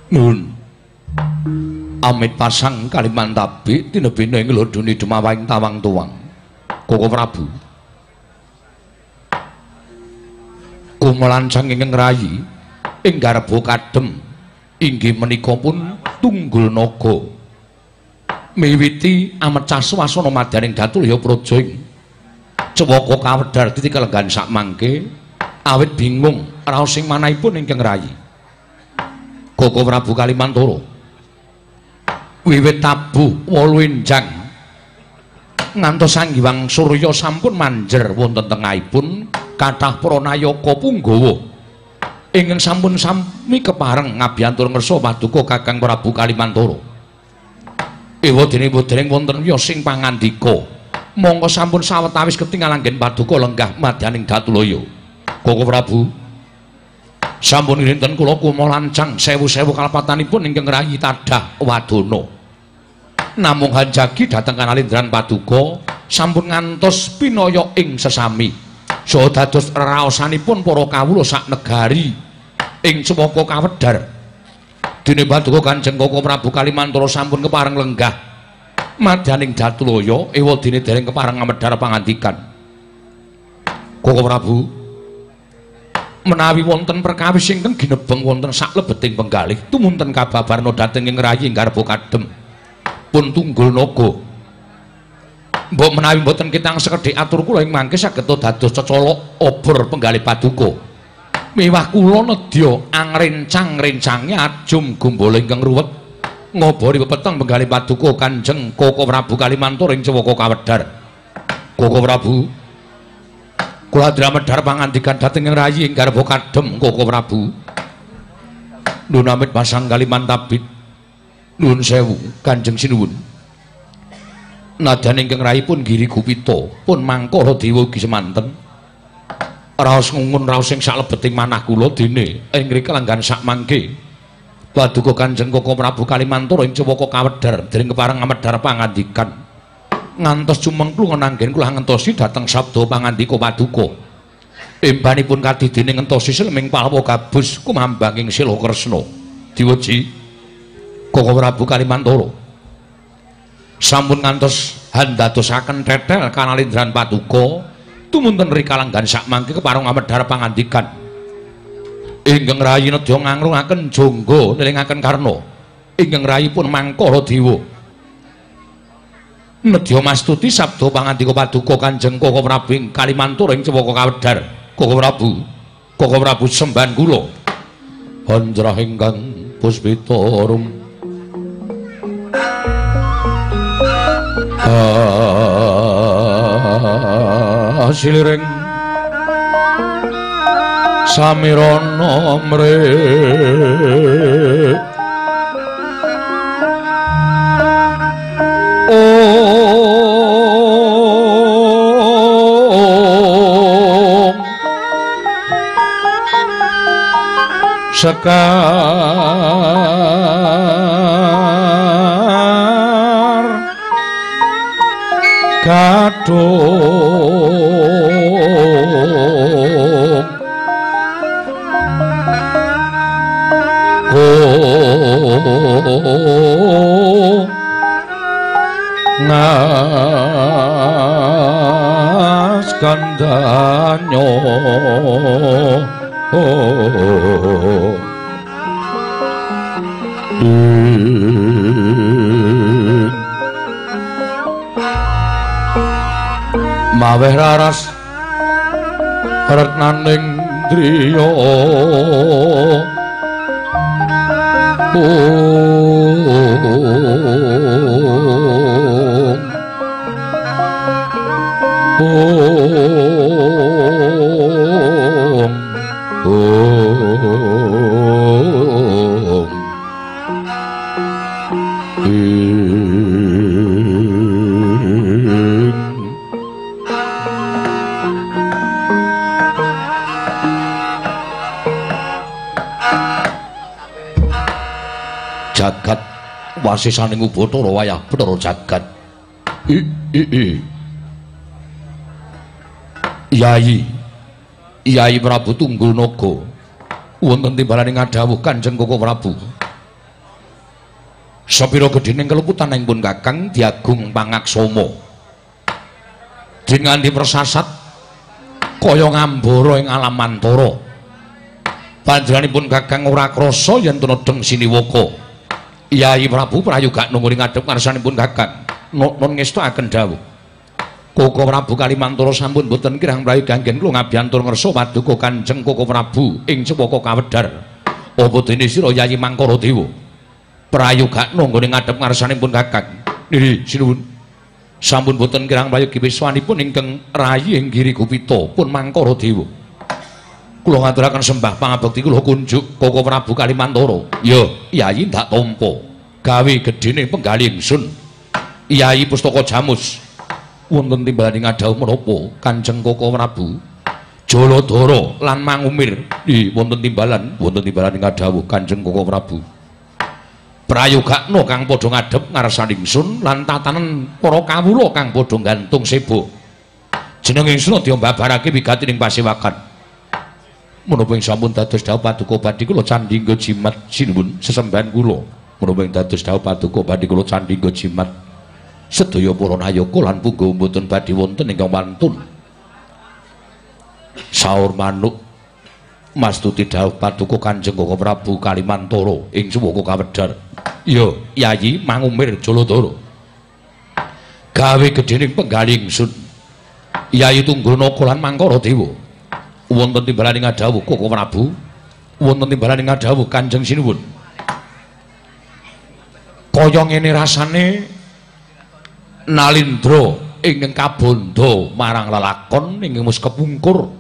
Nun. Amit pasang Kalimantabi tinebine nglodhoni Demawahing Tawang Tuwang. Koko Prabu. Kumelancang ingkang rayi ing garba kadhem inggih menika pun Tunggul Naga. Miwiti amecah swasana madyaning Datulya Praja ing Cewaka Kawedhar titikelenggan sak mangke awit bingung raos sing manahipun ingkang rayi. Koko Prabu Kalimantara wiwit tabuh 8 enjang ngantos Sanghyang Surya sampun manjer wonten tengahipun kathah pranayaka punggawa ingkang sampun sami kepareng ngabiyantur ngersa paduka Kakang Prabu Kalimantara. Ewadene-wadene wonten wiya sing pangandika mongko sampun sawetawis ketingal anggen paduka lenggah madyaning Datulaya. Koko Prabu sampun rinten kula kumalancang sewu-sewu kalepatanipun ingkang rayi tadah wadana. Namung hanjagi dhateng kanalindran paduka sampun ngantos pinaya ing sesami. Saha dados raosanipun para kawula sak negari ing Cewaka Kawedhar. Dene paduka Kanjeng Koko Prabu Kalimantara sampun kepareng lenggah madyaning Datulaya ewadene dereng kepareng ngamedhar pangandikan. Koko Prabu menawi wonten perkawis ingkang ginebeng wonten saklebeting penggalih tumunten kababarna dhateng ing rayi garba kadhem pun Tunggul Naga. Mbok menawi mboten kitang sekedhik atur kula ing mangke saged dados cecala obor penggalih paduka. Miwah kula nedya angrencang-rencange ajum gombala ingkang ruwet ngobori pepeteng penggalih paduka Kanjeng Koko Prabu Kalimantara ing Cewaka Kawedhar. Koko Prabu kula dramedhar pangandikan dhateng ing rayi ing garba kadhem. Koko Prabu nuwun amit pasang Kalimantabit. Nuwun sewu Kanjeng Sinuwun. Nadyan ingkang rayi pun Giri Gupita pun Mangkara Dewa ugi semanten. Raos ngungun raos sing saklebeting manah kula dene ing mriki langgan sak mangke paduka Kanjeng Koko Prabu Kalimantara ing Cewaka Kawedhar dereng kepareng ngamedhar pangandikan. Ngantos cumengklu ngenanggen kula ngentosi dhateng sabda pangandika paduka. Embanipun kadidene ngentosi sleming palwa gabus kumambanging Sila Kresna. Diweji Koko Prabu Kalimantara sampun ngantos handadosaken tetel kanalindran paduka tumunten rikalanggan sak mangke kepareng ngamedhar pangandikan. Ingkang rayi nedya ngangrungaken jangga nelingaken karna ingkang rayi pun Mangkara Dewa nedya mastuti sabda pangandika paduka Kanjeng Koko Prabu Kalimantara ing Cewaka Kawedhar. Koko Prabu sembahan kula hanjrah ingkang puspita rum siliring samirana mrih sekar kadung ngas kandhanyo maweh raras retnaning driya jagat wasisaning Ubatara wayah Bathara jagat. Yai Prabu Tunggul Naga wonten timbalaning ngadhawuh Kanjeng Koko Prabu Sapira gedhening keluputan ing pun Kakang Diagung Pangaksama. Dinganti persasat kaya ngambara ing alam mantara. Panjenenganipun Kakang ora krasa yen tunedeng siniwaka. Yai Prabu prayoga nunggu ngadhep ngarsanipun Kakang. Nun ngestakaken dawuh. Koko Prabu Kalimantara sampun boten kirang prayoga anggen kula ngabiyantur ngersa paduka Kanjeng Koko Prabu ing Cempaka Kawedhar. Apa dene sira Yai Mangkara Dewa? Prayoga nunggu ngadhep ngarsanipun Kakang. Nggih, sinuwun. Sampun boten kirang prayogi wiswanipun ingkang rayi ing Giri Gupita pun Mangkara Dewa. Kula ngaturaken sembah pangabekti kula kunjuk Koko Prabu Kalimantara. Ya, Yai ndak tampa. Gawe gedhene penggali ingsun. Yai Pustaka Jamus. Wonten timbalaning adhawuh menapa Kanjeng Koko Prabu? Jaladara lan Mangumir. Nggih, wonten timbalaning adhawuh Kanjeng Koko Prabu. Prayogakna kang padha ngadhep ngarsan ingsun lan tatanen para kawula kang padha gantung sebo. Jeneng ingsun diombabarake wigatining pasewakan. Menapa ing sampun dados dawuh paduka badhe kula candhingga jimat sinuwun sesembahan kula. Menapa ing dados dawuh paduka badhe kula candhingga jimat sedaya para nayaka lan punggawa mboten badhe wonten ingkang wantun. Saur manuk mastuti dawuh paduka Kanjeng Koko Prabu Kalimantara ing Cempaka Kawedhar. Ya, Yayi Mangumir Jaladara. Gawe gedhening penggali ingsun. Yayi Tunggunaka lan Mangkara Dewa. Wonten timbalaning adhawuh Koko Prabu. Wonten timbalaning adhawuh Kanjeng Sinuwun. Kaya ngene rasane Nalindra ingkang kabandha marang lelakon ingkang wis kepungkur.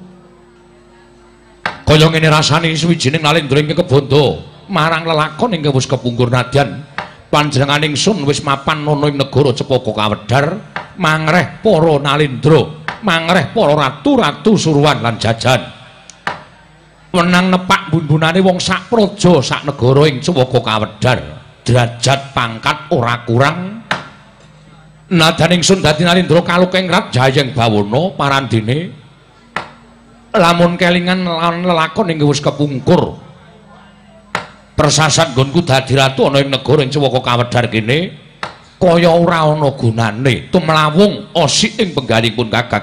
Kaya ngene rasane suwijining Nalindra ingkang kabandha marang lelakon ingkang wis kepungkur nadyan panjenengan ingsun wis mapan ana ing negara Cempaka Kawedhar mangreh para Nalindra, mangreh para ratu-ratu Suruhan lan Jajan. Menang nepak bumbunane wong sak praja sak negara ing Cempaka Kawedhar, derajat pangkat ora kurang. Nadan ingsun dadi Nalindra kalukengrat jayeng bawana parandene lamun kelingan lan lelakon ingkang wis kepungkur persasat nggonku dadi ratu ana ing negara ing Cempaka Kawedhar kene kaya ora ana gunane tumlawung osik ing penggalipun Kakang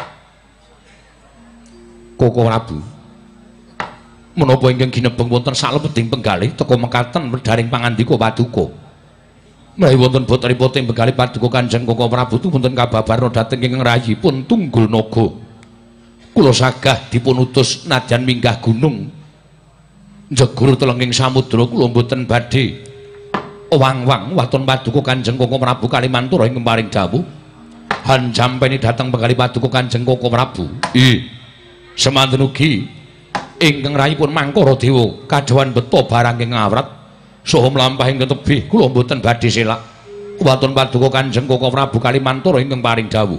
Koko Prabu. Menapa ingkang ginebeng wonten salebeting penggalih teka mekaten wedharing pangandika paduka. Menawi wonten boten-boten penggalih paduka Kanjeng Koko Prabu wonten kababarna dhateng ingkang rayipun Tunggul Naga. Kula sagah dipun utus nadyan minggah gunung njegur telenging samudra kula mboten badhe wang-wang waton paduka Kanjeng Koko Prabu Kalimantara ing paring dawuh hanjampeni dhateng penggalih paduka Kanjeng Koko Prabu. Semanten ugi ingkang rayipun Mangkara Dewa kadhawan beta barang ing ngawrat saha mlampahing tebih kula mboten badhe selak waton paduka Kanjeng Koko Prabu Kalimantara ingkang paring dawuh.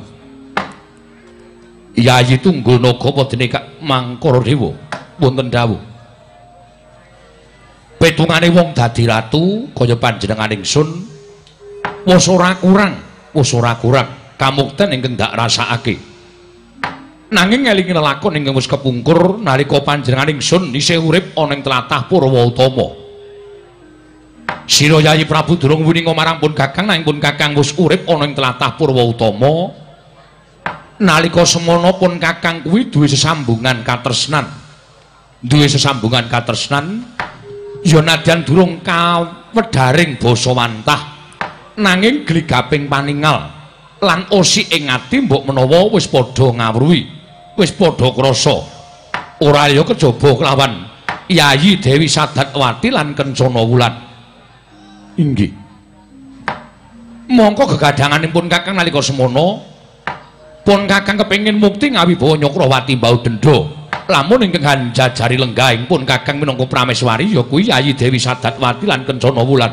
Yayi Tunggul Naga padene Mangkara Dewa wonten dawuh petungane wong dadi ratu kaya panjenengan ingsun wis ora kurang kamukten ingkang ndak rasakake nanging ngelingi lelakon ingkang wis kepungkur nalika panjenengan ingsun isih urip ana ing tlatah Purwoutama. Sira Yayi Prabu durung wininga marang pun Kakang nanging pun Kakang wis urip ana ing tlatah Purwoutama. Nalika semana pun Kakang kuwi duwe sesambungan katresnan. Ya nadyan durung kawedharing basa wantah nanging gligaping paningal lan osik ing ati mbok menawa wis padha ngawruhi, wis padha krasa. Ora ya kejaba kelawan Yayi Dewi Sadatwati lan Kencana Wulan. Inggih. Mongko gegadhanganipun Kakang nalika semana pun Kakang kepengin mukti ngawibawa Nyakrawati Mbau Dendha. Lamun ingkang jajari lenggahing pun Kakang minangka prameswari ya kuwi Yayi Dewi Sadatwati lan Kencana Wulan.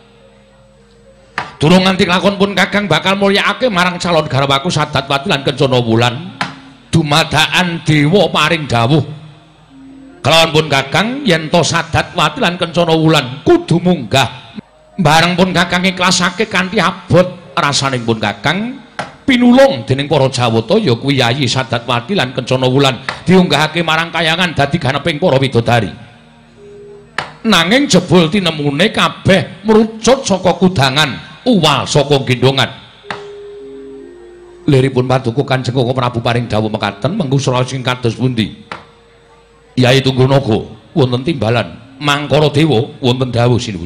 Durung nganti lakon pun Kakang bakal mulyakake marang calon garwaku Sadatwati lan Kencana Wulan. Dumadakan dewa paring dawuh. Kelawan pun Kakang yen to Sadatwati lan Kencana Wulan kudu munggah. Bareng pun Kakang ikhlasake kanthi abot rasaning pun Kakang pinulung dening para Jawata ya kuwi Yayi Sadatwati lan Kencana Wulan diunggahake marang kayangan dadi ganeping para widodari. nanging jebul tinemune kabeh merucut saka kudangan uwal saka gendongan. Liripun Paduka Kanjeng Koko Prabu paring dawuh mekaten mengku sura sing kados pundi? Yai Tungganaga wonten timbalan, Mangkara Dewa wonten dawuh sinuwun.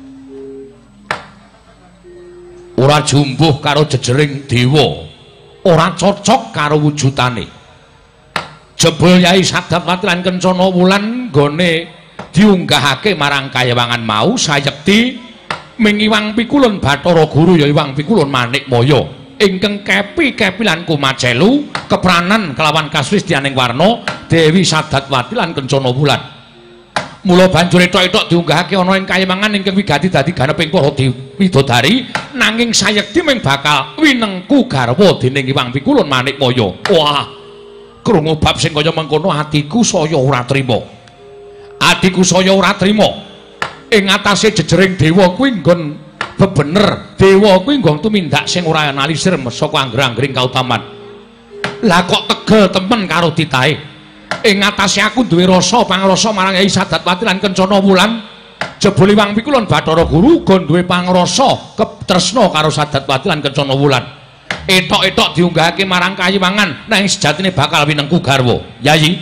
Ora jumbuh karo jejering dewa, ora cocok karo wujudane. Jebul Yai Sadapati lan Kencana Wulan nggone diunggahake marang kayawangan mau sayekti mengiwang pikulun Bathara Guru ya Iwang Pikulun Manikmaya ingkang kepi-kepi lan kumacelu kepranan kelawan kaswistianing warna Dewi Sadatwati lan Kencana Wulan. Mula banjur etok-etok diunggahake ana ing kayawangan ingkang wigati dadi ganeping para widodari nanging sayekti mung bakal winengku garwa dening Iwang Pikulun Manikmaya. Wah, krungu bab sing kaya mengkono atiku saya ora trima. Adiku saya ora trima. Ing atase jejering dewa kuwi nggon bebener dewa kuwi nggon tumindak sing ora analisir saka angger-anggering kautaman. Lah kok tegel temen karo titahe. Ing atase aku duwe rasa pangrasa marang Yai Sadatwati lan Kencana Wulan. Jebul Iwang Pikulun Bathara Guru uga duwe pangrasa ketresna karo Sadatwati lan Kencana Wulan. Etok-etok diunggahake marang kayiwangan nanging sejatine bakal winengku garwa. Yayi.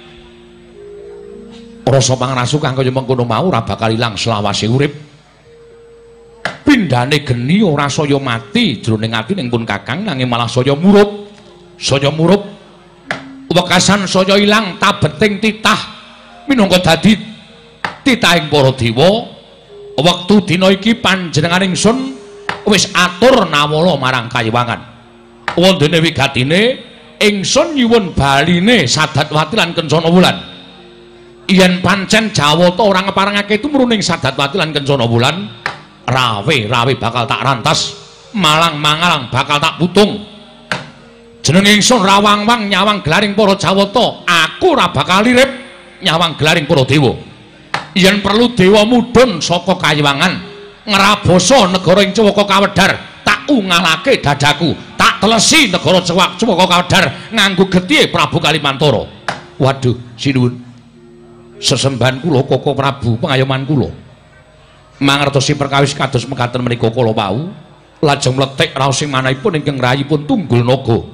Rasa pangrasu kang kaya mengkono mau ora bakal ilang selawase urip. Pindhane geni ora saya mati jroning atining pun Kakang nanging malah saya murup. Saya murup. Wekasan saya ilang tabeting titah minangka dadi titahing para dewa. Wektu dina iki panjenengan ingsun wis atur nawala marang kayiwangan. Wondene wigatine ingsun nyuwun baline Sadatwati lan Kencana Wulan. Yen pancen Jawata ora ngeparengake tumruning Sadatwati lan Kencana Wulan, rawe bakal tak rantas, malang-mangalang bakal tak putung. Jeneng ingsun rawang-wang nyawang gelaring para Jawata, aku ora bakal lirip nyawang gelaring para dewa. Yen perlu dewa mudhun saka kayiwangan, ngrabosa negara ing Cewaka Kawedhar, tak ungalake dadaku, tak telesi negara Cewaka Kawedhar nganggo getih Prabu Kalimantara. Waduh, sinuwun. Sesembahan kula Koko Prabu, pengayoman kula. Mangertosi perkawis kados mekaten menika kala wau, lajeng mletik raos sing manahipun ingkang rayipun Tunggul Naga.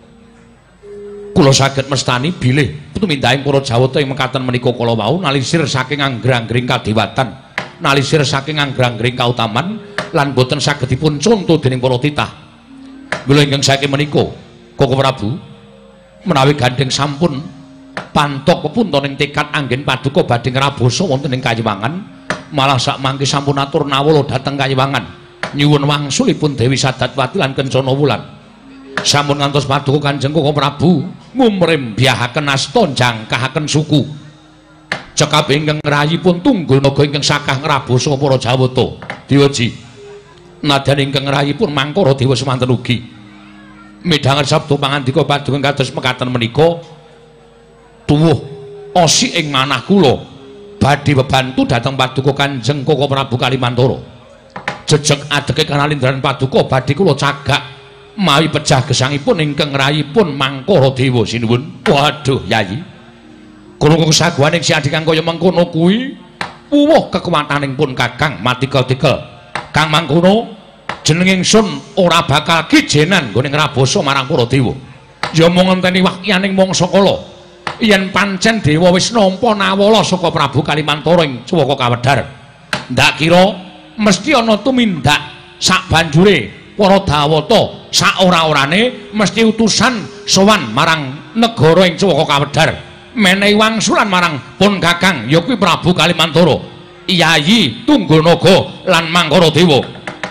Kula saged mestani bilih tumindahing para Jawata ing mekaten menika kala wau nalisir saking angger-anggering kadewatan, nalisir saking angger-anggering kautaman lan boten saged dipun conto dening para titah. Mula ingkang saking menika Koko Prabu menawi gandeng sampun pantok pepuntoning tekad anggen Paduka badhe ngrabosa wonten ing kayiwangan, malah sak mangke sampun atur nawala dhateng kayiwangan nyuwun wangsulipun Dewi Sadatwati lan Kencana Wulan. Sampun ngantos Paduka Kanjeng Koko Prabu ngumrembyahaken asta jangkahaken suku. Cekap ingkang rayipun Tunggul Naga ingkang sakah ngrabosa para Jawata. Diwaji. Nadyan ingkang rayipun Mangkara Dewa semanten ugi. Midhanget sabda pangandika Paduka kados mekaten menika tuwuh osik ing manah kula badhe bebantu dhateng Paduka Kanjeng Koko Prabu Kalimantara. Jejeg adeke kanalindran Paduka badhe kula cagak mawi pejah gesangipun ingkang rayipun Mangkara Dewa sinuwun. Waduh, Yayi. Krungu saguhaning si adikang kaya mengkono kuwi, wuwuh kekuwataning pun Kakang matikel-tikel. Kang mangkono jeneng ingsun ora bakal kijenan nggone ngrabosa marang para dewa. Ya mung ngenteni wakyaning mangsa kala. Yen pancen dewa wis nampa nawala saka Prabu Kalimantara ing Cewaka Kawedhar, ndak kira mesti ana tumindak sak banjure para Dawata sak ora-orane mesti utusan sowan marang negara ing Cewaka Kawedhar menehi wangsulan marang pun Kakang ya kuwi Prabu Kalimantara, Yayi Tunggul Naga lan Mangkara Dewa.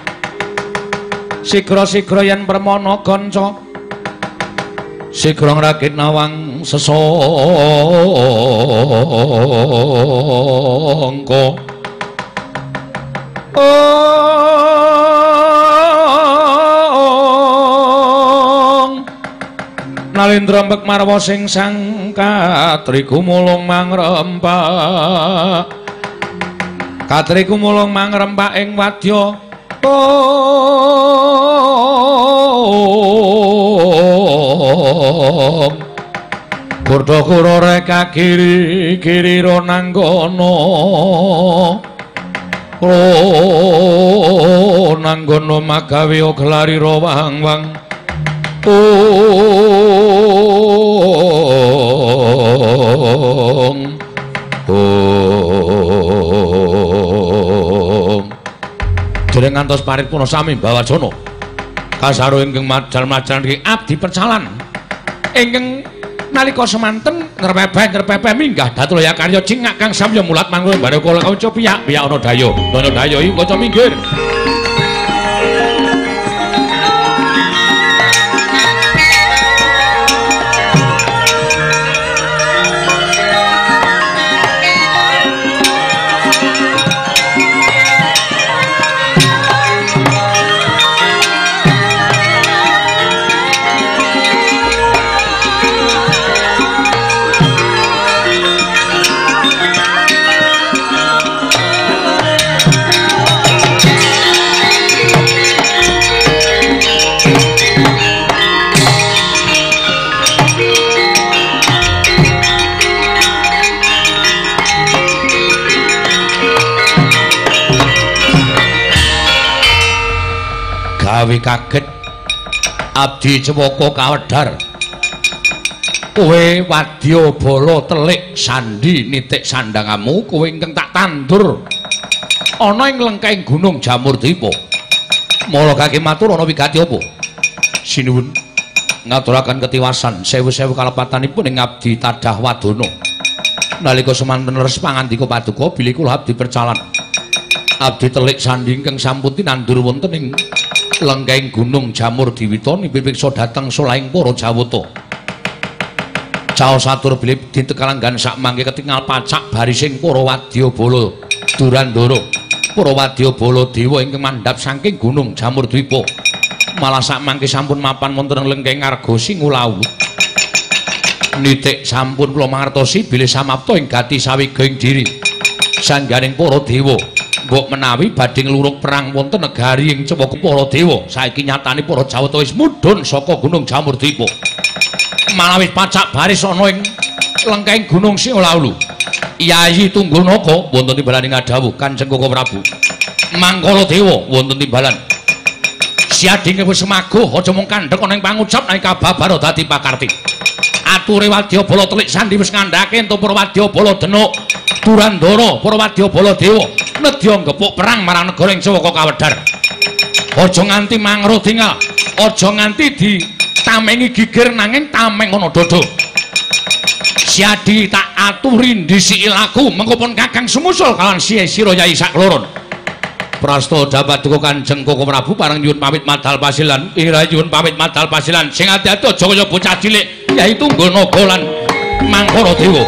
Sigra-sigra yen permana ganca sigra ngrakit nawang sesangka. Nalindra mbek marwa sing sang katriku mulung mangrempak, katriku mulung mangrempak ing wadya Burdha kura reka kiri kirira nanggono nanggono magawe glarira wang-wang dereng ngantos paripurna sami bawajana kasaro ingkang majal-majal niki abdi percalan ingkang nalika semanten ngrepepeh minggah Datulaya karya cingak kang samya mulat mangko bare kala kanca piyak ana daya iki kanca minggir gawe kaget abdi cewaka kawedhar kowe wadya bala telik sandi nitik sandangamu kowe ingkang tak tandur ana ing lengkeng gunung Jamurdipa mula kake matur ana wigati apa sinuwun ngaturaken ketiwasan sewu-sewu kalepatanipun ing abdi Tadah Wadana nalika semanten leres pangandika paduka bilih kula abdi percalan abdi telik sandi ingkang sampun tinandur wonten ing lengkeng gunung Jamurdiwita nipipiksa dhateng solahing para Jawata. Caos satur bilih ditekalanggan sak mangke ketingal pacak barising para wadyabala Durandara. Para wadyabala dewa ingkang mandhap saking gunung Jamurdipa. Malah sak mangke sampun mapan wonten lengkeng Arga Singulawu. Nitik sampun kula mangertosi bilih samapta ing gati sawigaing diri. Sangganing para dewa mbok menawi badhe nglurug perang wonten negari ing cewaka para dewa saiki nyatane para Jawata wis mudhun saka gunung Jamurdipa malah wis pacak baris ana ing lengkeng gunung Singolawu Yayi Tunggunaka wonten timbalan ing adhawuh Kanjeng Koko Prabu Mangkala Dewa wonten timbalan Siadinge wis semaguh aja mung kandhek ana ing pangucap nanging kababaro dadi pakarti ature wadyabala telik sandi wis ngandhake ento para wadyabala Denuk Durandara para wadyabala dewa nedya ngepuk perang marang negara ing Sewaka kawedhar. Aja nganti mangro tingal, aja nganti ditamengi gigir nanging tameng ana dodo. Siadi tak aturi ndhisiki laku mengko pun Kakang sumusul kawan sira Yai sakloron. Prasta Paduka Kanjeng Koko Prabu pareng nyuwun pamit madal pasilan. Ira nyuwun pamit madal pasilan. Sing ati-ati aja kaya bocah cilik Yai Tunggunaka lan Mangkara Dewa.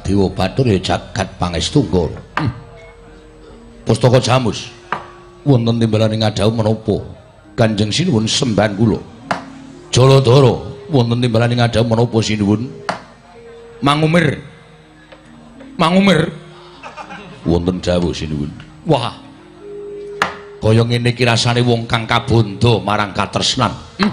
Dewa Bathara ya jagat pangestunggal. Pustaka Jamus wonten timbalaning ngadhawuh menapa Kanjeng Sinuwun sembahan kula. Jaladara wonten timbalaning ngadhawuh menapa Sinuwun? Mangumir wonten dawuh Sinuwun. Wah, kaya ngene iki rasane wong kang kabandha marang katresnan.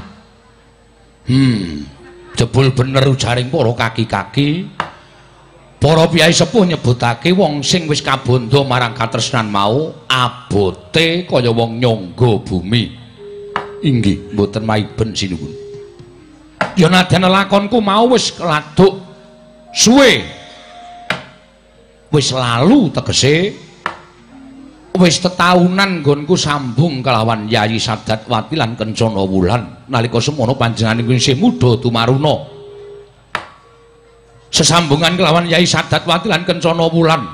Jebul bener ujaring para kaki-kaki. Para piyai sepuh nyebutake wong sing wis kabandha marang katresnan mau abote kaya wong nyangga bumi. Inggih, mboten maiben Sinuwun. Ya nadyan lakonku mau wis keladuk suwe. Wis lalu tegese wis tetaunan nggonku sambung kelawan Yayi Sadatwati lan Kencana Wulan. Nalika semono panjenenganipun isih muda tumaruna. Sesambungan kelawan Yayi Sadatwati lan Kencana Wulan.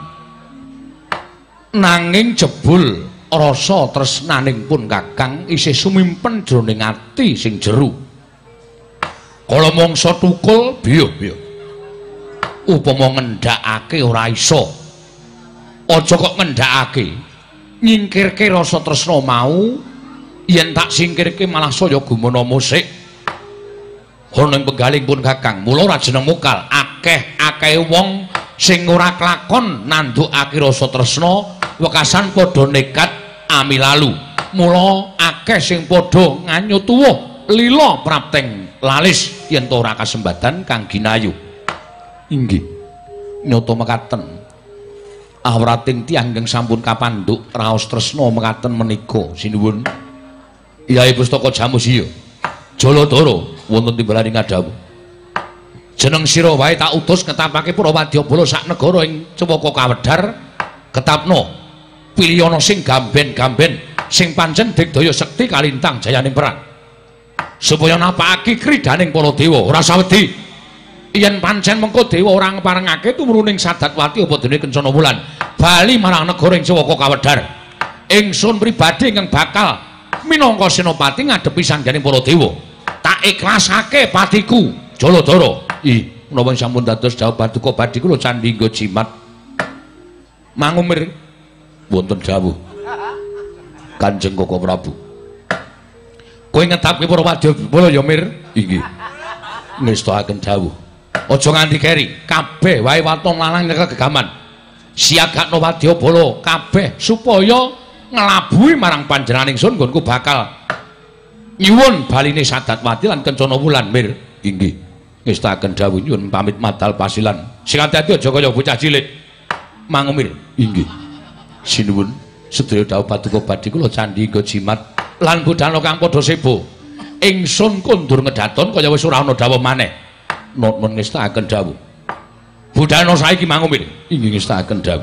Nanging jebul rasa tresnaning pun Kakang isih sumimpen jroning ati sing jeru. Kala mangsa tukul biyo-biyo. Upama ngendhakake ora iso. Aja kok ngendhakake. Nyingkirke rasa tresna mau, yen tak singkirke malah saya gumana musik. Ana ing penggaling pun Kakang, mula ora jeneng mukal. Akeh wong sing ora klakon nandukake rasa tresna, wekasan padha nekat amilalu. Mula akeh sing padha nganyutuwuh lila prapteng lalis yen ora kasembadan kang ginayu. Inggih, nyata mekaten. Awrating tiyang ingkang sampun kapandhuk raos tresna mekaten menika Sinuwun. Yai Pustaka Jamus iya. Jaladara wonten timbalaning ngadhawuh. Jeneng sira wae tak utus ngetapake para wadyabala sak negara ing Cewaka Kawedhar. Ketapno piliyana sing gamben-gamben sing pancen digdaya sekti kalintang jayaning perang. Supaya napakake kridaning para dewa ora sawedi. Yen pancen mengko dewa ora ngeparengake tumruning Sadatwati apa dene Kencana Wulan bali marang negara ing Cewaka Kawedhar. Ingsun pribadi ingkang bakal minangka senopati ngadepi sangganing para dewa. Tak ikhlasake patiku, Jaladara. Menawa sampun dados dawuh Paduka Badhe kula candhi nggo jimat. Mangumir wonten dawuh Kanjeng Koko Prabu. Kowe ngedapke para wadyabala ya Mir? Inggih. Ngestakaken dawuh. Aja nganti keri, kabeh wae waton lanang nyekel gegaman. Siagakno wadyabala kabeh supaya nglabuhi marang panjenengan ingsun nggonku bakal nyuwun baline Sadatwati lan Kencana Wulan Mir. Inggih. Ngestakaken dawuh nyuwun pamit madal pasilan. Sing ati-ati aja kaya bocah cilik. Mangumir. Inggih. Sinuwun sedaya dawuh Paduka Badhe kula candhi nggo jimat lan budhana kang padha sebo. Ingsun kondur ngedaton kaya wis ora ana dawuh maneh. Nuwun ngestakaken dawuh. Budhana saiki Mangumir. Inggih ngestakaken dawuh.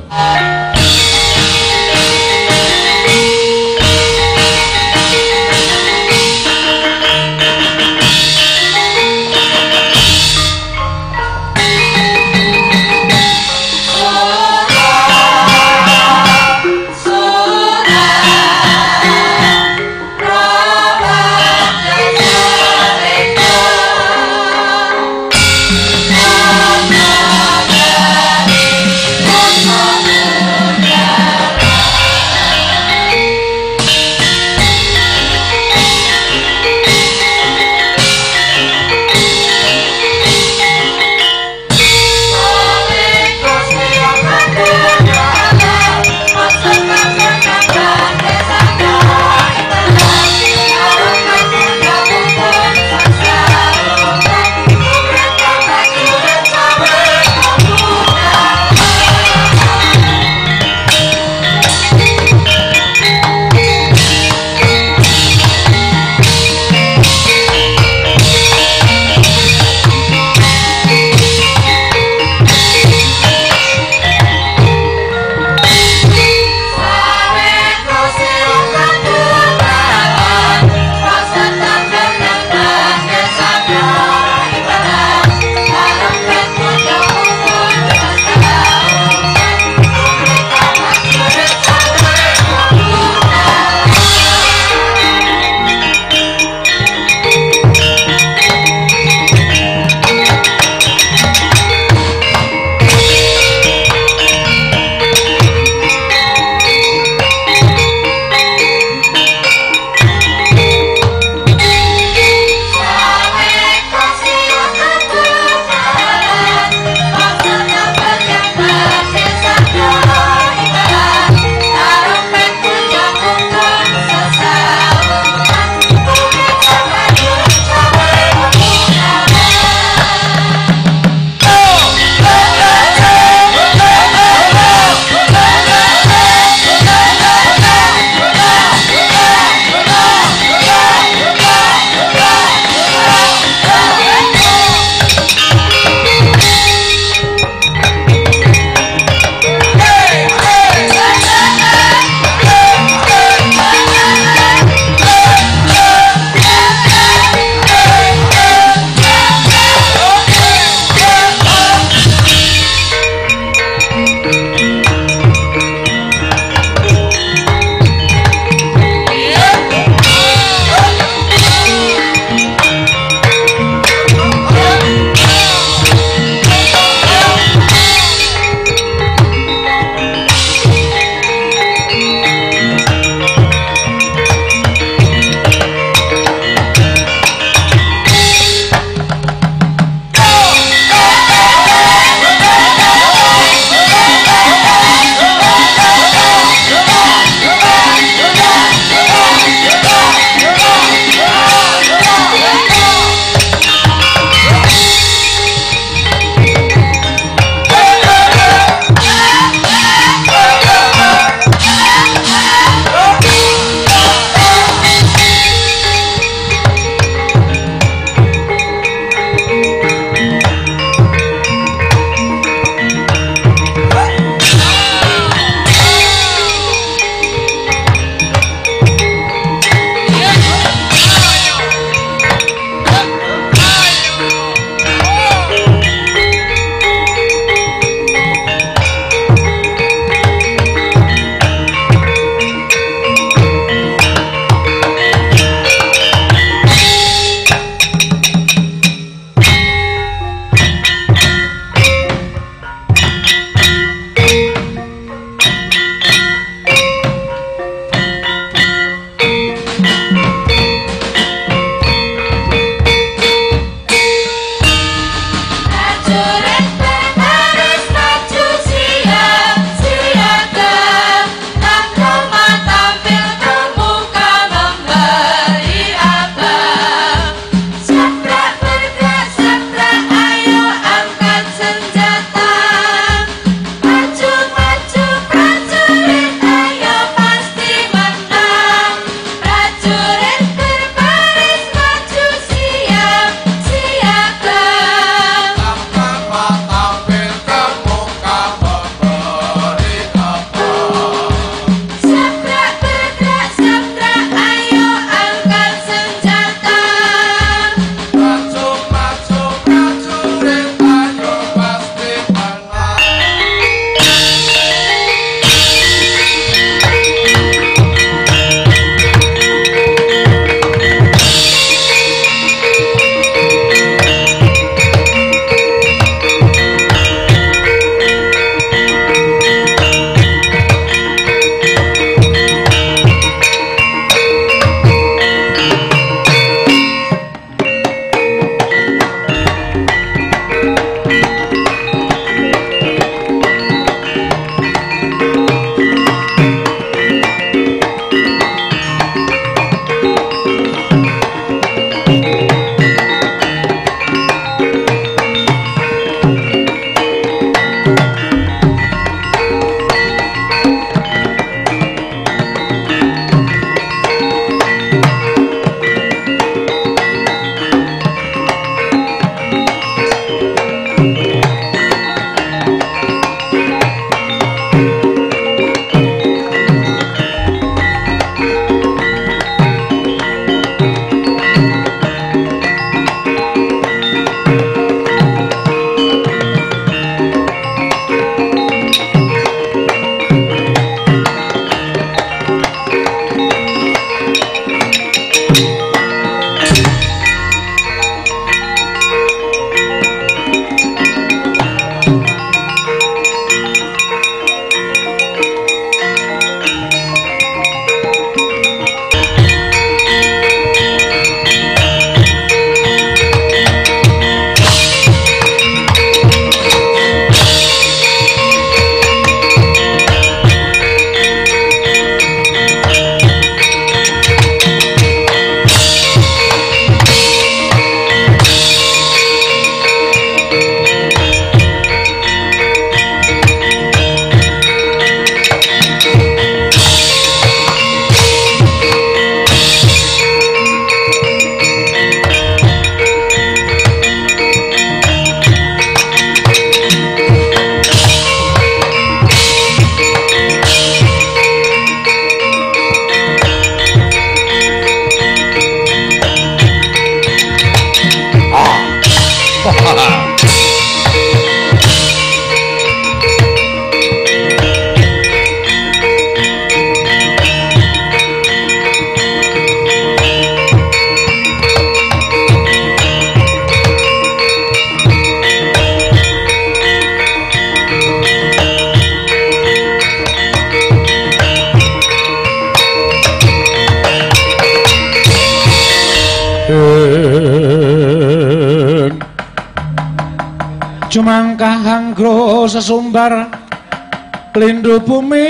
Jumangkah anggro sesumbar lindhu bumi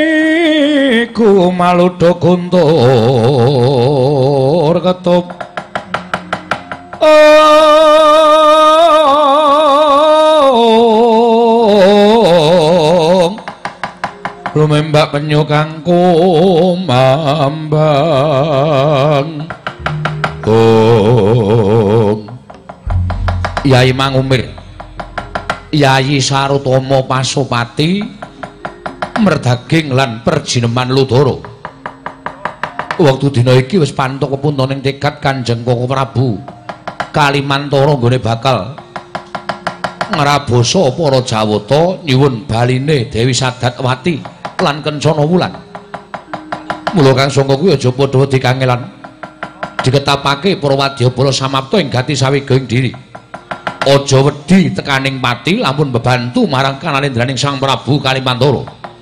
ku maludha guntur ketup lumembak penyu kang kumambang Yai Mangumir Yai Sarutama Pasopati merdaging lan perjineman Ludara wektu dina iki wis pantuk kepuntaning tekad Kanjeng Koko Prabu Kalimantara nggone bakal ngrabosa para Jawata nyuwun baline Dewi Sadatwati lan Kencana Wulan. Mula Kang Sangka kuwi aja padha wedi kangelan. Diketapake para wadyabala samapta ing gati sawigaing diri. Aja wedi tekaning pati lamun bebantu marang kananendraning Sang Prabu Kalimantara.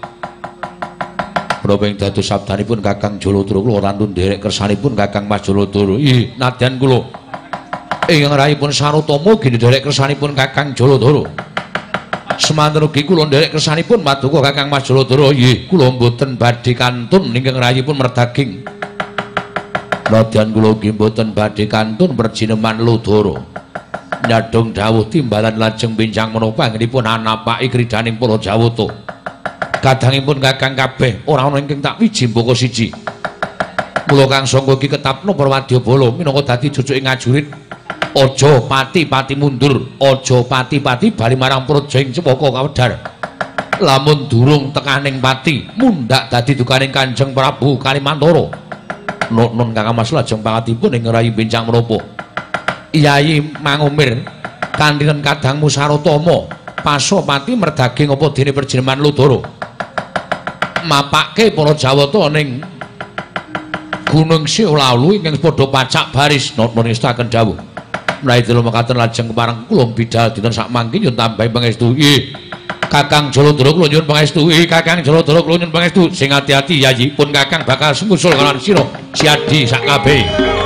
Menapa ing dados sabdanipun Kakang Jaladara kula rantun nderek kersanipun Kakang Mas Jaladara. Ih, nadyan kula ing rayipun Sarutama ugi nderek kersanipun Kakang Jaladara. Semanten ugi kula nderek kersanipun Paduka Kakang Mas Jaladara. Nggih, kula mboten badhe kantun ingkang rayipun merdaging. Nadyan kula ugi mboten badhe kantun perjineman Ludara. Nyadong dawuh timbalan lajeng bincang menapa anggenipun anapaki kridaning para Jawata. Kadangipun Kakang kabeh ora ana ingkang tak wiji mbaka siji. Mula Kang Sangka iki ketapno para wadyabala minangka dadi jujuking ngajurit. Aja pati-pati mundur, aja pati-pati bali marang praja ing Cempaka Kawedar. Lamun durung tekaning pati, mundhak dadi dukaning Kanjeng Prabu Kalimantara. Nun Kakang Mas lajeng pangatipun ing rayi bincang menapa. Yai Mangumir kanthi kadangmu Sarutama Pasopati merdaging apa dene perjineman Ludara. Mapake para Jawata ning Gunung Siolaulu ingkang padha pacak baris nun istaken dawuh. Menawi delok mekaten lajeng kepareng kula bidhal dinten sak mangke nyuwun tambahi pangestu. Nggih. Kakang Jaladara kula nyuwun pangestu. Nggih, Kakang Jaladara kula nyuwun pangestu. Sing ati-ati yayi pun Kakang bakal sumusul kaliyan sira siadi sak kabeh.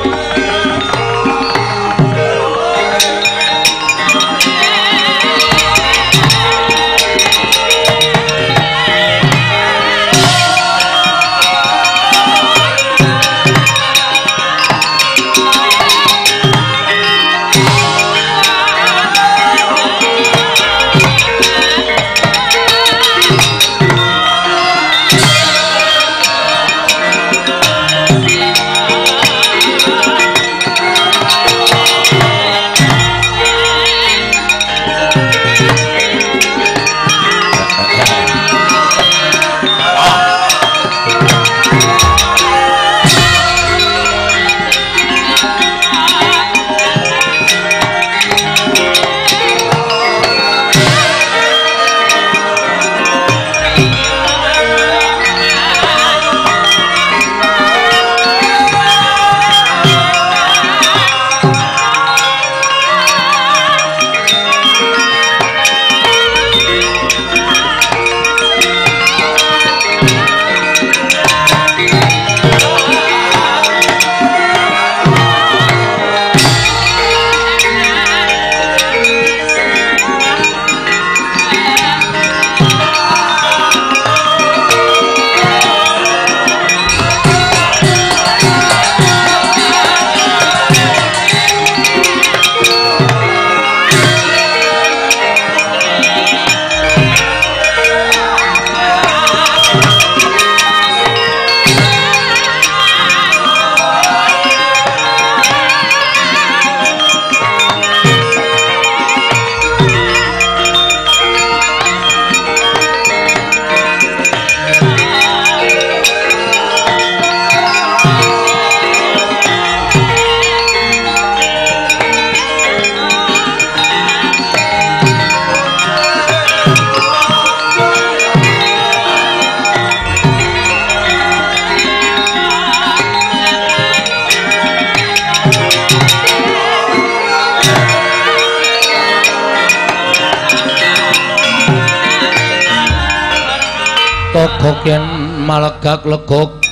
Togok yen malegak legok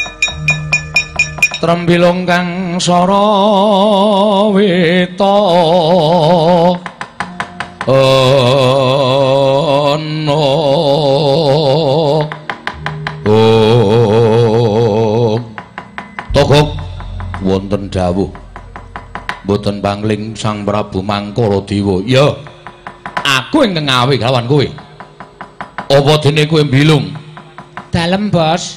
trembilung kang sara weta ana Togok wonten dawuh mboten pangling Sang Prabu Mangkaradewa. Ya, aku ingkang ngawi kelawan kowe. Apa dene kowe mbilung? Dalem, Bos.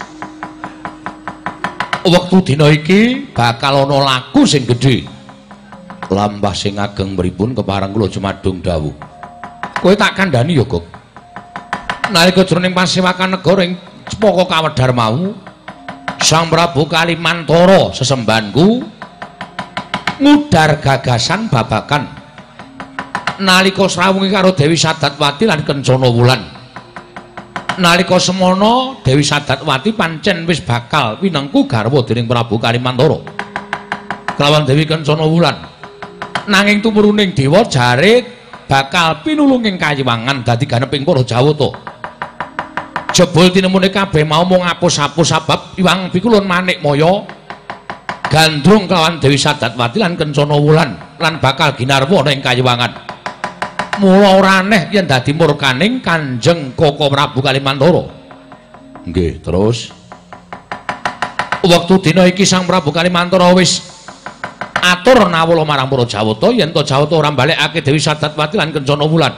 Wektu dina iki bakal ana laku sing gedhe. Lampah sing ageng pripun kepareng kula jumadung dawuh. Kowe tak kandhani ya, Gok. Nalika jroning pasewakan negara ing Cepaka Kawedar mau, Sang Prabu Kalimantara sesembahanku ngudar gagasan babakan nalika srawungi karo Dewi Sadatwati lan Kencana Wulan. Nalika semana Dewi Sadatwati pancen wis bakal pinengku garwa dening Prabu Kalimantara kelawan Dewi Kencana Wulan. Nanging tumurune dewa jare bakal pinulung ing kayiwangan dadi ganeping para Jawata. Jebul tinemune kabeh mau mung apus-apus sabab Iwang Pikulun Manikmaya gandrung kelawan Dewi Sadatwati lan Kencana Wulan lan bakal ginarwa ing kayiwangan. Mula ora aneh yen dadi murkaning Kanjeng Koko Prabu Kalimantara. Nggih, terus wektu dina iki Sang Prabu Kalimantara wis atur nawala marang para Jawata yen to Jawata ora balekake Dewi Sadatwati lan Kencana Wulan.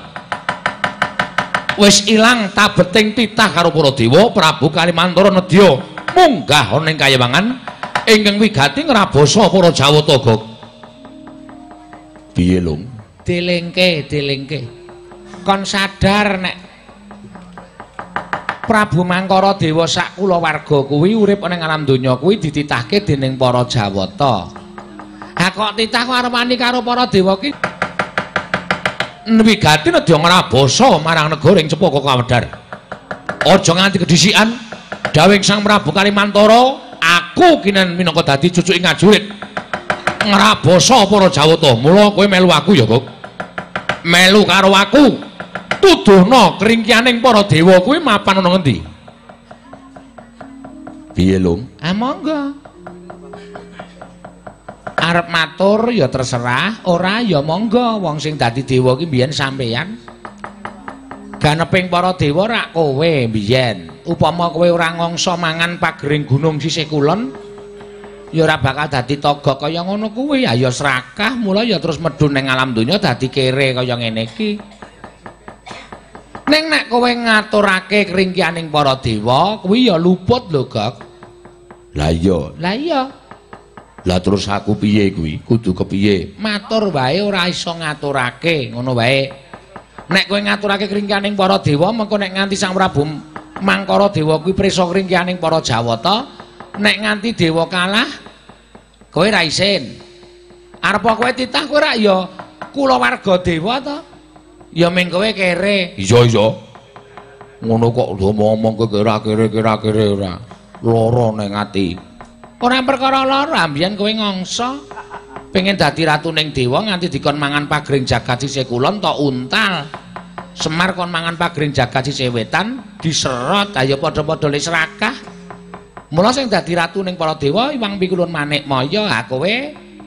Wis ilang tabeting titah karo para dewa, Prabu Kalimantara nedya munggah ana ing kayiwangan ingkang wigati ngrabasa para Jawata, Gok. Piye, Lung? Dilingke. Kon sadar nek Prabu Mangkaradewa sak kulawarga kuwi urip ning alam donya kuwi dititahke dening para Jawata. Ha kok titah karo wani karo para dewa ki wigati nedya ngrabasa marang negara ing Cepaka Kawedar. Aja nganti kedhisikan dawuh Sang Prabu Kalimantara, aku kinen minangka dadi cucuking ngajurit ngrabasa para Jawata. Mula kowe melu aku ya, Kok. Melu karo aku. Tuduhna kringkianing para dewa kuwi mapan ana ngendi? Piye, Lung? Ah monggo. Arep matur ya terserah, ora ya monggo. Wong sing dadi dewa ki mbiyen sampeyan. Ganeping para dewa rak kowe mbiyen. Upama kowe ora ngongso mangan pagering gunung sisih kulon, ya ora bakal dadi togok kaya ngono kuwi. Ya serakah, mula ya terus medhun ning alam donya dadi kere kaya ngene iki. Ning nek kowe ngaturake kringkianing para dewa, kuwi ya luput lho, Gok. Lah iya. Lah iya. Lah terus aku piye kuwi? Kudu kepiye? Matur wae ora iso ngaturake, ngono wae. Nek kowe ngaturake kringkianing para dewa, mengko nek nganti Sang Prabu Mangkaradewa kuwi prisa kringkianing para Jawata, nek nganti dewa kalah, kowe ra isin. Arep kowe titah kowe ra ya kulawarga dewa to? Ya ming kowe kere. Iya. Ngono kok ngomong kira-kira ora. Lara ning ati. Ora perkara lara, ambiyen kowe ngongso pengen dadi ratu ning dewa nganti dikon mangan pagring jagat sisih kulon to untal. Semar kon mangan pagring jagat sisih wetan diserot ayo padha-padha le serakah. Mula sing dadi ratu ning para dewa Iwang Pikulun Manikmaya, ha kowe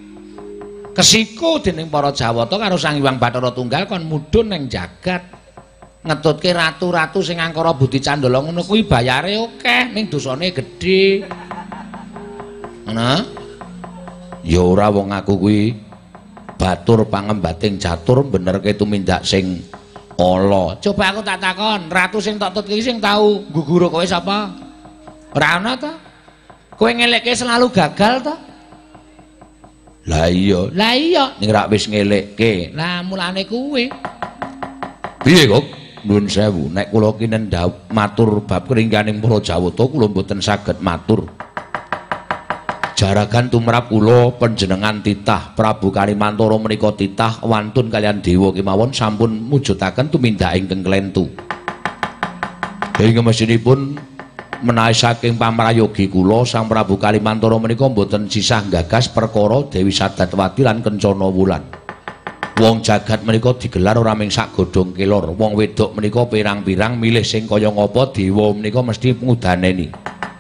kesiku dening para Jawata karo Sang Hyang Bathara Tunggal kon mudhun ning jagat. Ngetutke ratu-ratu sing angkara budi candala ngono kuwi bayare akeh ning dosane gedhe. Ana? Ya ora wong aku kuwi batur pangembating catur benerke tumindak sing ala. Coba aku tak takon, ratu sing tak tutke sing tau guguru kowe sapa? Ora ana ta? Kowe ngelekke selalu gagal ta? Lah iya. Lah iya, ning rak wis ngelekke. Lah mulane kuwi. Piye, Kok? Nuwun sewu, nek kula kinen matur bab kringkaning para Jawata kula mboten saged matur. Jaragan tumrap kula panjenengan titah Prabu Kalimantara menika titah wantun kalian dewa kemawon sampun mujudaken tumindak ingkang klentu. Ing mesinipun menawi saking pamrayogi kula Sang Prabu Kalimantara menika mboten sisah gagas perkara Dewi Sadatwati lan Kencana Wulan. Wong jagat menika digelar ora ming sak godhong kelor. Wong wedok menika pirang-pirang milih sing kaya ngapa dewa menika mesti ngudaneni.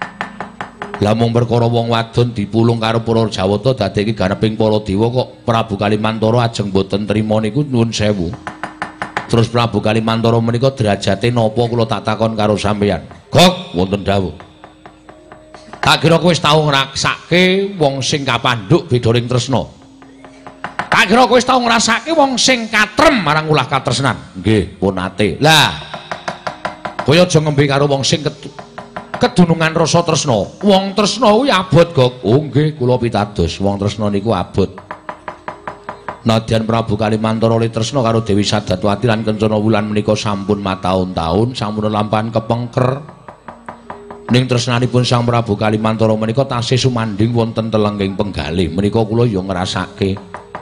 Lah mung perkara wong wadon dipulung karo para Jawata dadeki ganeping para dewa kok Prabu Kalimantara ajeng boten trima niku nuwun sewu. Terus Prabu Kalimantara menika derajate napa kula tak takon karo sampeyan. Gok wonten dawuh. Tak kira kowe wis tau ngrasake wong sing kapandhuk beda ring tresna. Tak kira kowe wis tau ngrasake wong sing katrem marang ulah katresnan. Nggih, pun ate. Lah. Kowe aja ngembe karo wong sing kedunungan rasa tresna. Wong tresna kuwi abot, Gok. Oh nggih, kula pitados wong tresna niku abot. Nadyan Prabu Kalimantara li tresna karo Dewi Sadatwati lan Kencana Wulan menika sampun mataun-taun, sampun lampahan kepengker. Ning tresnanipun Sang Prabu Kalimantara menika tasih sumandhing wonten telengging penggalih. Menika kula ya ngrasake.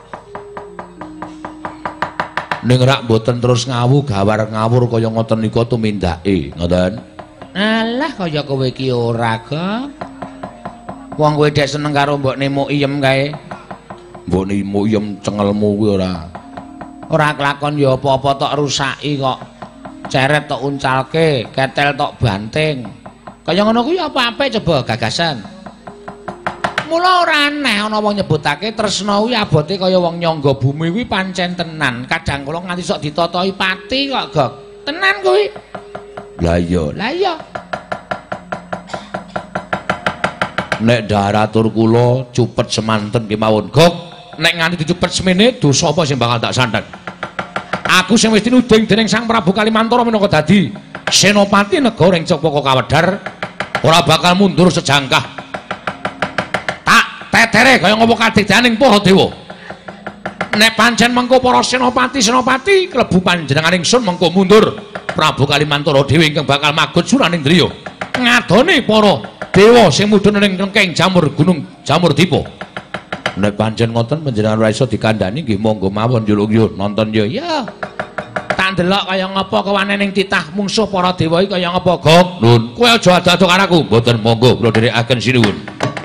Ning rak boten terus ngawu gawar ngawur kaya ngoten nika tumindake, ngoten. Alah kaya kowe iki ora, Gok. Wong kowe dek seneng karo mbokne mu iyem kae. Mbokne mu iyem cengelmu kuwi ora. Ora kelakon ya apa-apa tok rusaki kok. Ceret tok uncalke, ketel tok banting. Kaya ngono kuwi apa-ape coba gagasan. Mula ora aneh ana wong nyebutake tresna kuwi abote kaya wong nyangga bumi kuwi pancen tenan. Kadang kula nganti sok ditotoi pati kok, Gok. Tenan kuwi. Lah iya, lah iya. Nek daratur kula cupet semanten kemawon, Gok. Nek nganti dicupet semene dosa apa sing bakal tak sandhang? Aku sing wis tinuding dening Sang Prabu Kalimantara minangka dadi senopati negara ing Cempaka Kawedhar ora bakal mundur sejangkah. Tak tetere kaya ngopo kadhedaning para dewa. Nek pancen mengko para senopati klebu panjenengan ingsun mengko mundur, Prabu Kalimantara dhewe ingkang bakal magut suraning driya ngadone para dewa sing mudhun ning lengking Jamur Gunung Jamurdipa. Nek pancen ngoten panjenengan ora iso dikandhani nggih monggo mawon yulung nonton yo. Ya. Tak ndelok kaya ngapa kewane ning titah mungsuh para dewa iki kaya ngapa, Gok. Nun, kowe aja ado-ado karaku. Mboten monggo kula dherekaken sinuwun.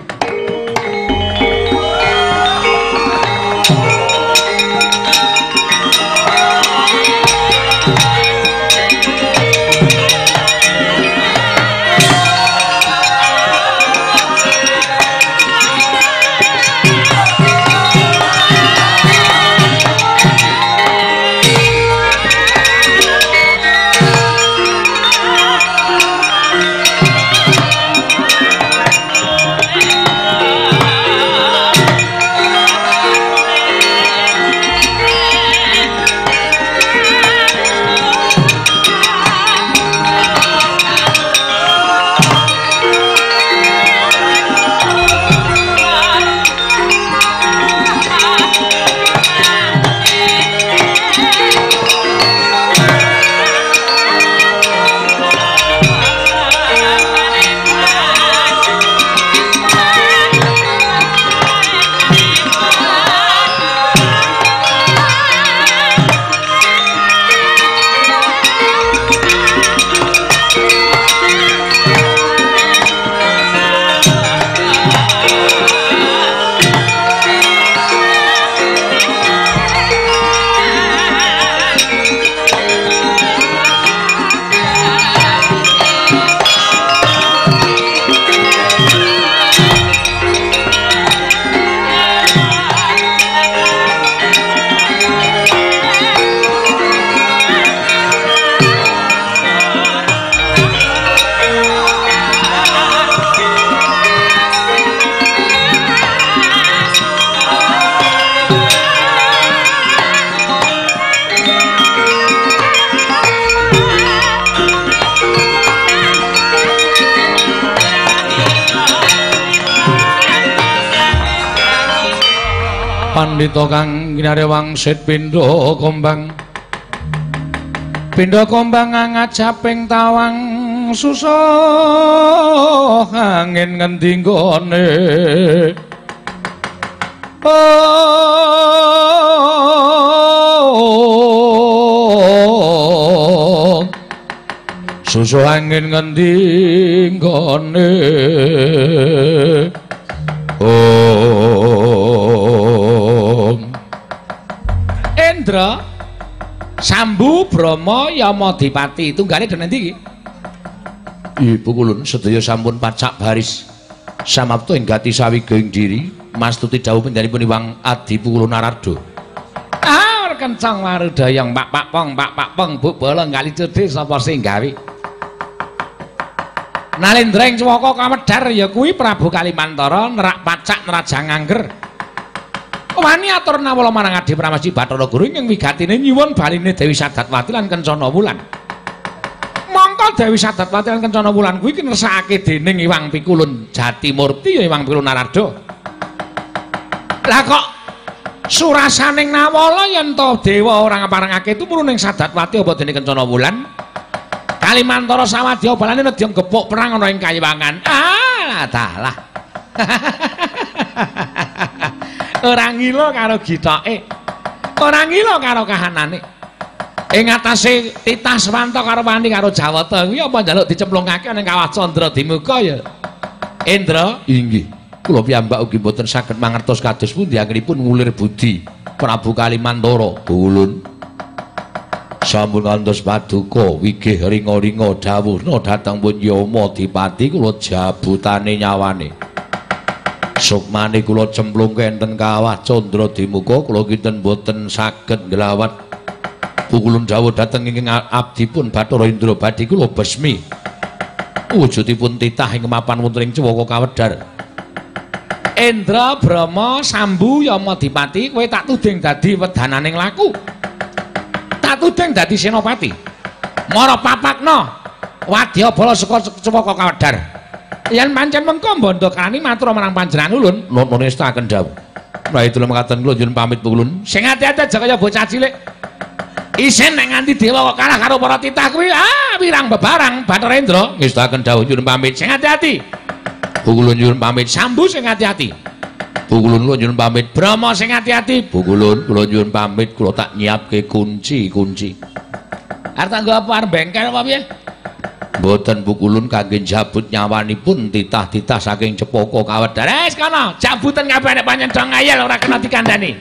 Pandhita kang kinare wangsit pindha kombang ngajaping tawang susah angin ngendi nggone susah angin ngendi nggone Indra Sambu Brahma Yamadipati tunggale den endi iki? Ibu kulun sedaya sampun pacak baris samapta ing gati sawiga ing diri mastuti dawuh pendhanipun Iwang Adi Pukulun Narada. kencang marudayang pak pong bu bola kali cedhe sapa sing gawe Nalendra ing Cwaka Kawedhar ya kuwi Prabu Kalimantara nerak pacak neraja ngangger wani atur nawala marang Adi Pramesti Bathara Guru ing wigatine nyuwun baline Dewi Sadatwati lan Kencana Wulan mongko Dewi Sadatwati lan Kencana Wulan kuwi kinersakake dening Iwang Pikulun Jatimurti ya Iwang Pikulun Narada lah kok surasaning nawala yen to dewa ora ngaparengake tumurun ing Sadatwati apa dene Kencana Wulan Kalimantara sawadya balane nedya gepuk perang ana ing Kayiwangan. Ah, dalah. Ora ngila karo gitoke. Ora ngila karo kahanane. Ing atase titah Swanta karo Wani karo Jawata kuwi apa njaluk dicemplungake ning Kawah Candra Dimuka ya. Indra, inggih. Kula piyambak ugi boten saged mangertos kados pundi anggenipun ngulir budi Prabu Kalimantara. Ulun sampun ngantos paduka wigih ringa-ringa dawuhna dhateng pun Yama Dipati kula jabutane nyawane. Sukmane kula cemplungke enten Kawah Candra Dimuka kula kinten boten saged nglawat. Pukulun dawuh dhateng ing abdipun Bathara Indra badhe kula besmi. Wujudipun titah ing mapan wonten ing Cwaka Kawedhar. Indra Brahma Sambu Yama Dipati kowe tak tuding dadi wedananing laku. Tudeng dadi senopati mara papakna wadya bala saka Cwaka Kawedhar yen pancen mengko Bandha Krani matur marang panjenengan ulun nunune staken dawuh menawi kula mekaten kula njur pamit ulun sing ati-ati aja kaya bocah cilik isen nek nganti dewa kok kalah karo para titah kuwi wirang bebarang Bathara Indra ngestaken dawuh njur pamit sing ati-ati ulun njur pamit Sambu sing ati-ati Pukulun kula nyuwun pamit Brahma sing ati-ati. Pukulun kula nyuwun pamit kula tak nyiapke kunci-kunci. Arep tak nggo apa arep bengkel apa piye? Mboten Pukulun kangge jabut nyawanipun titah-titah saking Cepaka Kawedhar. Wis kana, jabutan kabeh nek pancen do ngayal ora kena dikandhani.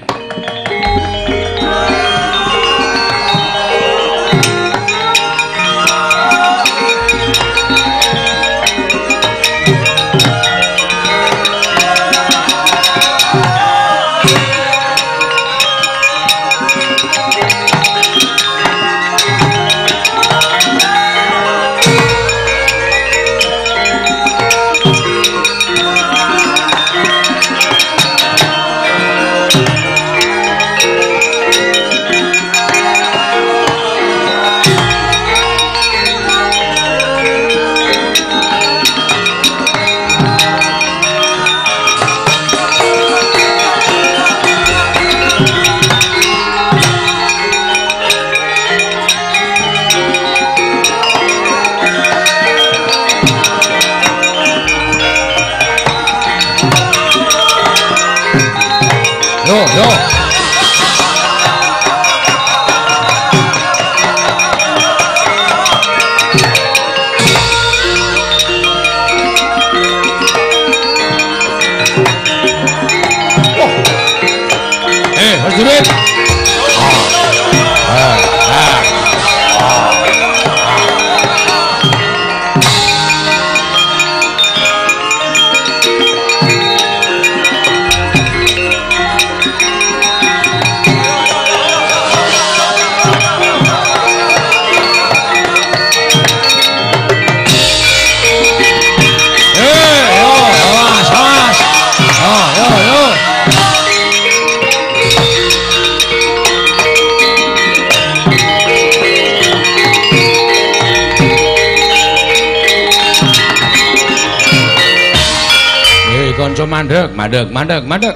Mandeg.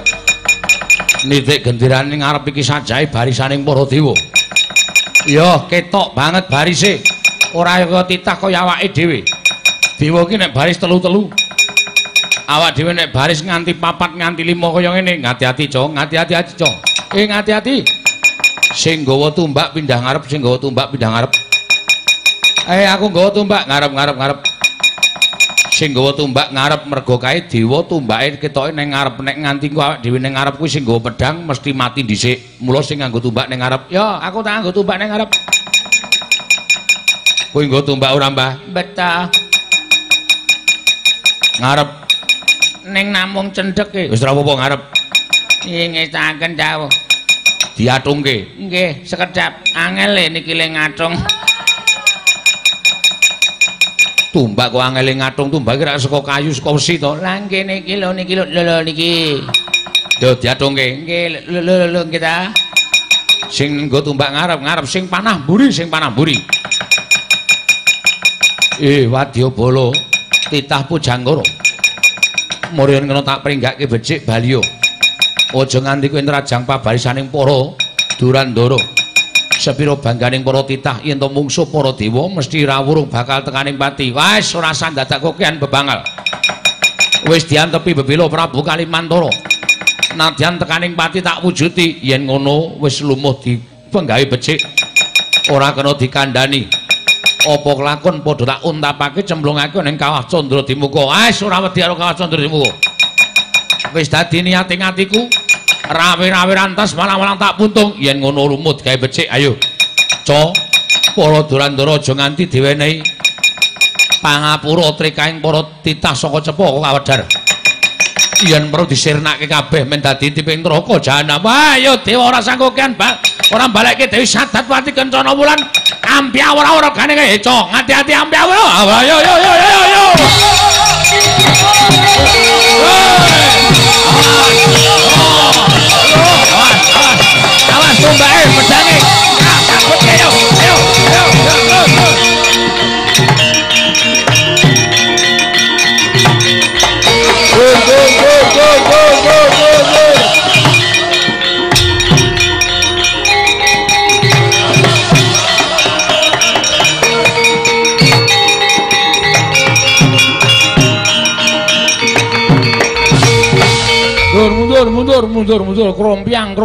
Nitik gendirane ngarep iki sajahe barisaning para dewa. Ya, ketok banget barise. Ora kaya titah kaya awake dhewe. Dewa ki nek baris telu-telu. Awak dhewe nek baris nganti 4 nganti 5 kaya ngene. Ngati-ati, Cong. Ngati-ati, Cong. Ngati-ati. Sing nggawa tumbak pindah ngarep, sing nggawa tumbak pindah ngarep. Aku nggawa tumbak ngarep. Sing nggawa tumbak ngarep mergo kae dewa tumbake ketoke ning ngarep nek nganti ku awak dhewe ning ngarep kuwi sing nggawa pedhang mesti mati dhisik. Mula sing nganggo tumbak ning ngarep. Ya, aku tak nganggo tumbak ning ngarep. Kowe nggawa tumbak ora, Mbah? Betul. Ngarep ning namung cendhek e. Wis ora apa-apa ngarep. Ngestaken dawuh. Diathungke. Nggih, sekedap angel niki le ngathung. Tumbak kok angel ngathung, tumbak ki ra saka kayu saka wesi to. Lah nggih niki lho niki. Yo diathungke. Nggih lho kita. Sing nggo tumbak ngarep sing panah mburi. Wadyabala titah Pujanggara. Muryan kena tak pringgake becik Baliya. Aja nganti kowe nrajang pabarisaning para Durandara. Sepira bangganing para titah yen to mungsuh para dewa mesti rawuh bakal tekaning pati. Wis ora usah dadak kokean bebangal. Wis diantepi bebela Prabu Kalimantara. Nadyan tekaning pati tak wujuti yen ngono wis lumuh dipenggawe becik. Ora kena dikandhani. Apa kelakon padha tak untapake cemplungake ning Kawah Candra Dimuka. Wis ora wedi karo Kawah Candra Dimuka. Wis dadi niating atiku. Rawe-rawe rantas malang-malang tak puntung yen ngono lumut gawe becik. Ayo. Para Durandara aja nganti diwenehi pangapura trikaing para titah saka Cepa Kawedar. Yen perlu disirnake kabeh men dadi tiping neraka jahanam. Ayo dewa ora sangkokean, ora balekke Dewi Sadatwati Kencana Wulan. Ambyah ora gane keco. Hati-hati ambyah. Ayo. Awas tumbake pedange. Takut ayo. Mundur krompiang.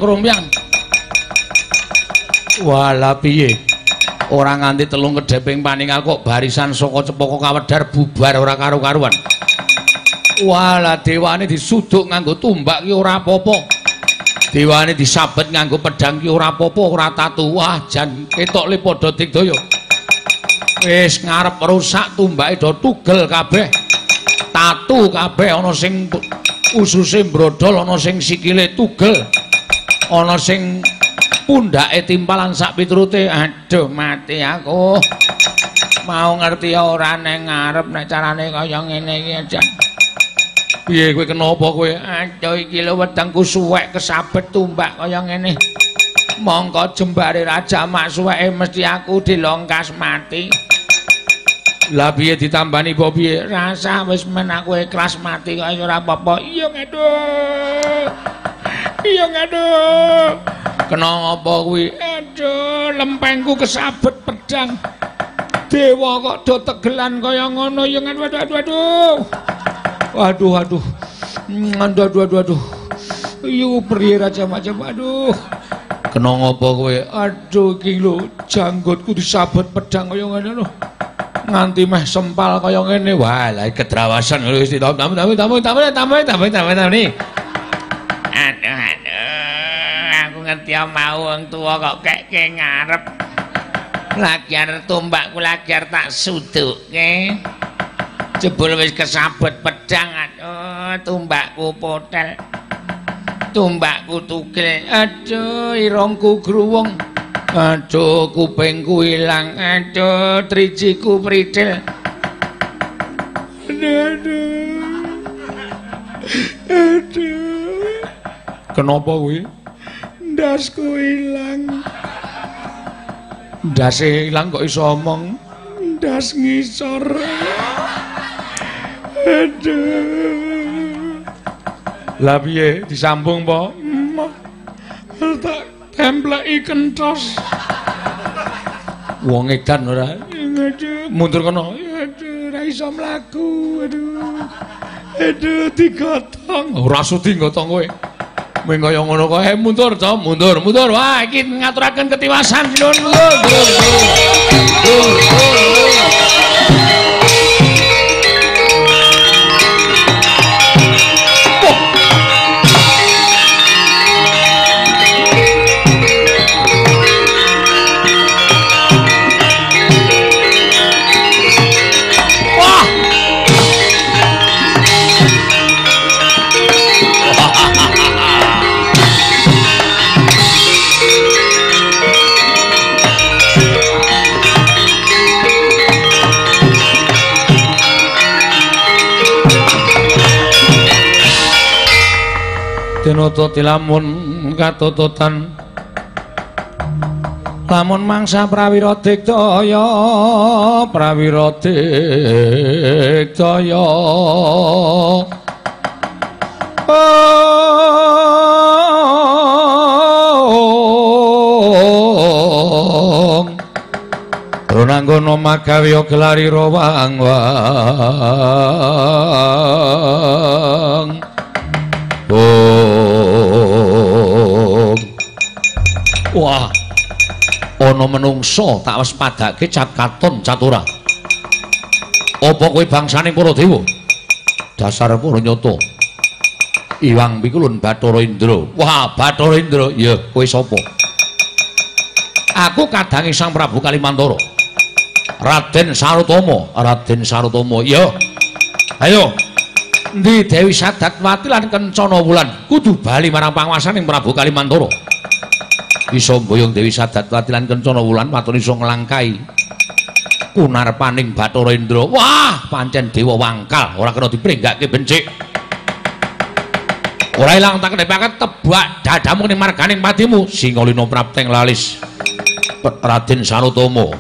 Walah piye? Ora nganti telung kedheping paningal kok barisan saka Cepaka Kawedar bubar ora karo-karuan. Walah dewane disuduk nganggo tumbak ki ora apa-apa. Dewane disabet nganggo pedhang ki ora apa-apa, ora tatu. Wah, jan ketok le padha digdaya. Wis ngarep rusak tumbake do tugel kabeh. Tatu kabeh ana sing ususe mbrodol, ana sing sikile tugel. Ana sing pundhake timpalan sak piturute. Aduh mati aku. Mau ngerti ora ning ngarep nek carane kaya ngene iki aja. Piye kowe kenapa kowe? Aduh iki lho wedangku suwek kesabet tumbak kaya ngene. Mongko jembare Raja Mak suweke mesti aku dilongkas mati. Lah piye ditambani apa piye? Rasa wis men aku ikhlas mati kok ora apa-apa. Iya ngaduh. Kena apa kuwi? Aduh, lempengku kesabet pedang. Dewa kok do tegelan kaya ngono ya aduh. Waduh. Aduh. Iyo priye Raja macam aduh. Kena ngapa kowe? Aduh iki lho janggutku disabet pedang kaya ngono lho. Nganti meh sempal kaya ngene. Wah, lha kedrawasan lho wis tamu. Aduh. Aku ngerti mau wong tuwa kok keke ngarep. Lagian tumbakku lagian tak suduke. Jebul wis kesabet pedang. Aduh, tumbakku potel. Tumbakku tugel. Aduh, irungku gruwung. Aduh, kupingku ilang. Aduh, trijiku pridhil. Aduh. Kenapa kuwi? Ndasku ilang. Ndase ilang kok iso omong. Ndas ngisor. Aduh. Lah piye disambung po? Tak templeki kenthos. Wong edan ora. Aduh, mundur kono. Aduh, ora iso mlaku. Aduh, digotong. Ora sudi gotong kowe. Mung kaya ngono kae mundur to, mundur. Wah, iki ngaturaken ketiwasan nuwun. Tinututi lamun katututan lamun mangsa prawira digdaya Runanggono magawiya gelari rawang-wang wah ana menungso tak wis padake cap katon catura apa kowe bangsane para dewa dasar para nyata Iwang Pikulun Bathara Indra wah Bathara Indra ya kowe sapa aku kadange Sang Prabu Kalimantara Raden Sarutama ya ayo Ndi Dewi Sadatwati lan Kencana Wulan kudu bali marang panguwasaning Prabu Kalimantara. Isa mboyong Dewi Sadatwati lan Kencana Wulan matur isa nglangkai kunarpaning Bathara Indra. Wah, pancen dewa wangkal, ora kena diprenggake bencik. Ora ilang tak kedepaken tebak dadamu ning marganing patimu Singalina prapteng lalis Raden Sarutama.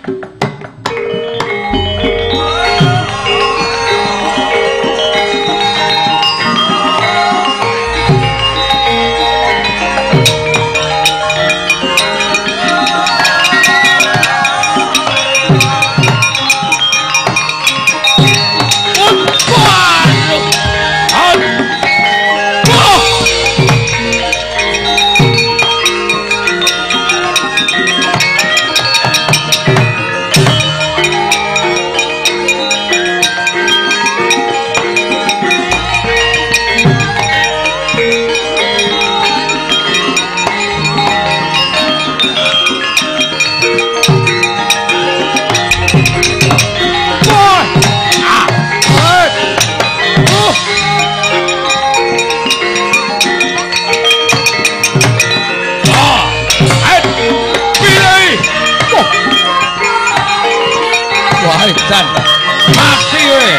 Dan mati we.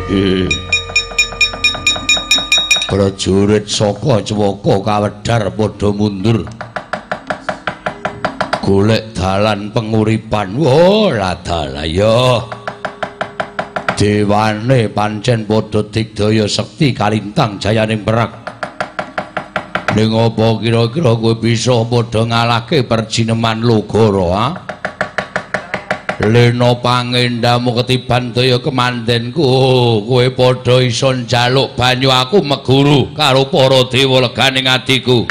Prajurit saka Cwaka Kawedhar padha mundur. Golek dalan penguripan. Ora dalan ya. Dewane pancen padha digdaya sekti kalintang jayaning perang. Ning apa kira-kira kowe bisa padha ngalahke Perjineman Logara, ha? Lena pangendamu ketiban daya kemandenku, kowe padha iso njaluk banyu aku meguru karo para dewa leganing atiku.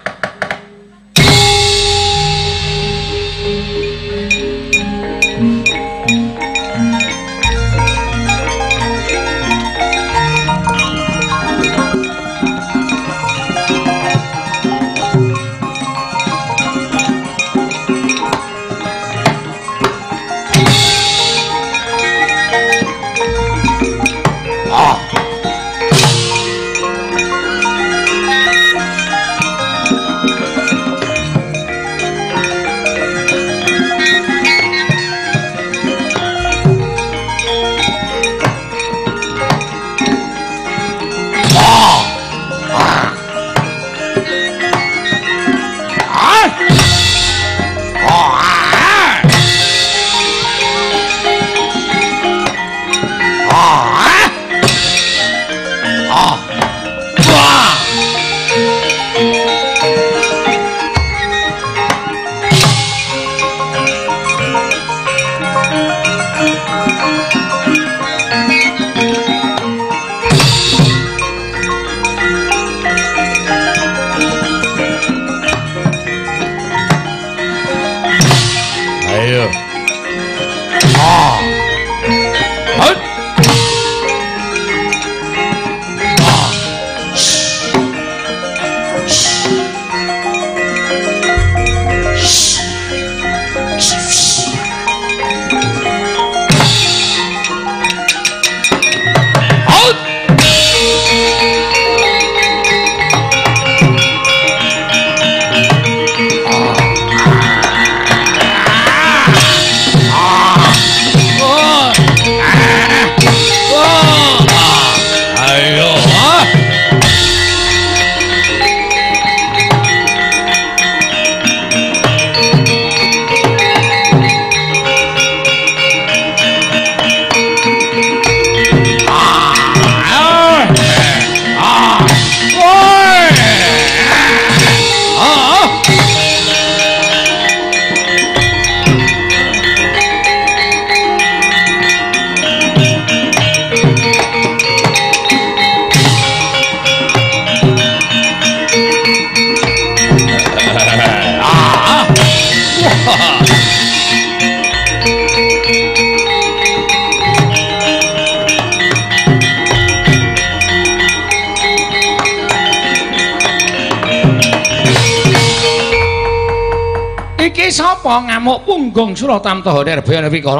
Sapa ngamuk punggung Suratamtaha Nirbaya Wikara?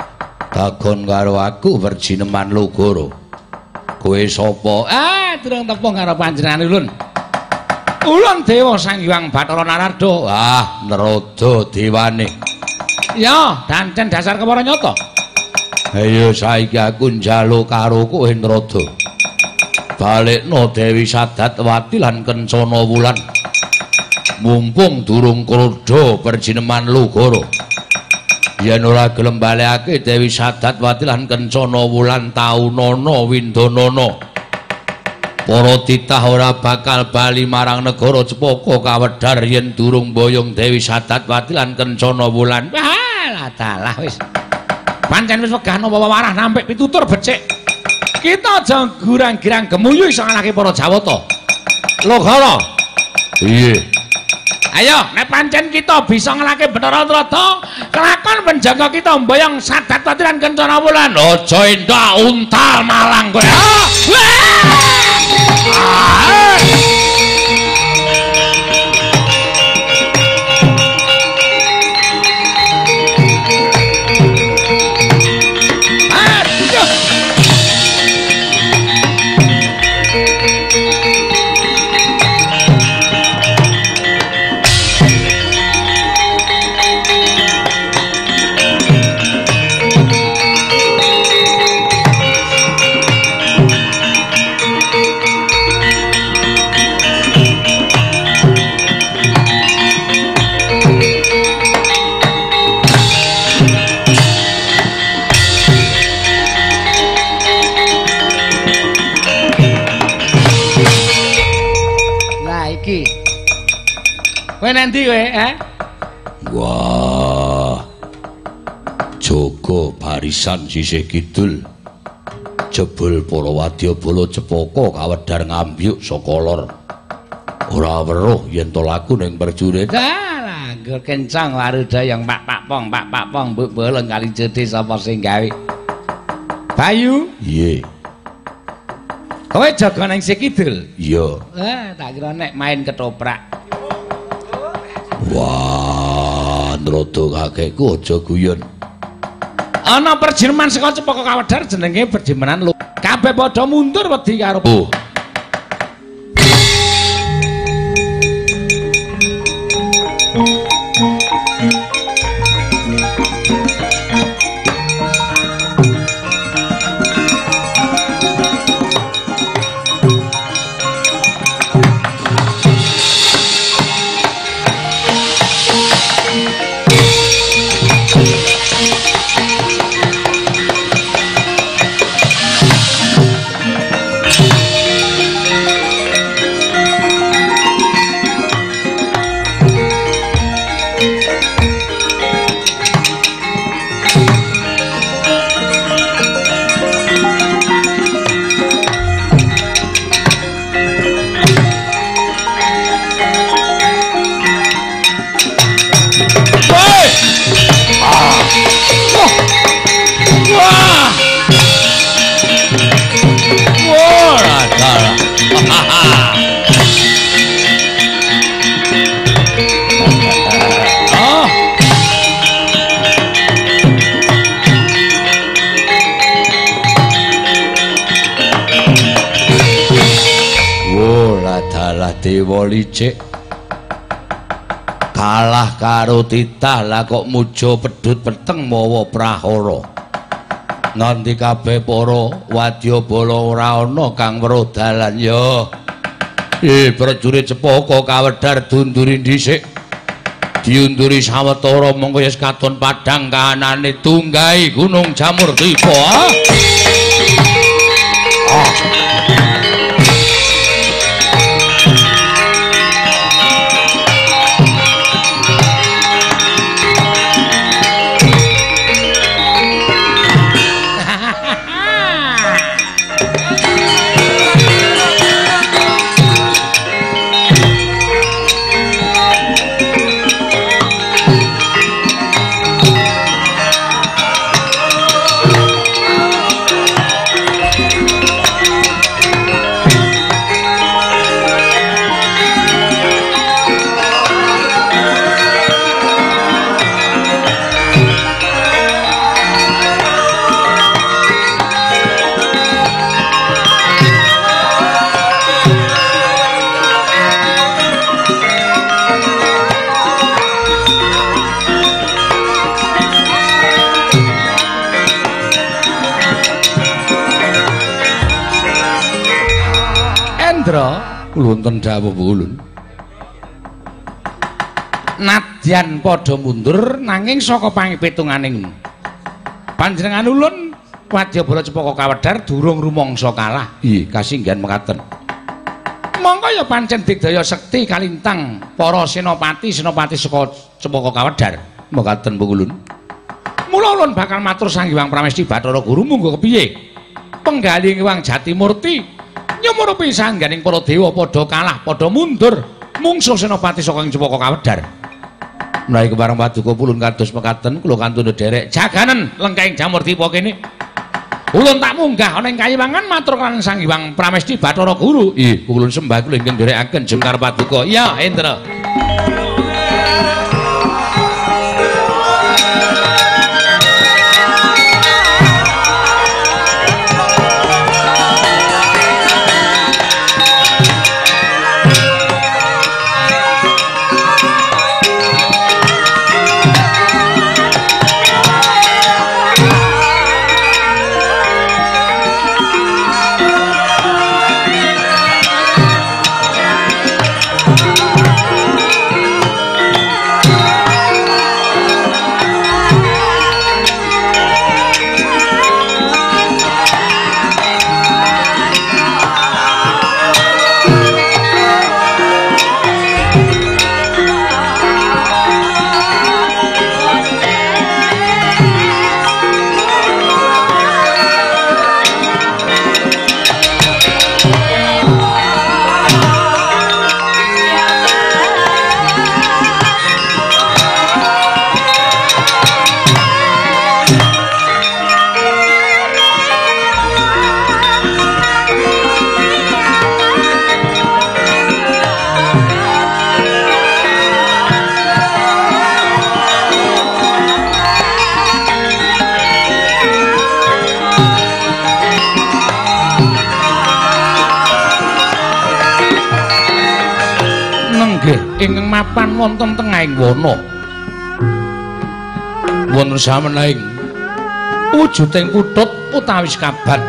Dagon karo aku Perjineman Logara. Kowe sapa? Durung tepung karo panjenengan ulun. Ulun Dewa Sang Hyang Bathara Narada. Narada dewane. Ya, dancen dasar kepara nyata. Ayo saiki aku njaluk karo kowe Narada. Balekno Dewi Sadatwati lan Kencana Wulan. Mumpung durung krodha Perjineman Logara. Yen ora gelem balekake Dewi Sadatwati lan Kencana Wulan taunana windanana, para titah ora bakal bali marang negara Cepaka Kawedhar yen durung boyong Dewi Sadatwati lan Kencana Wulan. Lah dalah wis. Pancen wis wegah napa warah nampik pitutur becik. Kita aja gurang-girang gemuyu iso ngalahke para Jawata. Logara. Iye. Ayo, nek pancen kita bisa ngelake Bathara Narada, kelakon penjaga kita mboyong Sadatwati lan Kencana Wulan. Aja endak untal malang kowe. Kowe nanti kowe, Wah. Jaga barisan sisih kidul. Jebul para wadyabala Cepaka kawedhar ngambyuk saka lor. Ora weruh yen to laku ning prajurit. Lah, kencang warudayang Pak Pong, mbok bolong kali jedhe sapa sing gawe. Bayu? Iye. Kowe jaga ning sikidul? Iya. Tak kira nek main ketoprak. Wah, nrodo kakekku aja guyon. Ana perjeneman saka Cepaka Kawedhar jenenge perjeneman lu. Kabeh padha mundur wedi karo. Oh. Dewa licik kalah karo titah lah kok muja pedhut peteng mawa prahara nganti kabeh para wadyabala ora ana kang weruh dalan ya prajurit Cepaka Kawedhar dunduri dhisik diunduri sawetara mongko wis katon padhang kahanane tunggahe Gunung Jamur Dipa. Wonten dawuh ulun. Nadyan padha mundur nanging saka pangipitunganing panjenengan ulun wadyabala Cepaka Kawedhar durung rumangsa kalah. Nggih, kasinggihan mekaten. Monggo ya pancen digdaya sekti kalintang para senopati saka Cepaka Kawedhar. Mekaten Bu ulun. Mula ulun bakal matur Sanghyang Pramesti Bathara Guru monggo kepiye? Penggali Hyang Jatimurti nyumurupi sangganing para dewa padha kalah padha mundur mungsuh senopati saka Cepaka Kawedhar. Menawi kepareng paduka pulun kados mekaten kula kantun derek jaganen lengkaing Jamur Dipa kene. Ulun tak munggah ana ing kayiwangan matur kaliyan Sanghyang Pramesti Bathara Guru. Nggih, kula sembah kula ingkang derekaken jengkar paduka. Ya, Indra. ingkang mapan wonten tengahing wana wonten sameneing wujuding putut utawi skabat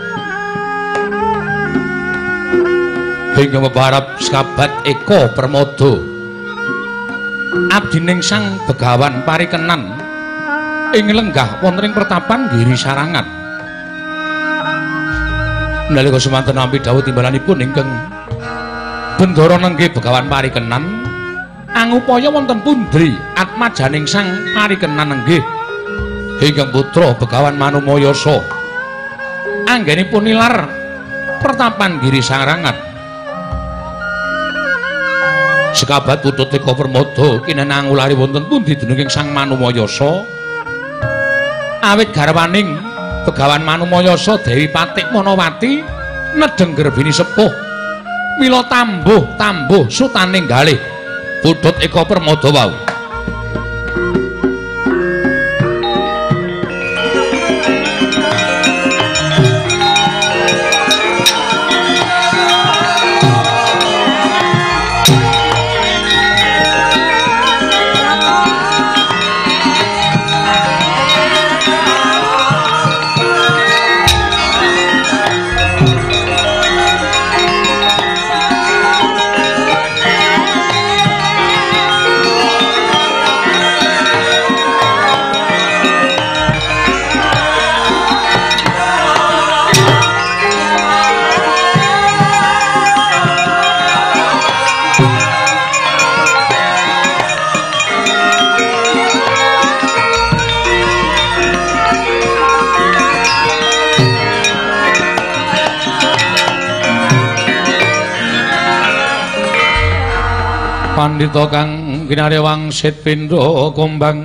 ingkang mebarap skabat Eka Permada abdining Sang Begawan Parikenan ing lenggah wonten ing pertapan Giri Sarangan. Nalika semanten nampi dawuh timbalanipun ingkang Bendara nenggih Begawan Parikenan angupaya wonten pundri atmajaning Sang Parikenan nenggih ingkang putra Begawan Manumayasa anggenipun nilar pertapan Giri Sarangan. Sekabat putut Eka Permada kinenang ulari wonten pundi dening Sang Manumayasa awit garwaning Begawan Manumayasa Dewi Patik Manawati nedeng gerbini sepuh mila tambuh sutaning galih putut Eka Permada wau. Pandhita kang kinarya wangsit pindha kombang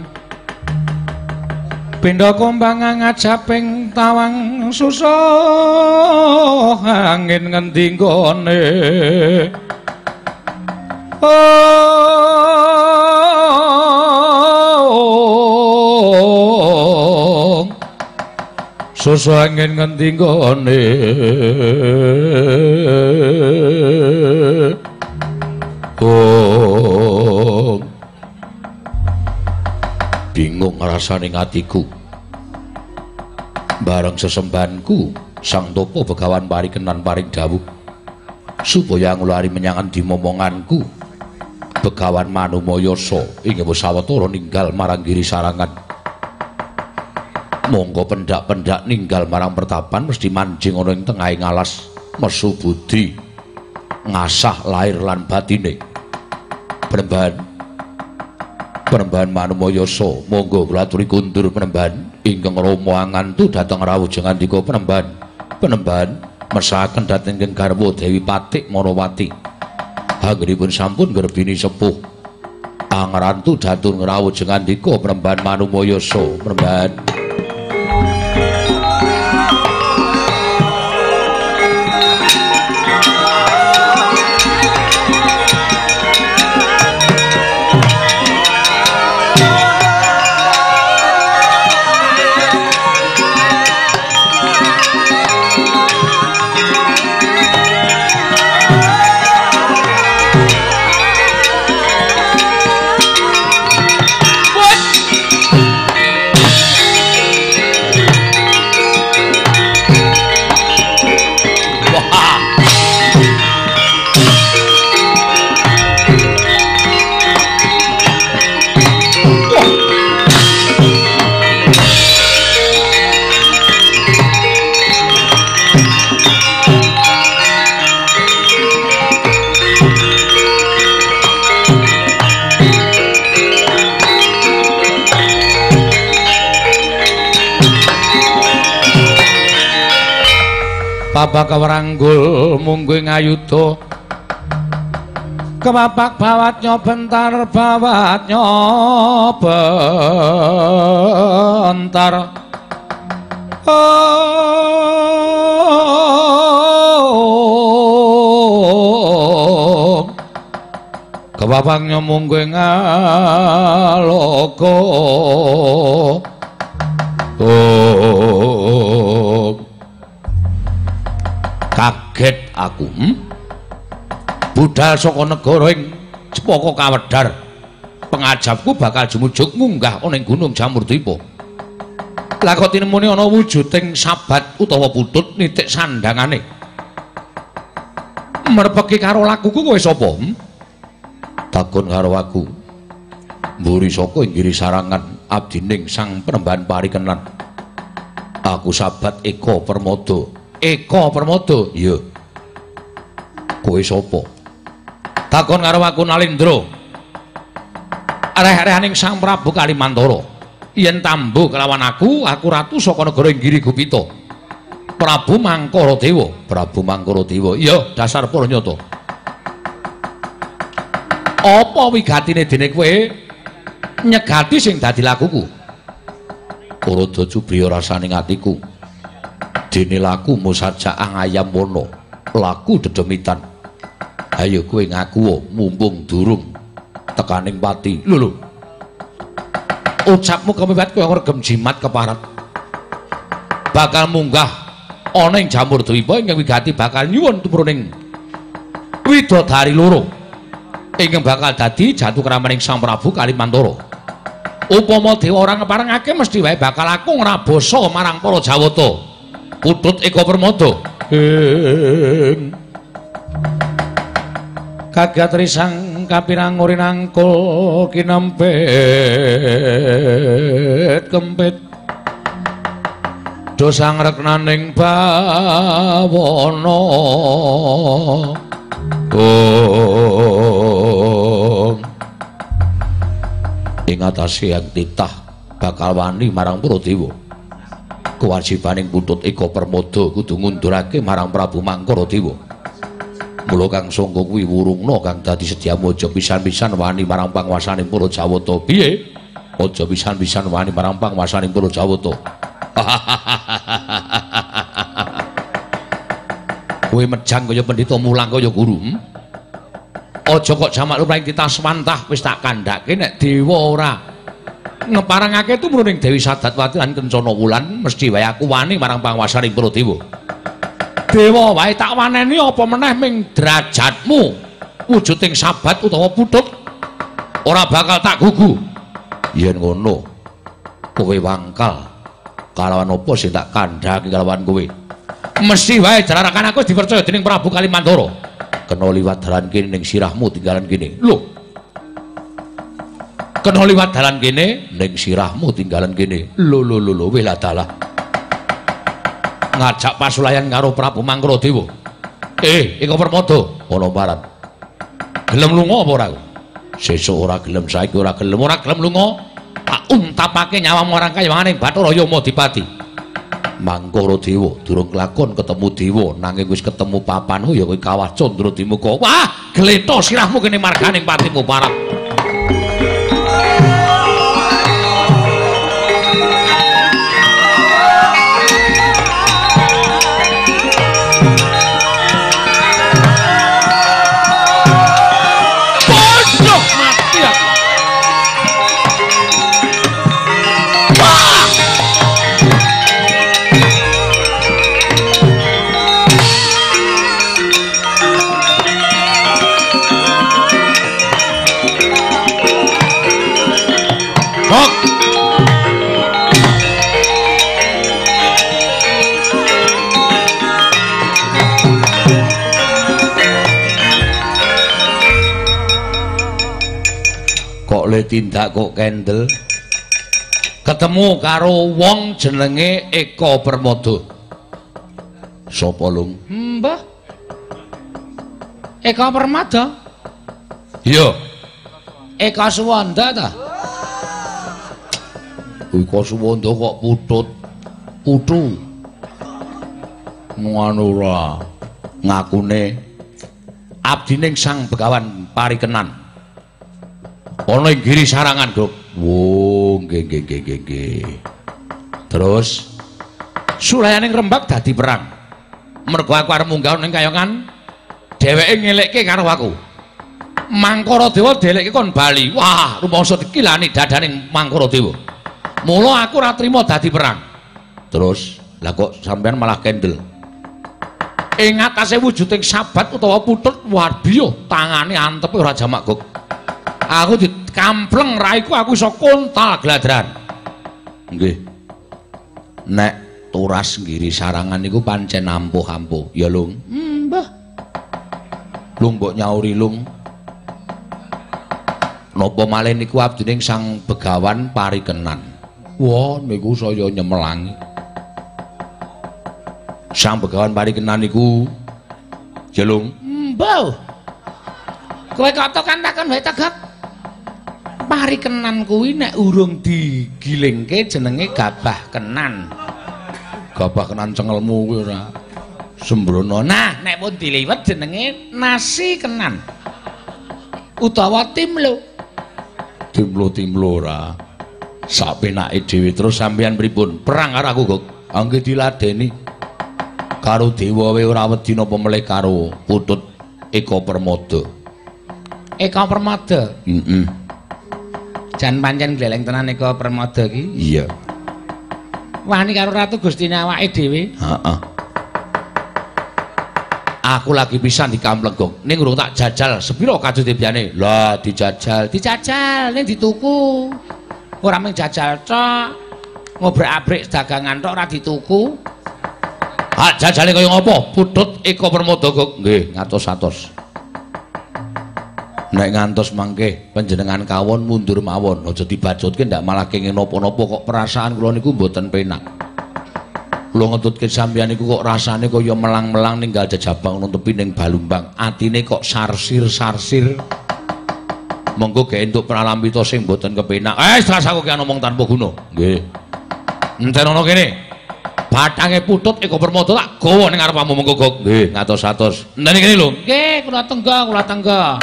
ngajaping tawang susah angin ngendi nggone susah angin ngendi nggone bingung ngrasaning atiku bareng sesembahanku Sang Topo Begawan Parikenan paring dawuh supaya ngulari menyang endi momonganku Begawan Manumayasa ing sawetara ninggal marang Giri Sarangan. Monggo pendak-pendak ninggal marang pertapan mesti manjing ana ing tengahing alas mesu budi ngasah lahir lan batine. Penembahan Manumayasa monggo kula aturi kundur penembahan ingkang rama angantu dhateng rawuh jengandika penembahan mesakaken dhateng garwa Dewi Patik Manawati anggenipun sampun gerbini sepuh angrantu dhateng rawuh jengandika penembahan Manumayasa penembahan Bapak kawranggul mungguh ngayuda kebapak bawatnya bentar kebabangnya mungguh ngaloko kaget aku budal saka negara ing Cepaka kawedhar. Pengajapku bakal jumujuk munggah ana ing Gunung Jamurdipa. Lah kok tinemune ana wujuding sabat utawa putut nitik sandhangane. Merpeki karo lakuku kowe sapa? Takon karo aku. Mburi saka ing giri sarangan abdining Sang Penembahan Parikenan. Aku sabat Eka Permada. Eka Permada? Iya. Kowe sapa? Takon karo aku Nalendra. Areh-arehaning Sang Prabu Kalimantara. Yen tambuh kelawan aku ratu saka negara Inggiri Gupita. Prabu Mangkaradewa. Prabu Mangkaradewa. Iya, dasar Pranyata. Apa wigatine dene kowe nyegati sing dadi lakuku? Ora jubriya rasaning atiku. Dene lakumu sajak angayam wana, laku dedemitan. Ayo kowe ngaku mumpung durung tekaning pati. Lho. Ucapmu kemewat kowe ngregem jimat keparat. Bakal munggah ana ing Jamurdipa ing wigati bakal nyuwun tumruning widodari loro. Ingkang bakal dadi jatuh kramaning Sang Prabu Kalimantara. Upama dewa ora ngeparengake mesti wae bakal aku ngrabasa marang para Jawata. Putut Eka Permada. Kagatri sang kapirang urinangkul kinempet kempit dosang reknaning bawana ing atase yang titah bakal wani marang para dewa. Kewajibaning Putut Eka Permada kudu ngundurake marang Prabu Mangkaradewa. Mula kang sangka kuwi wurungna kang dadi sedyamu aja pisan-pisan wani marang panguwasaning para Jawata. Piye? Aja pisan-pisan wani marang panguwasaning para Jawata. Kowe mejang kaya pendhita mulang kaya guru. Aja kok jamak luring titah swantah wis tak kandhake nek dewa ora ngeparengake tumruning Dewi Sadatwati lan Kencana Wulan mesti wae aku wani marang panguwasaning para dewa. Dewa wae tak waneni apa meneh ming derajatmu wujuding sabat utawa putut ora bakal tak gugu. Yen ngono kowe wangkal kalawan apa sing tak kandhake kalawan kowe. Mesti wae jararakan aku dipercaya dening Prabu Kalimantara. Kena liwat dalan kene ning sirahmu tinggalan kene. Lho. Kena liwat dalan kene ning sirahmu tinggalan kene. Lho wela dalah. Ngajak pasulayan karo Prabu Mangkaradewa. Eka Permada, ana paran. Gelem lunga apa ora? Sesuk ora gelem, saiki ora gelem lunga. Tak untapake nyawamu marang kayawanganing Bathara Yamadipati. Mangkaradewa durung kelakon ketemu dewa nanging wis ketemu papanmu ya kowe Kawah Candradimuka. Wah, gletha sirahmu kene marganing patimu parang. Tindak kok kendel ketemu karo wong jenenge Eka Permada. Sapa lung? Mbah Eka Permada? Iya. Eka Suwanda ta? Eka Suwanda kok putu ngono ora ngakune abdining Sang Begawan Parikenan. Ana ing giri sarangan, Dok. Wo, nggih. Terus sulayaning Rembag dadi perang. Mergo aku arep munggah ning kayongan, dheweke ngelekke karo aku. Mangkaradewa dhelekke kon bali. Wah, rumangsa dikilani dadaning Mangkaradewa. Mula aku ora trima dadi perang. Terus, lah kok sampean malah kendel? Ing atase wujuding sabat utawa putut warbiyo, tangane antepe ora jamak gok. Aku dikampleng raiku aku iso kontal gladran. Nggih. Nek turas ngiri sarangan niku pancen ampuh-ampuh. Ya, Lung. Mbah. Lung mbok nyauri, Lung. Napa malih niku abdining Sang Begawan Parikenan. Wah, niku saya nyemelangi. Sang Begawan Parikenan niku ya, Lung. Mbah. Kowe kok kan takon wae tegak. Parikenan kuwi nek urung digilingke jenenge Gabah Kenan. Gabah Kenan cengelmu kuwi ora sembrono. Nah, nek pun diliwet jenenge Nasi Kenan. Utawa Timlo. Timlo ora. Sak penake dhewe terus sampeyan pripun? Perang karo aku, Gok. Angge diladeni. Karo dewa wae ora wedi napa melih karo Putut Eka Permada. Eka Permada. Heeh. Jan pancen gleleng tenan Eka Permada iki. Iya. Wani karo Ratu Gustine awake dhewe. Heeh. Aku lagi pisan dikampleng, Gong. Ning urung tak jajal sepira kadute biyane. Lah dijajal, Dijajal ning dituku. Ora mung jajal tok. Ngobrek-abrik dagangan tok ora dituku. Hak jajale kaya ngopo? Putut Eka Permada, Gong. Nggih, ngatos-atos. Nek ngantos mangke panjenengan kawon mundur mawon, aja dibacutke ndak malah kenging napa-napa kok perasaan kula niku mboten penak. Kula ngetutke sampeyan niku kok rasane kaya melang-melang ninggal jejabang nutupi ning Balumbang. Atine kok sarsir-sarsir. Monggo gawe entuk pralambita sing mboten kepenak. Strasaku ki ngomong tanpa guna. Nggih. Enten ana kene. Bathange Putut Eka Permada tak gawa ning ngarepamu monggo, Gok. Nggih, ngatos-atos. Ndene kene lho. Nggih, kula tenggo.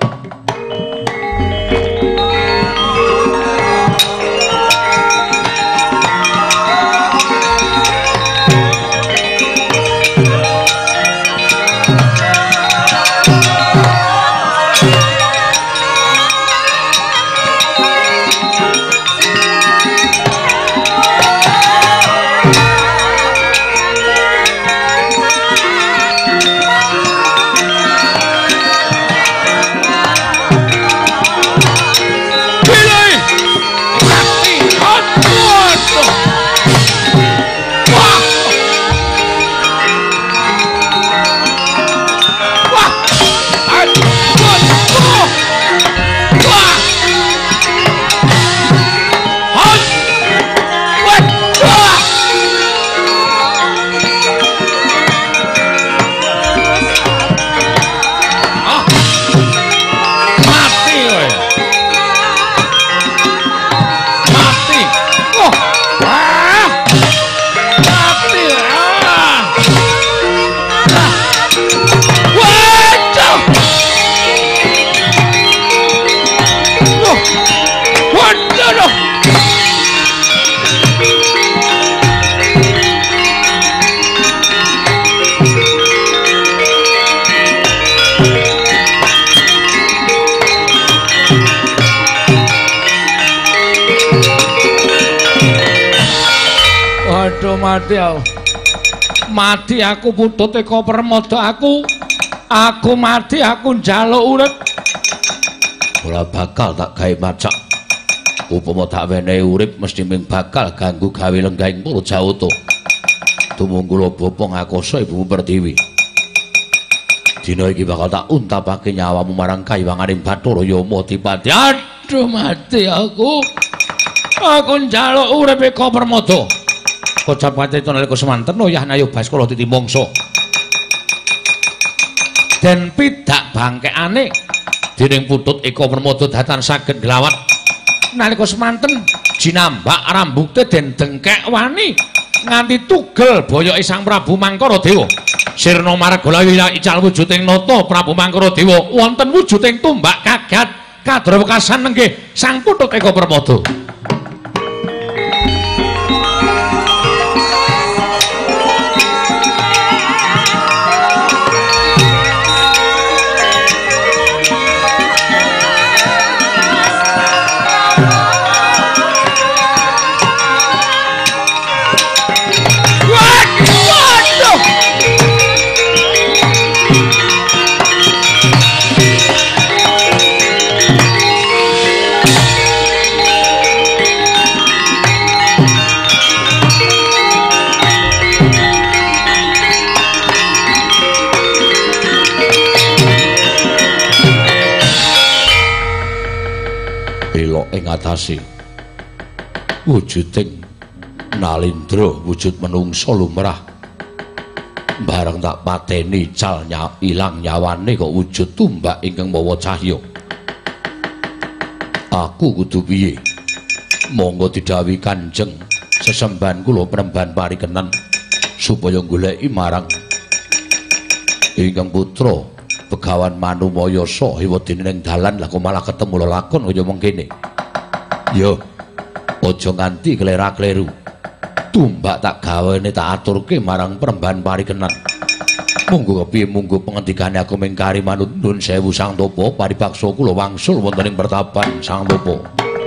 Mati aku Putut Eka Permada aku mati aku njaluk urip. Ora bakal tak gawe macak. Upama tak wenehi urip mesti ming bakal ganggu gawe lenggahing para Jawata. Tumungkula bapa ngakoso Ibumu Pertiwi. Dina iki bakal tak untapake nyawamu marang kayiwanganing Bathara Yama Dipati. Aduh mati aku. Aku njaluk urip Eka Permada. Kocapate nalika semanten oyah nayo Baskara titi mangsa. Den pidak bangkekane dening Putut Eka Permada datan saged glawat nalika semanten jinambak rambute den dengkek wani nganti tugel boyoke Sang Prabu Mangkaradewa. Sirna margalawi ical wujuding nata Prabu Mangkaradewa wonten wujuding tumbak kagat kadrawekasan nenggih Sang Putut Eka Permada. atase wujuding Nalindra wujud menungsa lumrah bareng tak pateni cal ilang nyawane kok wujud tumbak ingkang mawa cahya. Aku kudu piye? Monggo didhawuhi Kanjeng sesembahan kula penemban parikenan supaya goleki marang ingkang putra Begawan Manumayasa hewadene ning dalan lah kok malah ketemu lelakon kaya mengkene. Yo, aja nganti klera-kleru. Tumbak tak gawene tak aturke marang perembahan parikenan. Monggo kepiye monggo pengendikane aku mingkari manut nuwun sewu Sang Topo paribaksa kula wangsul wonten ing pertapan Sang Topo.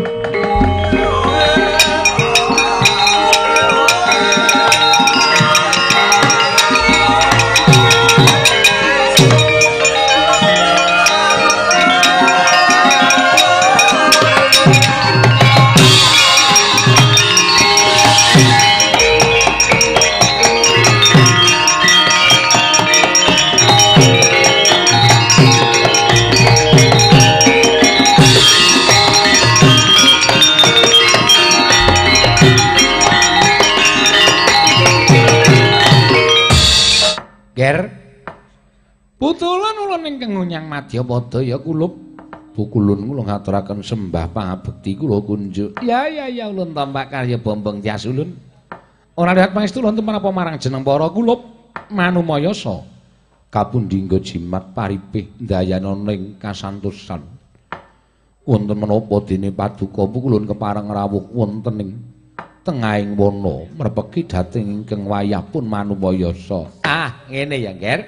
Putulan ulun ingkang ngunyang Madyapada ya kulup. Bukulun kula ngaturaken sembah pangabekti kula kunjuk. Ya ulun tampak karya bombong tias ulun. Ora lihat pangestu ulun menapa marang jeneng para kulup Manumayasa. Kapundhingga jimat paripih ndayana ning kasantosan. Wonten menapa dene paduka pukulun kepareng rawuh wonten ing tengahing wana mrepeki dhateng ingkang wayah pun Manumayasa. Ah, ngene ya, Nger.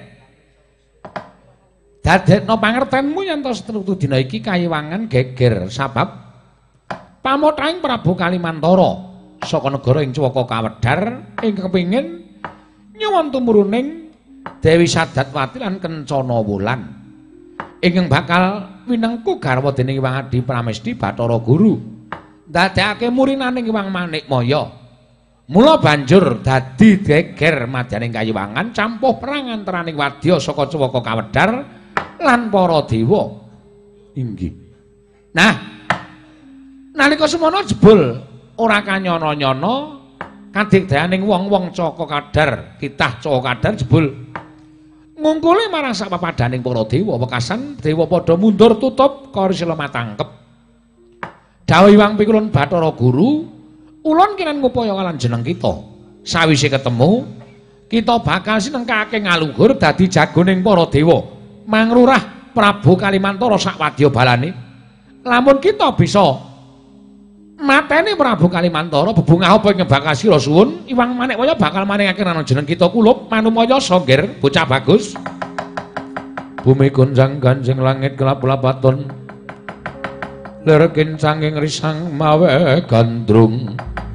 Dadekno pangertenmu yen to setutu dina iki kayiwangan geger sabab pamothaing Prabu Kalimantara saka negara ing Cwaka Kawedhar ing kepingin nyuwun tumurunning Dewi Sadatwati lan Kencana Wulan ingkang bakal winengku garwa dening Hyang Adi Pramesti Bathara Guru ndadekake murinaning Hyang Manikmaya. Mula banjur dadi geger madyaning kayiwangan campuh perang antaraning wadya saka Cwaka Kawedhar lan para dewa. Inggih. Nah, nalika semono jebul ora kanyana-nyana kadigdayaning wong-wong Cwaka Kawedhar, kitah Cwaka Kawedhar jebul ngungkuli marang sapapadaning para dewa, wekasan dewa padha mundur tutup karisila matangkep. Dawuh Hyang Pikulun Bathara Guru, ulun kinan ngupaya kalan jeneng kita. Sawise ketemu, kita bakal sinengkake ngalunggur dadi jagoning para dewa. Mangrurah Prabu Kalimantara sak wadya balane. Lamun kita bisa mateni Prabu Kalimantara bebungah apa ing bakal sira suwun, Hyang Manikmaya bakal maringake nang jeneng kita kulup Manumayasa, Nger, bocah bagus. Bumi gonjang ganjing langit kelap-lapaton. Ler kincanging risang mawe gandrung.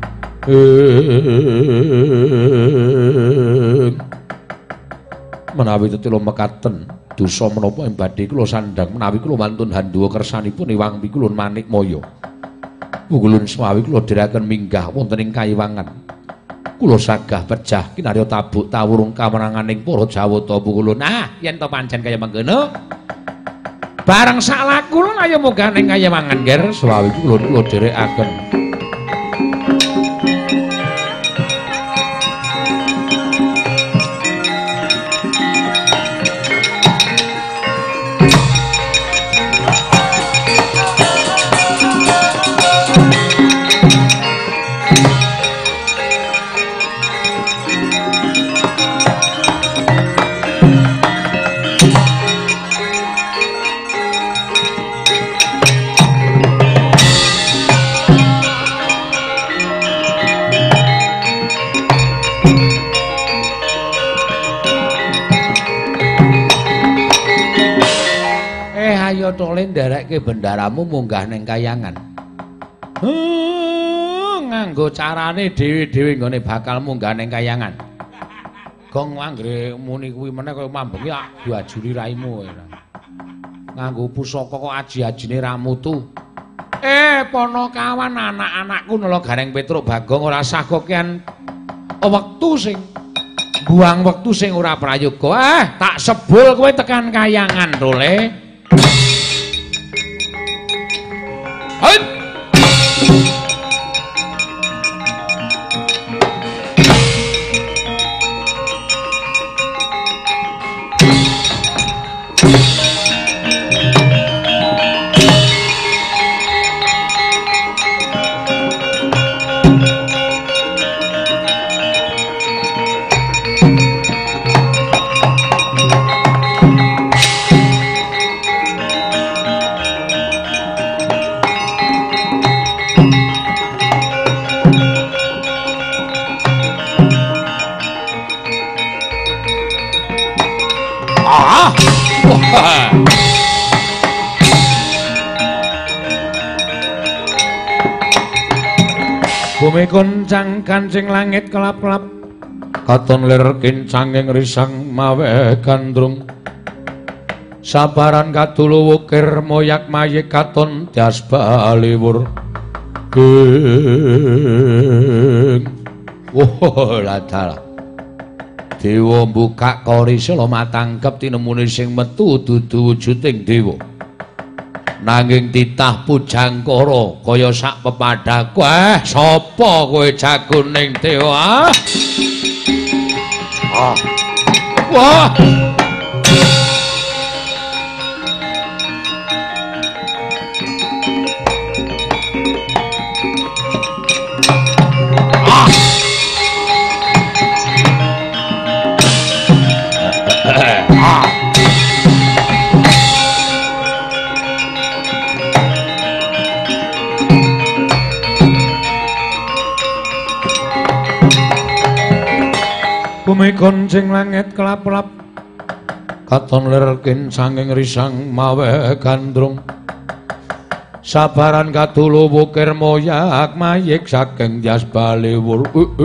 Menawi tetelo mekaten dosa menapa ing badhe kula sandhang menawi kula mantun handhuwa kersanipun Hyang Pikulun Manikmaya. Pukulun semawi kula dherekaken minggah wonten ing kayiwangan. Kula sagah pejah kinarya tabuk tawurung kamenanganing para Jawata Pukulun. Ah, yen to pancen kaya mengkono. Bareng sak laku lan ayo munggah ning kayiwangan, Nger. Semawi kula dherekaken. Tole nderekke bendaramu munggah ning kayangan. Nganggo carane dhewe-dhewe nggone bakal munggah ning kayangan. Gong anggere muni kuwi meneh kaya mambengi diajuri raimu. Nganggo pusaka kok aji-ajine ra mutu. Ponokawan anak-anakku nela Gareng Petruk Bagong ora sah kokean wektu sing buang wektu sing ora prayoga. Tak sebul kowe tekan kayangan, Tole. kincang kancing langit kelap-kelap katon lir kincang ing risang mawe gandrung sabaran kadulu wukir moyak mayik katon tias baliwur geng ladal dewa buka korisela matangkep tinemune sing metu dudu wujuding dewa nanging titah pujangkara kaya sak pepadhaku sapa kowe jagoning dewa wah bumi koncing langit kelap-kelap katon lir kincang ing risang mawe gandrung sabaran kadulu wukir moyak mayik saking jas baliwur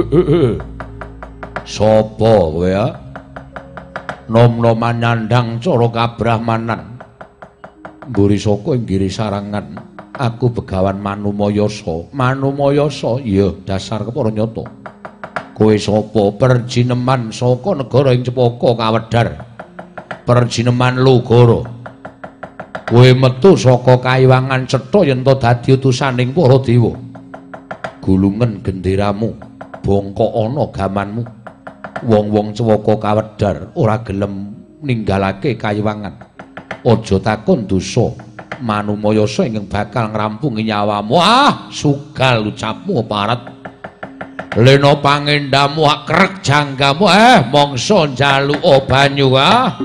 sapa kowe ya nom-noman nyandang cara kabrahmanan mburi saka ing giri sarangan aku begawan Manumayasa iya dasar kepara nyata kowe sapa perjineman saka negara ing Cepaka Kawedhar perjineman Lugara kowe metu saka Kaiwangan Cetha yen to dadi utusaning para dewa gulungen genderamu bangka ana gamanmu wong-wong Cepaka Kawedhar ora gelem ninggalake Kaiwangan aja takon dosa Manumayasa ingkang bakal ngrampungi nyawamu sugal ucapmu parat lena pangendamu krek janggamu mangsa njaluka banyu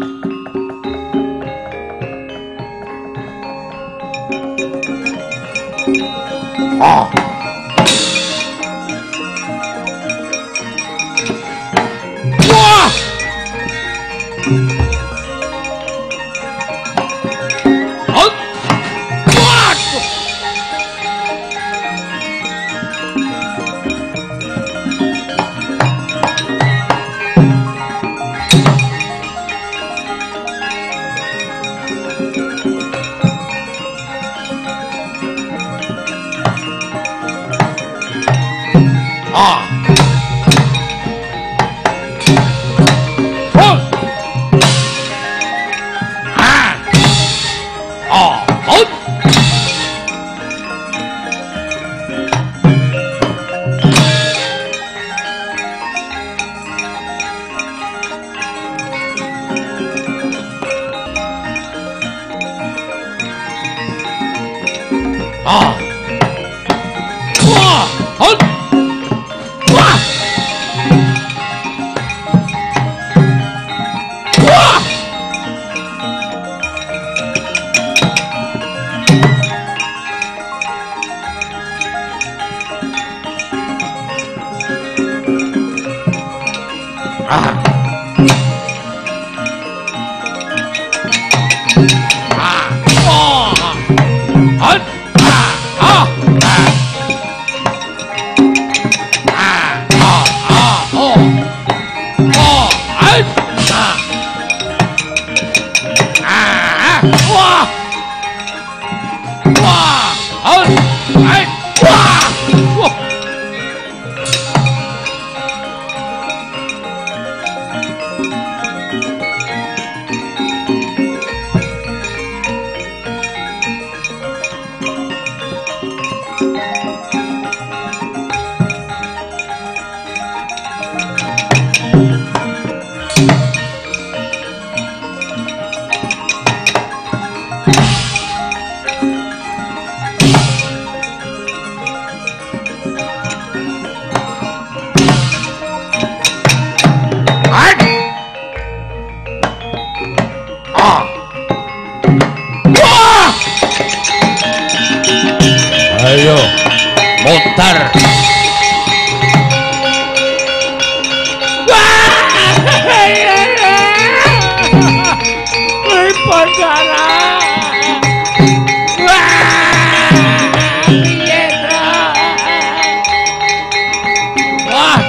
wah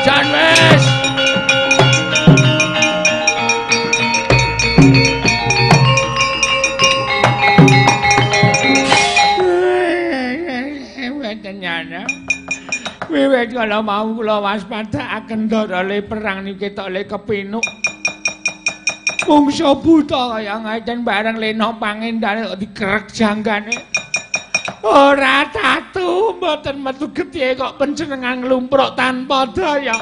edan wis. Wiwit kala mau kula waspadakaken darale perang niki ketok le kepinuk. Mungsa buta kaya ngaten bareng lena pangendane kok dikerek janggane. Ora tatu mboten metu getih kok panjenengan nglumpruk tanpa daya.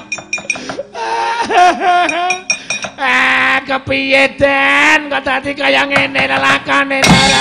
Kepiye Den kok dadi kaya ngene lelakane Dara.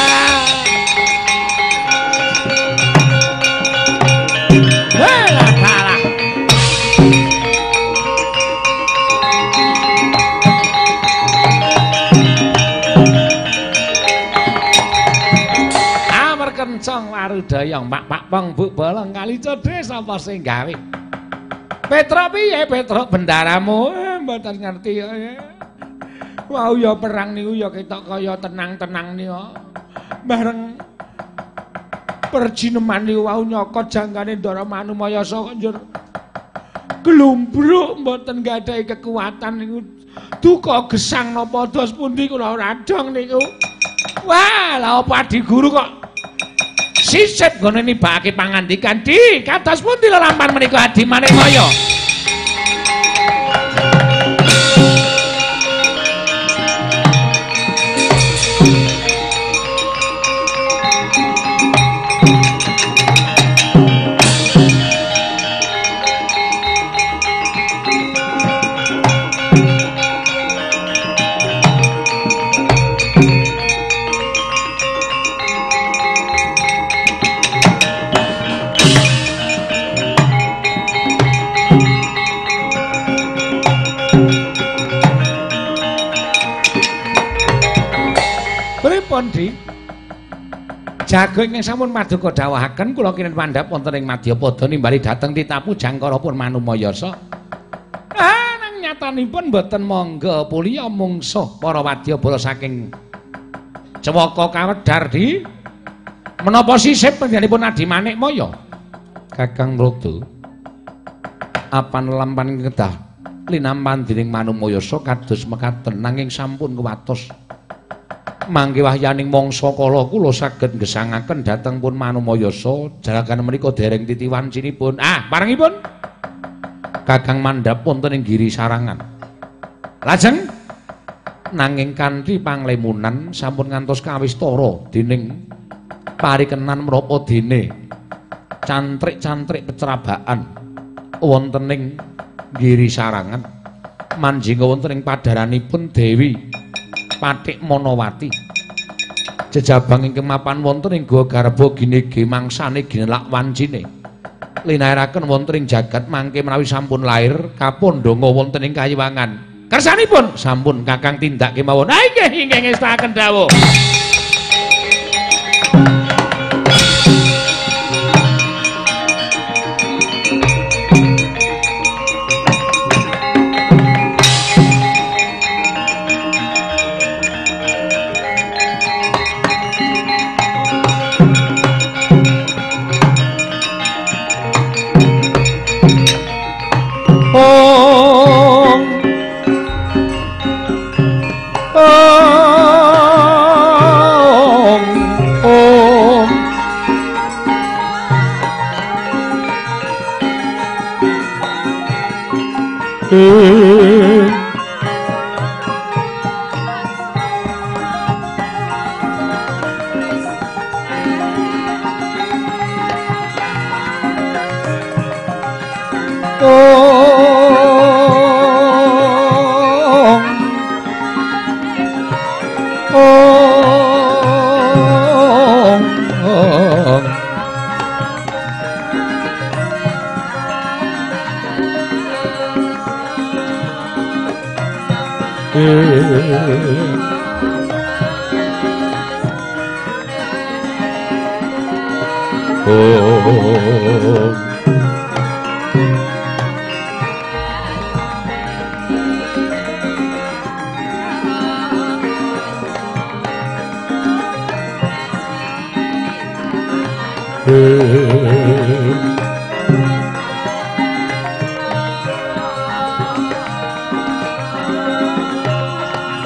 Kencang warudaya mak pong bu bolong kali codhe sapa sing gawe Petra piye Petra bendaramu mboten ngerti ya wau ya perang niku ya ketok kaya tenang-tenang niku bareng perjineman niku wau nyokot janggane Ndara Manumayasa kok njur glumbruk mboten gadhahi kekuatan niku duka gesang napa dos pundi kula ora dong niku wah lha apa Adi Guru kok sisip ngono nibake pangandikan di kados pundi lelampahan menika Adi Manikmaya Di jago ingkang sampun paduka dawuhaken kula kinten mandhap wonten ing Madyapada nimbali dhateng titapu Jangkara pun Manumayasa. Nang nyatanipun boten mangga puliya mungsuh para wadyabala saking Cewaka Kawedar di menapa sisip panjenenganipun Adi Manikmaya. Kakang Mrodo apan lelampahan kedah linampan dening Manumayasa kados mekaten nanging sampun kuwatos. Mangke wahyaning mangsa kala kula saged gesangaken dhateng pun Manumayasa jalagan menika dereng titiwan cinipun. Parengipun Kakang mandhap wonten ing Giri Sarangan. Lajeng nanging kanthi panglemunan sampun ngantos kawistara dening parikenan menapa dene cantrik-cantrik pecrabaan wonten ing Giri Sarangan. Manjing wonten ing padaranipun Dewi Pathik Manawati jejabang ing kemapan wonten ing Guwa Garba ginege mangsane ginelak wancine linairaken wonten ing jagat mangke menawi sampun lair kapondhonga wonten ing kayiwangan kersanipun sampun Kakang tindak kemawon inggih ngestaken dawuh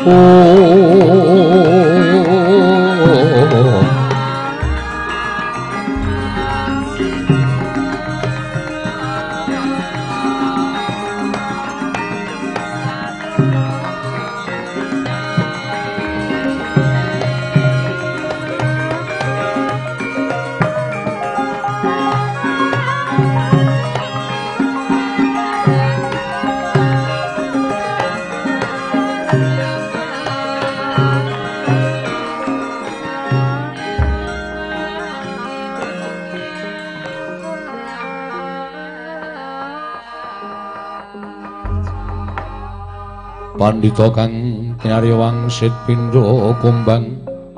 Pandhita kang kinarya wangsit pindha kumbang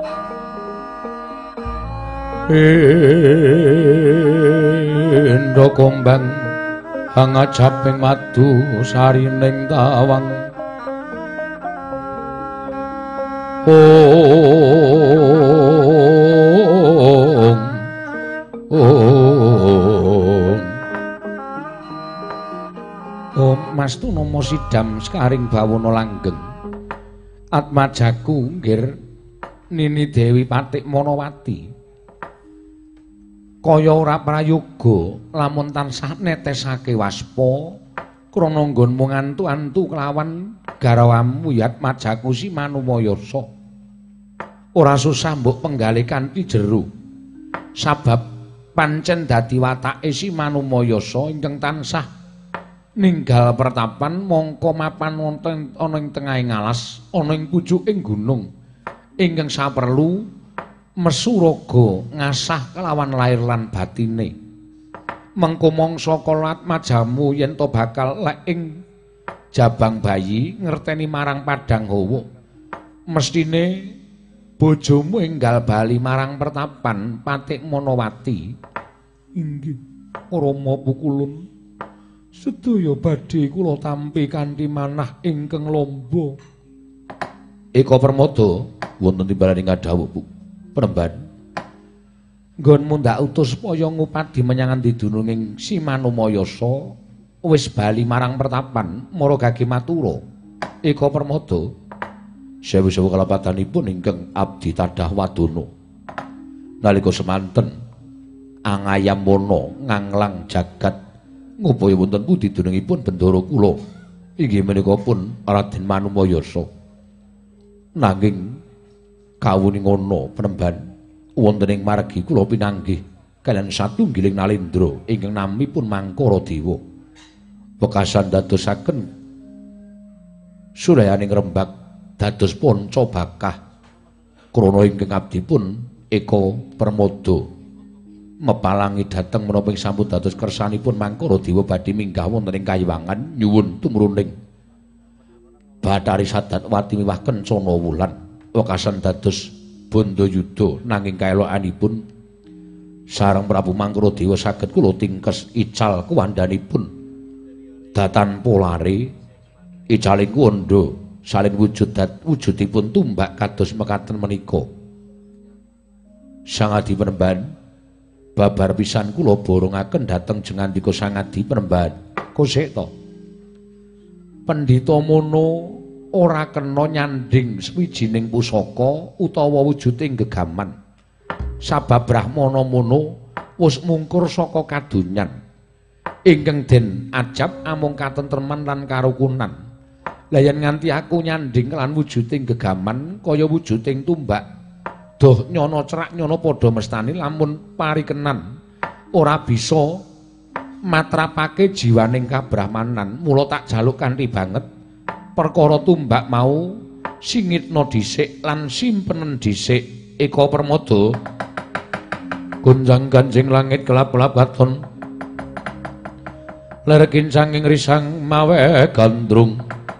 pindha kumbang hangajaping madu sarining tawang Mastu nama sidam sekaring bawana langgeng Atmajaku nggir Nini Dewi Patik Manawati kaya ora prayoga lamun tansah netesake waspa krana nggonmu ngantu-antu kelawan garawamu Atmajaku si Manumayasa ora susah mbok penggalih kanthi jero sabab pancen dadi watake si Manumayasa ingkang tansah ninggal pertapan mongko mapan wonten ana ing tengahing alas ana ing pucuking gunung ingkang saperlu mesuraga ngasah kelawan lair lan batine mengko mangsa kala Atmajamu yen to bakal lek ing jabang bayi ngerteni marang padang hawa mestine bojomu enggal bali marang pertapan Patik Manawati inggih Rama Pukulun sedaya badhe kula tampi kanthi manah ingkang lamba. Eka Permada wonten timbalaning kadhawuh Bu. Penemban. Nggonmu ndak utus supaya ngupadi menyang endi dununging si Manumayasa wis bali marang pertapan Maragagi matura. Eka Permada sewu-sewu kalapatanipun ingkang abdi tadah wadana. Nalika semanten angayam wana nganglang jagat ngupaya wonten pundi dunungipun bendara kula inggih menika pun Raden Manumayasa nanging kawuning ana penemban wonten ing margi kula pinanggih kaliyan satunggiling nalendra ingkang namipun Mangkara Dewa wekasan dadosaken surayaning rembag dados panca bakah krana ingkang abdipun Eka Permada mepalangi dhateng menapa ing sampun dados kersanipun Mangkara Dewa badhe minggah wonten ing kayiwangan nyuwun tumruning Bathari Sadatwati miwah Kencana Wulan wekasan dados Bandayuda nanging kaelokanipun sareng Prabu Mangkara Dewa saged kula tingkes ical kuwandhanipun datan polare icaling kuwanda saling wujudipun tumbak kados mekaten menika Sang Adi Penemban babar pisan kula borongaken dhateng jengandika Sang Adi Penemban. Kosek to. Pendhita mono ora kena nyanding sawijining pusaka utawa wujuding gegaman. Sabab Brahmana mono wis mungkur saka kadonyan. Ingkang den ajab amung katentreman lan karukunan. Lah yen nganti aku nyanding lan wujuding gegaman kaya wujuding tumbak doh nyono cerak nyono padha mestani lamun parikenan ora bisa matrapake jiwaning kabrahmanan mula tak jaluk kanthi banget perkara tumbak mau singitna dhisik lan simpenen dhisik Eka Permada gunjang ganjing langit kelap-kelap katon ler kincanging risang mawe gandrung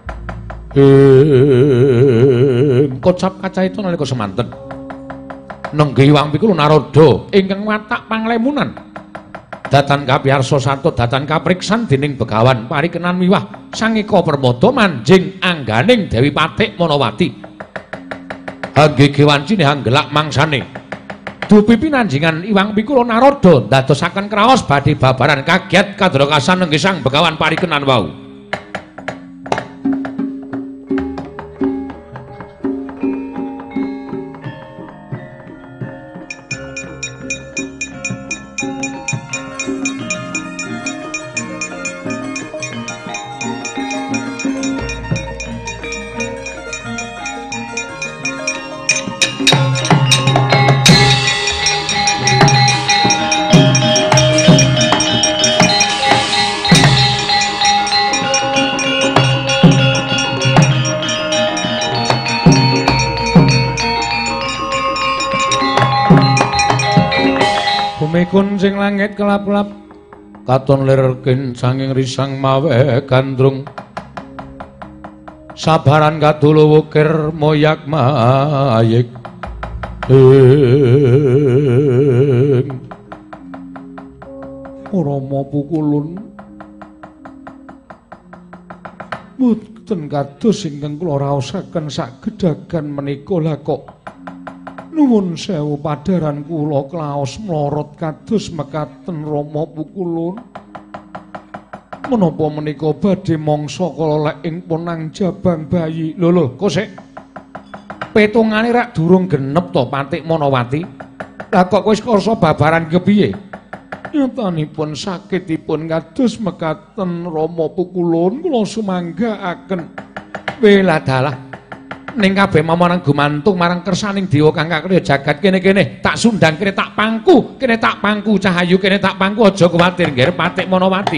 kocap kacaita nalika semanten Nenggi Hyang Pikul Narada ingkang watak panglemunan datan kapiyarsa sarta datan kapriksan dening Begawan parikenan miwah Sang Eka Permada manjing angganing Dewi Patik Manawati hangge gewancine hanggelak mangsane dupi pinanjingan Hyang Pikul Narada ndadosaken kraos badhe babaran kagiat kadrakasan nenggi Sang Begawan parikenan wau Sampangipun sing langit kelap-kelap katon lir sanging risang mawe gandrung sabaran kadulu wukir moyak mayik Rama Pukulun mboten kados ingkang kula raosaken sagedhagan menika lha kok nuwun sewu padharan kula klaos mlorot kados mekaten Rama Pukulun menapa menika badhe mangsa kala lek ing ponang jabang bayi lho kok sik petungane rak durung genep to Patik Manawati lha kok wis karsa babaran kepiye nyatanipun sakitipun kados mekaten Rama Pukulun kula sumanggaaken weladalah ning kabeh marang gumantung marang kersaning dewa kang kakriya jagat kene-kene tak sundang kene tak pangku cahayu kene tak pangku aja kuwatir nggih Patik Manawati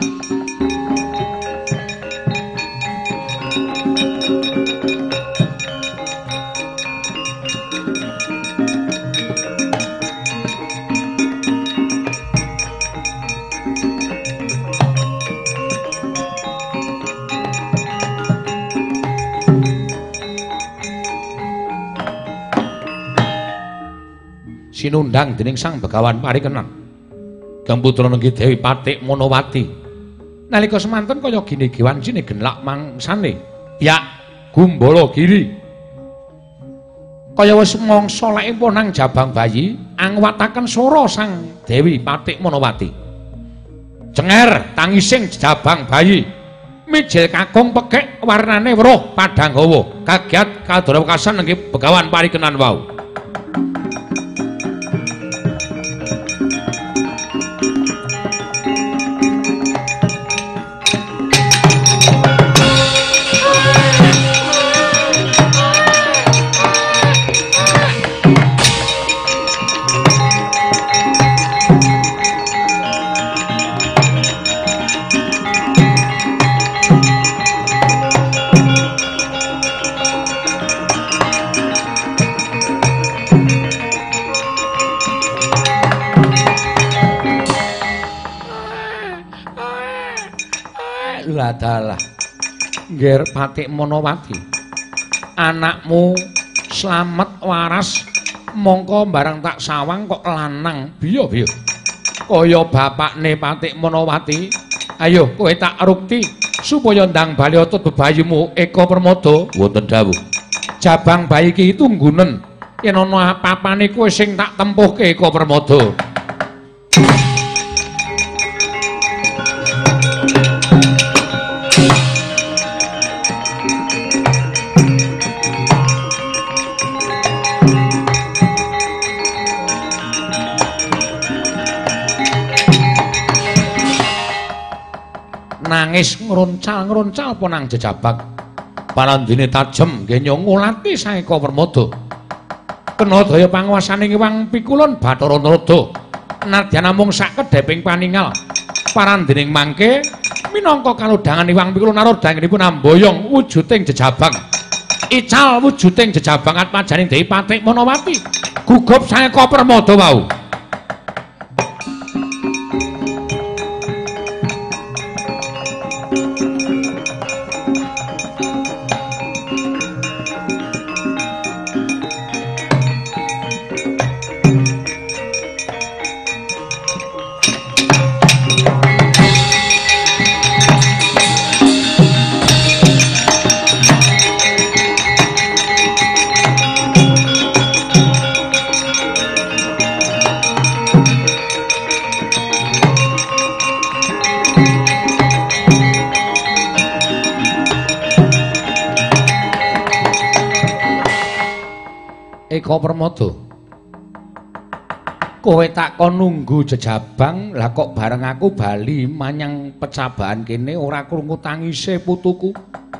sinundang dening Sang Begawan Parikenan Kang putra nenggih Dewi Patik Manawati nalika semanten kaya gini giwancine genlak mangsane ya Gumbala Giri kaya wis mangsa lek ponang jabang bayi angwataken swara Sang Dewi Patik Manawati cenger tangising jabang bayi mijil kakung pekek warnane weruh padhang hawa kagiat kadrawekasan nenggih Begawan Parikenan wau adalah Nger Patik Manawati anakmu slamet waras mongko bareng tak sawang kok lanang biya-biya kaya bapakne Patik Manawati ayo kowe tak rukti supaya ndang bali otut bebayumu Eka Permada wonten dawuh jabang bayi iki tunggunen yen ana apa-apane kowe sing tak tempuhke Eka Permada nangis ngruncal ponang jejabag parandene tajem nggih ngulati Sang Eka Permada kena daya panguwasaning Hyang Pikulun Bathara Narada nadyan namung sak kedheping paningal parandening mangke minangka kalodhangan Hyang Pikulun Narada anggenipun amboyong wujuding jejabag ical wujuding jejabag atmajaning Dewi Patik Manawati gugup Sang Eka Permada wau Eka Permada kowe tak kon nunggu jejabang lah kok bareng aku bali manyang pecabahan kene ora krungu tangise putuku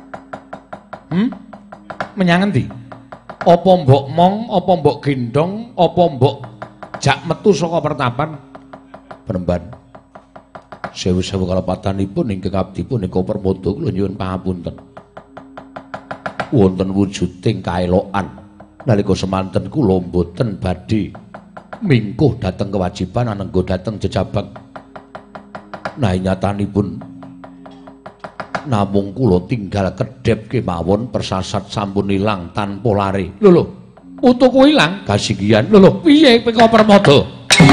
menyang endi apa mbok mong apa mbok gendong apa mbok jak metu saka pertapan Penemban sewu-sewu kalepatanipun ingkang abdipun Eka Permada kula nyuwun pangapunten wonten wujuding kaelokan nalika semanten kula mboten badhe mingkuh dhateng kewajiban anengga dhateng jejabang. Nah nyatanipun namung kula tinggal kedhep kemawon persasat sampun ilang tanpa lare. Lho, putuku ilang gasinggihan. Lho, piye Pika Permada?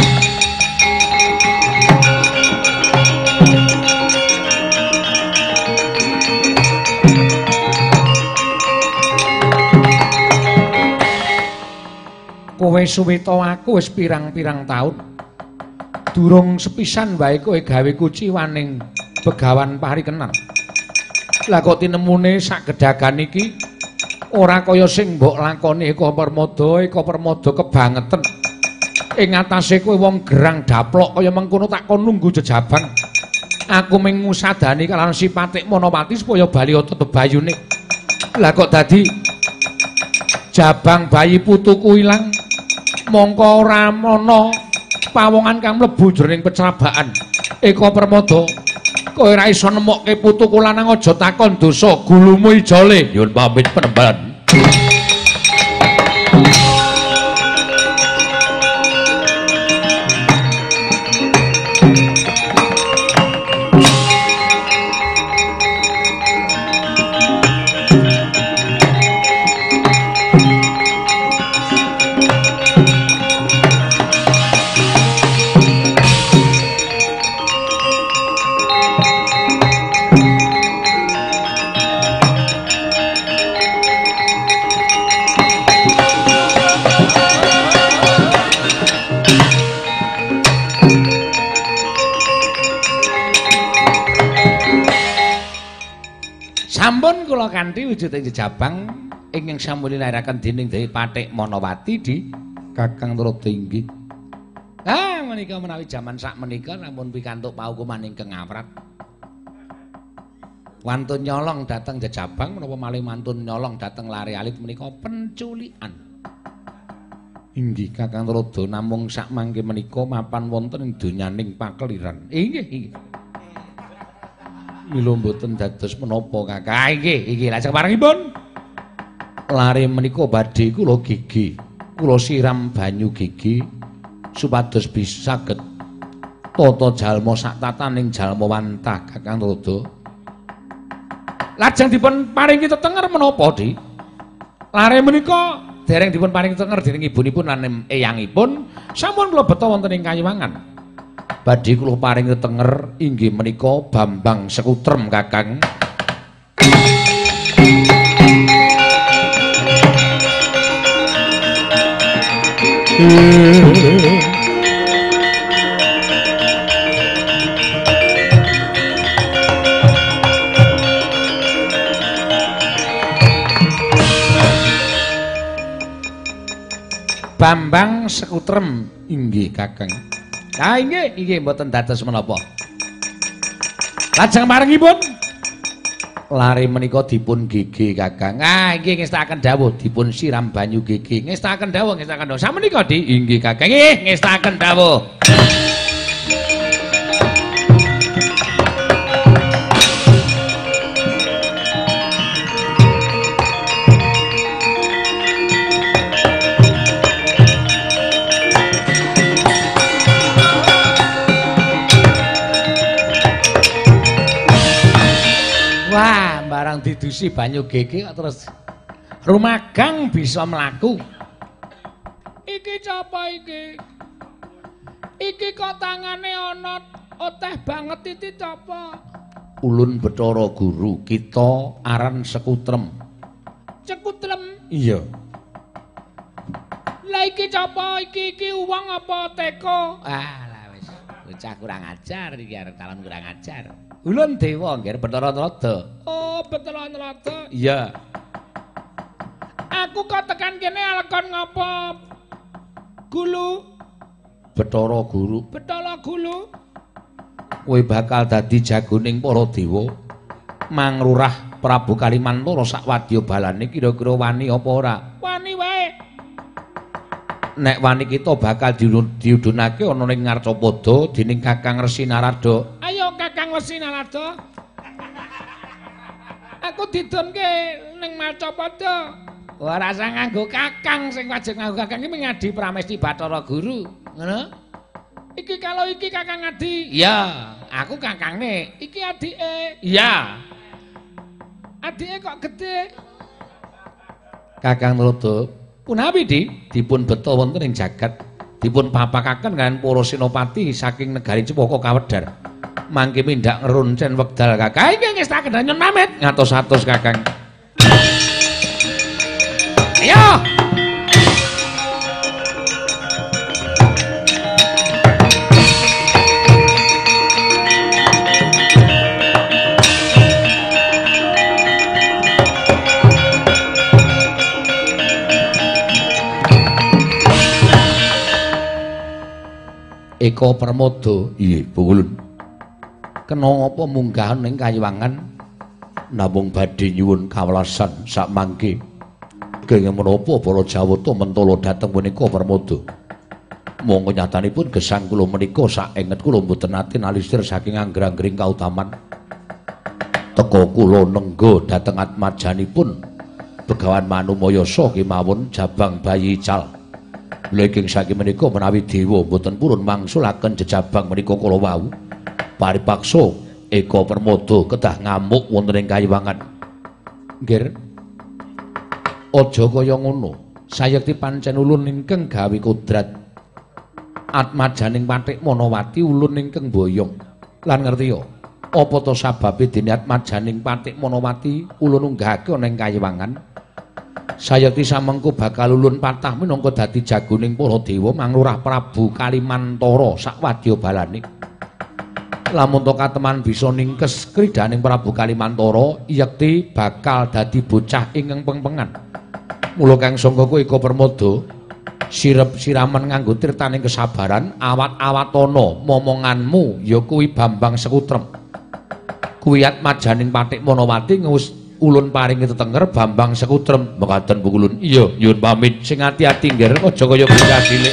Kowe suwita aku wis pirang-pirang taun. Durung sepisan wae kowe gawe kuciwaning Begawan Parikenan. Lah kok tinemune sak gedhagan iki ora kaya sing mbok lakoni Eka Permada. Eka Permada kebangeten. Ing atase kowe wong gerang daplok kaya mengkono tak kon nunggu jejabang. Aku ming ngusadani kalawan sipatik Manawati supaya bali tetep bayune. Lah kok dadi jabang bayi putuku ilang. Mongko ora ana pawongan kang mlebu jroning pecrabaan. Eka Permada, kowe ora iso nemokke putuku lanang aja takon dosa gulumu ijole. Nyuwun pamit penemban. Sampun kula kanthi wujuding jejabang ingkang sampun dilairaken dening Dewi Pathik Manawati di Kakang Trodinggi. Ah menika menawi jaman sak menika namun pikantuk paukuman ingkang ngawrat. Wantun nyolong dhateng jejabang menapa malih mantun nyolong dhateng lare alit menika penculikan. Inggih Kakang Trodha namung sak mangke menika mapan wonten ing donyaning pakeliran. Inggih inggih. Mila mboten dados menapa Kakang. Iki lajeng parengipun. Lare menika badhe kula gigi. Kula siram banyu gigi supados bisa saged tata jalma sak tataning jalma wantah Kakang Trodha. Lajeng dipun paringi tetenger menapa, Dik? Lare menika dereng dipun paringi tetenger dening ibunipun lan eyangipun sampun mlebet wonten ing Kayuwangan. Badhe kula paring tetenger inggih menika Bambang Sekutrem Kakang. Bambang Sekutrem inggih Kakang. Ah inggih mboten dados menapa. Lajeng marengipun lare menika dipun gigi Kakang. Ah inggih ngestakaken dawuh dipun siram banyu gigi. Ngestakaken dawuh. Samenika Dik inggih Kakang. Nggih ngestakaken dawuh. Wah, barang didusi banyu gege kok terus rumagang bisa mlaku. Iki capa iki? Iki kok tangane ana oteh banget iki capa? Ulun Bathara Guru, kita aran Sekutrem. Sekutrem? Iya. Lah iki capa iki uwang apa teko? Ah, lah wis bocah kurang ajar iki arep calon kurang ajar. Ulun dewa nggih Bathara Narada. Oh, Bathara Narada. Iya. Aku kok tekan kene alekon ngapa? Gulu. Bathara Guru. Bathara Gulu. Kowe bakal dadi jagoning para dewa. Mangrurah Prabu Kalimantara sak wadyabalane kira-kira wani apa ora? Wani wae. Nek wani kita bakal diudunake ana ning Ngarcapada dening Kakang Resi Narada. Ayo Kakang Resi Narada. Aku didunke ning Ngarcapada. Ora usah nganggo Kakang, sing wajib nganggo Kakang iki ngadi Pramesti Bathara Guru. Ngono? Iki kalau iki Kakang Adi. Iya, aku kakangne. Iki adike. Iya. Adike kok gede. Kakang Narada, punapi Di? Dipun beta wonten ing jagat. Dipun papakaken kan para senopati saking negari Cepaka Kawedar. Mangke mindak ngeruncen wekdal Kakang. Iki ngestaken nyun pamit. Ngatos-atos Kakang. Ayo. Eko Permodo, iya, Bungulun. Kena apa munggah ning Kayuwangan namung badhe nyuwun kawelasan sak mangke. Kenging menapa para Jawata mentala dhateng punika Permodo. Monggo nyatanipun gesang kula menika sak enget kula mboten nate nalisir saking angger-anggering kautaman. Teka kula nengga dhateng atmajanipun Begawan Manumayasa kemawon jabang bayi ical. Lengking saking menika menawi dewa boten purun mangsulaken jejabang menika kala wau paripaksa Eko Permodo kedah ngamuk wonten ing Kayuwangan. Nggih. Aja kaya ngono. Sayekti pancen ulun ingkang gawe kodrat. Atmajaning Pathik Manawati ulun ingkang boyong. Lan ngerti ya, apa to sababe dene atmajaning Pathik Manawati ulun unggahake ana ing Kayuwangan? Sayekti samengko bakal ulun patah minangka dadi jagoning para dewa manglurah Prabu Kalimantara sak wadyabalane. Lamun to kateman bisa ningkes kridaning Prabu Kalimantara, yekti bakal dadi bocah ingkang pengpengan. Mula kang sangka kowe Eko Permodo, sirep-siraman nganggo tirtaning kesabaran, awat-awatana momonganmu ya kuwi Bambang Sekutrem. Kuwi atmajaning Pathik Manawati ngewus ulun paringi tetenger Bambang Sekutrem mekaten Bu Ulun. Iya, nyuwun pamit. Sing ati-ati nggih, aja kaya bocah cilik.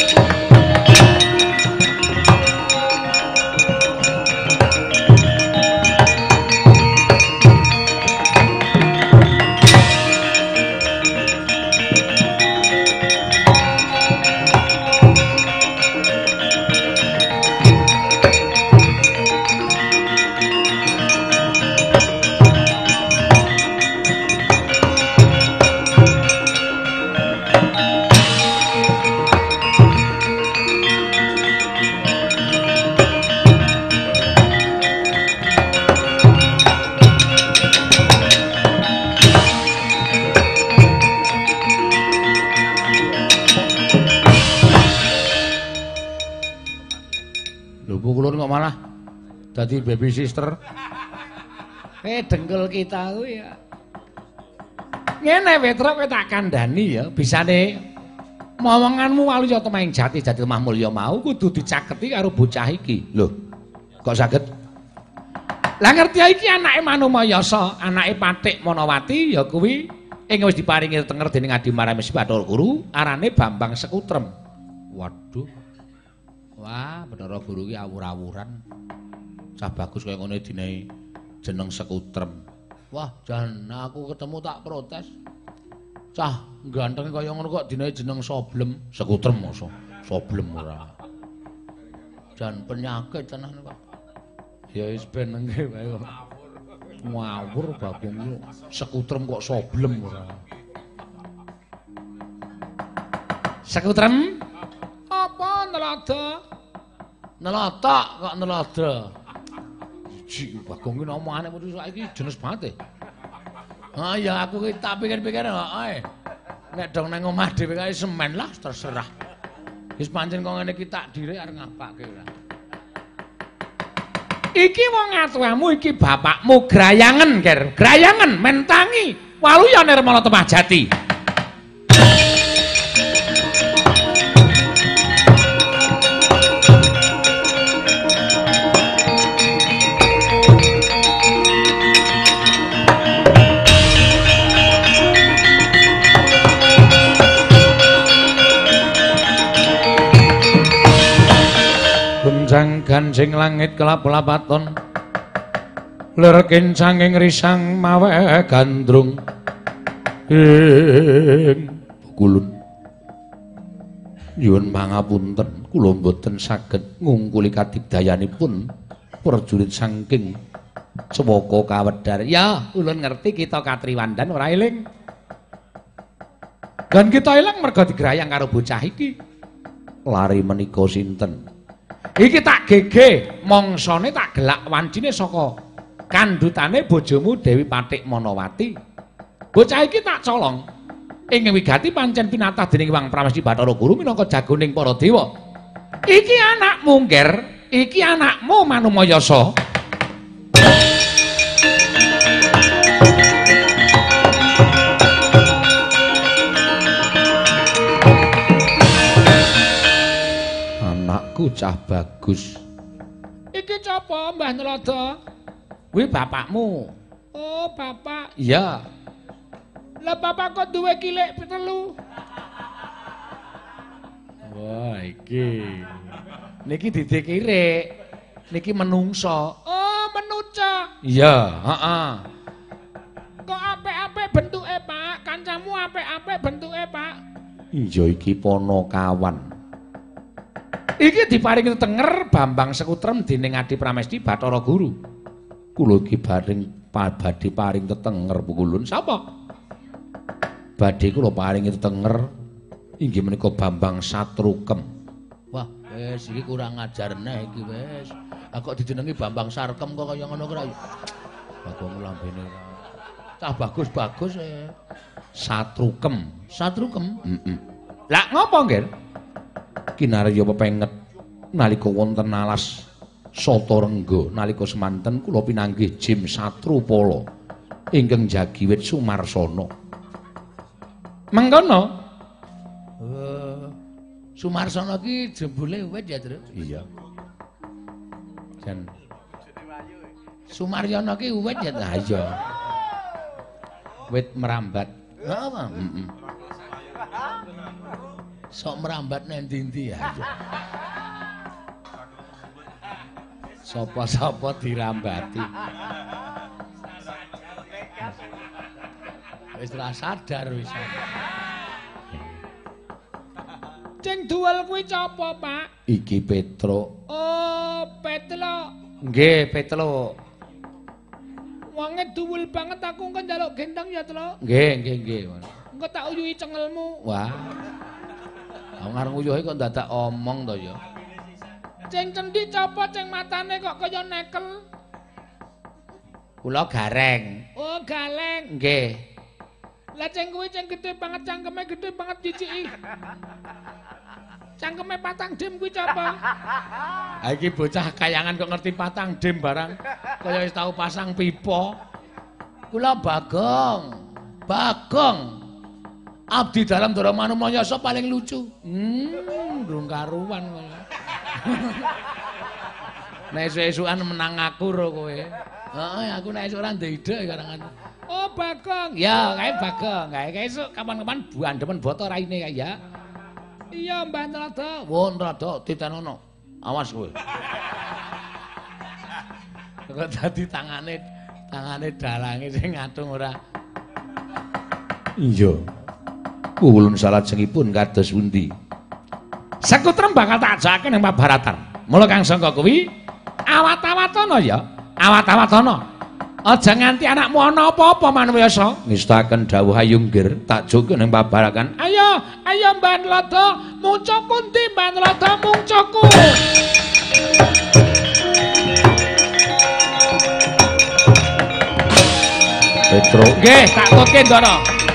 Dadi baby sister. Dengkul kita kuwi ya. Ngene Petruk kowe tak kandhani ya, bisane momonganmu walu ya temeng jati dadi lemah mulya mau kudu dicaketi karo bocah iki. Lho, kok saged? Lah ngerti iki anake Manumayasa, anake Pathik Manawati ya kuwi ing wis diparingi tenger dening Adi Maramesi Bathara Guru, arane Bambang Sekutrem. Waduh. Wah, Bathara Guru ki awur-awuran. Cah bagus kaya ngene dine jeneng Sekutrem. Wah, jan aku ketemu tak protes. Cah ganteng kaya ngono kok dine jeneng Soblem. Sekutrem masa Soblem ora. Jan penyakit tenan kok. Ya wis ben nengke wae kok. Ngawur babungmu. Sekutrem kok Soblem ora. Sekutrem? Apa nelada? Nelata kok nelada? Ji, Bagong ki omongane mesti saiki jenes banget. Ah ya aku ki tak pikir-pikir ae. Nek dong nang omah dhewe kae semen lah terserah. Wis pancen kok ngene iki tak diri arep ngapake ora. Iki wong atuamu iki bapakmu Grayangen, Ger. Grayangen mentangi. Waluya Nirmala Temah Jati. Gunjang ganjing langit kelap-kelapaton lir kincanging risang mawe gandrung ing Kulun Nyuwun pangapunten, kula mboten saged ngungkuli kadibdayanipun prajurit saking Swaka Kawedar. Ya, ulun ngerti kita katriwandan ora eling. Dan kita eling merga digrayang karo bocah iki. Lari menika sinten? Iki tak gege, mongsane tak gelak wancine saka kandhutane bojomu Dewi Patik Manawati. Bocah iki tak colong. Ing wigati pancen pinatah dening Hyang Pramesti Bathara Guru minangka jagoning para dewa. Iki anakmu, Nger. Iki anakmu Manumayasa. Anakku cah bagus. Iki sapa, Mbah Nrada? Kuwi bapakmu. Oh, bapak. Iya. Lah bapak kok duwe kilik telu? Wah, iki. Niki didik kirik. Niki menungso. Oh, menungso. Iya, heeh. Kok apik-apik bentuke, Pak? Kancamu apik-apik bentuke, Pak? Iya, iki Panakawan. Iki diparingi tenger Bambang Sekutrem dening Adi Pramesti Bathara Guru. Kula iki badhe paring tetenger pukulun sapa? Badhe kula paringi tetenger inggih menika Bambang Satrukem. Wah, wis iki kurang ajar neh iki wis. Ah kok dijenengi Bambang Sarkem kok kaya ngono kira. Bagong lambene ora. Cah bagus-bagus Satrukem. Satrukem? Heeh. Lah ngopo, Nggih? Kinarya pepenget nalika wonten alas Satarengga nalika semanten kula pinanggih Jim Satrupala ingkang jagiwit Sumarsana. Mengkono. Sumarsana ki jebule wit ya, Tru? Iya. Jan Sumaryana ki wit ya ta? Iya. Wit merambat. Heeh. Heeh. Sok merambat nang ndi-ndi ya. Sapa-sapa dirambati. Wis ora sadar wis. Ceng duel kuwi capa, Pak? Iki Petro. Oh, Petro. Nggih, Petro. Wonge duwul banget aku engko njaluk gendang ya, Tru. Nggih. Engko tak uyuhi cengelmu. Wah. Aku ngarep uyuhe kok dadak omong to ya. Ceng cendi capa ceng matane kok kaya nekel? Kula gareng. Oh, galeng. Nggih. Lah ceng kuwi ceng gedhe banget cangkeme gedhe banget ciciki. Cangkeme patang dim kuwi capa? Ha iki bocah kayangan kok ngerti patang dim barang. Kaya wis tau pasang pipa. Kula Bagong. Abdi dalam Dara Manumayasa paling lucu. Durung karuan kowe. Nek esuk-esukan menang aku ro kowe. Heeh, aku nek esuk ora ndek ide karangan. Oh, Bagong. Ya, kae Bagong. Kae esuk kapan-kapan buandemen boto raine kae ya. Iya, Mbah Nrada. Wo Nrada ditenono. Awas kowe. Kok dadi tangane dalange sing ngatung ora. Iya. Kulun salajengipun kados pundi? Sekutrem bakal tak ajakake ning Mabaratan. Mula Kang Sangka kuwi awat-awatana ya. Awat-awatana. Aja nganti anakmu ana apa-apa Manumayasa. Ngestaken dawuh Ayu Nggir tak joke ning Mabaratan. Ayo Mbah Nrada, muncuk pundi Mbah Nrada muncukku. Petro. Nggih, tak tutke Ndara.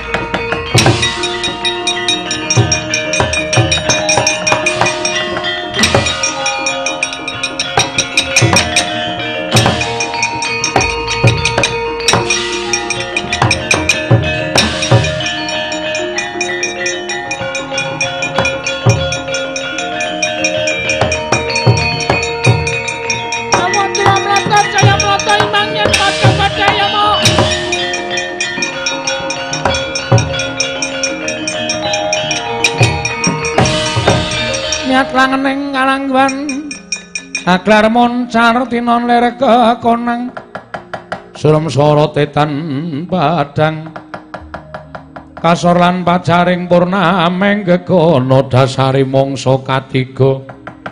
Langening kalangwan aglar moncar tinon ler kekonang surum sorotetan padang kasor lan pacaring purnameng gegono dasari mangsa katiga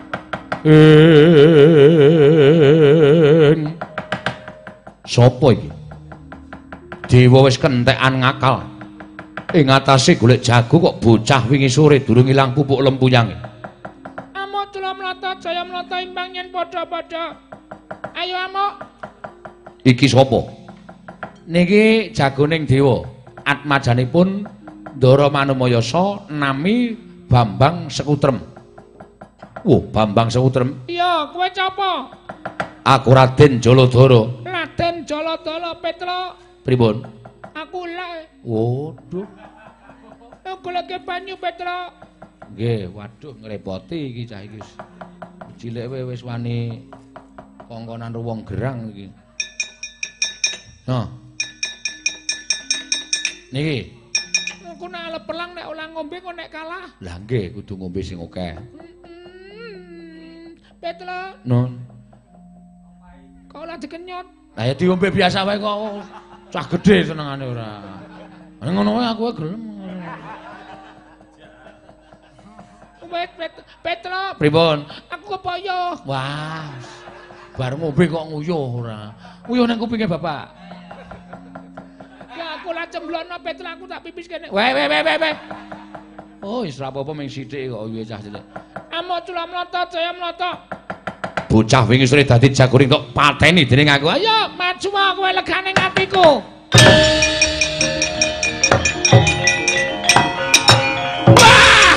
sapa iki dewa wis kentekan ngakal ing atase golek jago kok bocah wingi sore durung ilang pupuk lempuyange amuk tula mlata jaya mlata imbang yen padha-padha ayo amuk iki sapa niki jagoning dewa atmajanipun Ndara Manumayasa nami Bambang Sekutrem. Bambang Sekutrem. Iya, kowe sapa? Aku Raden Jaladara. Raden Jaladara Petra. Pripun? Aku lek. Waduh. Goleke banyu Petra. Nggih, waduh ngrepoti iki cah iki. Cilik wis wani kongkonan ruwong gerang iki. Nah. Niki. Aku nek arep perang nek ora ngombe kok nek kalah. Lah nggih kudu ngombe sing akeh. Petra. Non. Kok ora dikenyot? Lah ya diombe biasa wae kok. Cah gedhe senengane ora. Ngono wae aku gelem. Petra. Pripun? Aku kepayah. Wah. Bar ngombe kok nguyuh ora. Nguyuh nang kupinge bapak. Ya aku lah cemblono Petra aku tak pipis kene. Weh. Oh, wis ora apa-apa ming sithik kok wiye cah cilik. Amuk tula mlata jaya mlata. Bocah wingi sore dadi jagoring tok pateni dening aku. Ayo maju wae kowe legane atiku. Wah!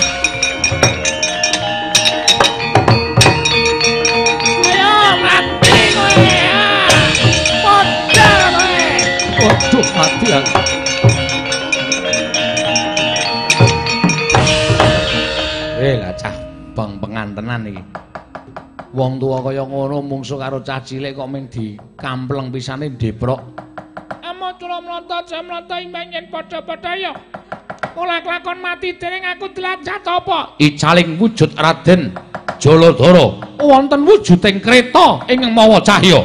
Ayo mati kowe. Modal kowe. Waduh mati aku. Lah cah beng-bengan tenan iki. Wong tuwa kaya ngono mungsuh karo cah cilik kok ming dikampleng pisane ndeprok. Amuk tula mlata jam mlata imbang yen padha-padha ya. Ora kelakon mati dening aku dilancat apa? Icaling wujud Raden Jaladara wonten wujuding kreta ing mawa cahya.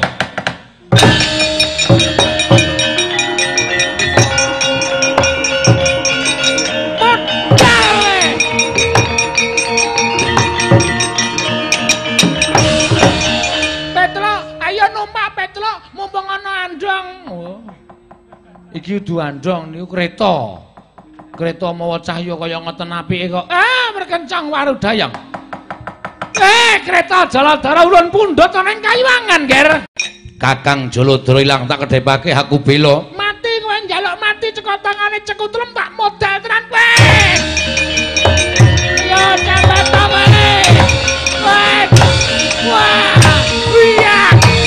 Iki udu andhong niku kreta. Kreta mawa cahya kaya ngoten apike kok. Merkencang warudayang. Kreta Jaladara ulun pundhut ana ing Kayuwangan, Ger. Kakang Jaladara ilang tak kedhepake aku bela. Mati kowe njaluk mati ceka tangane Cekutrem tak modal tenan kowe. Yo sampe tangane. Wah. Iya.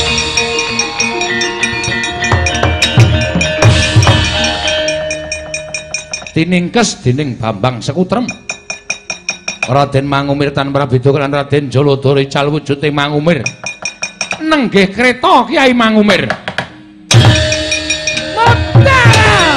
Tiningkes dening Bambang Sekutrem. Raden Mangumir tanpa beda lan Raden Jaladara ical wujude Mangumir. Nenggih kreta Kyai Mangumir. Modal.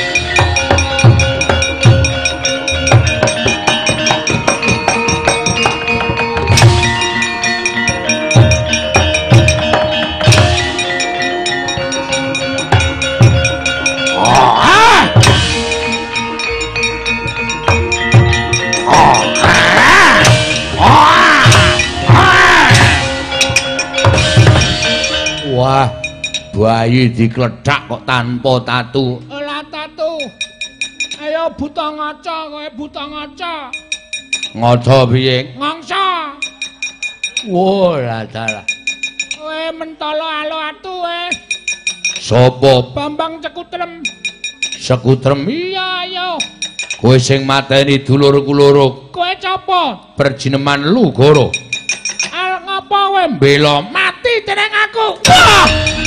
Wah, bayi dikledhak kok tanpa tatu. Ora tatu. Ayo buta ngaca kowe buta ngaca. Ngaca piye? Ngangsa. Wah, dalah. Kowe mentolo alo atu kowe. Sapa? Bambang Cekutrem. Sekutrem. Iya, ayo. Kowe sing mateni dulurku loro. Kowe sapa? Perjineman Lugara. Arep ngapa kowe? Bela Mati dening aku. Wah!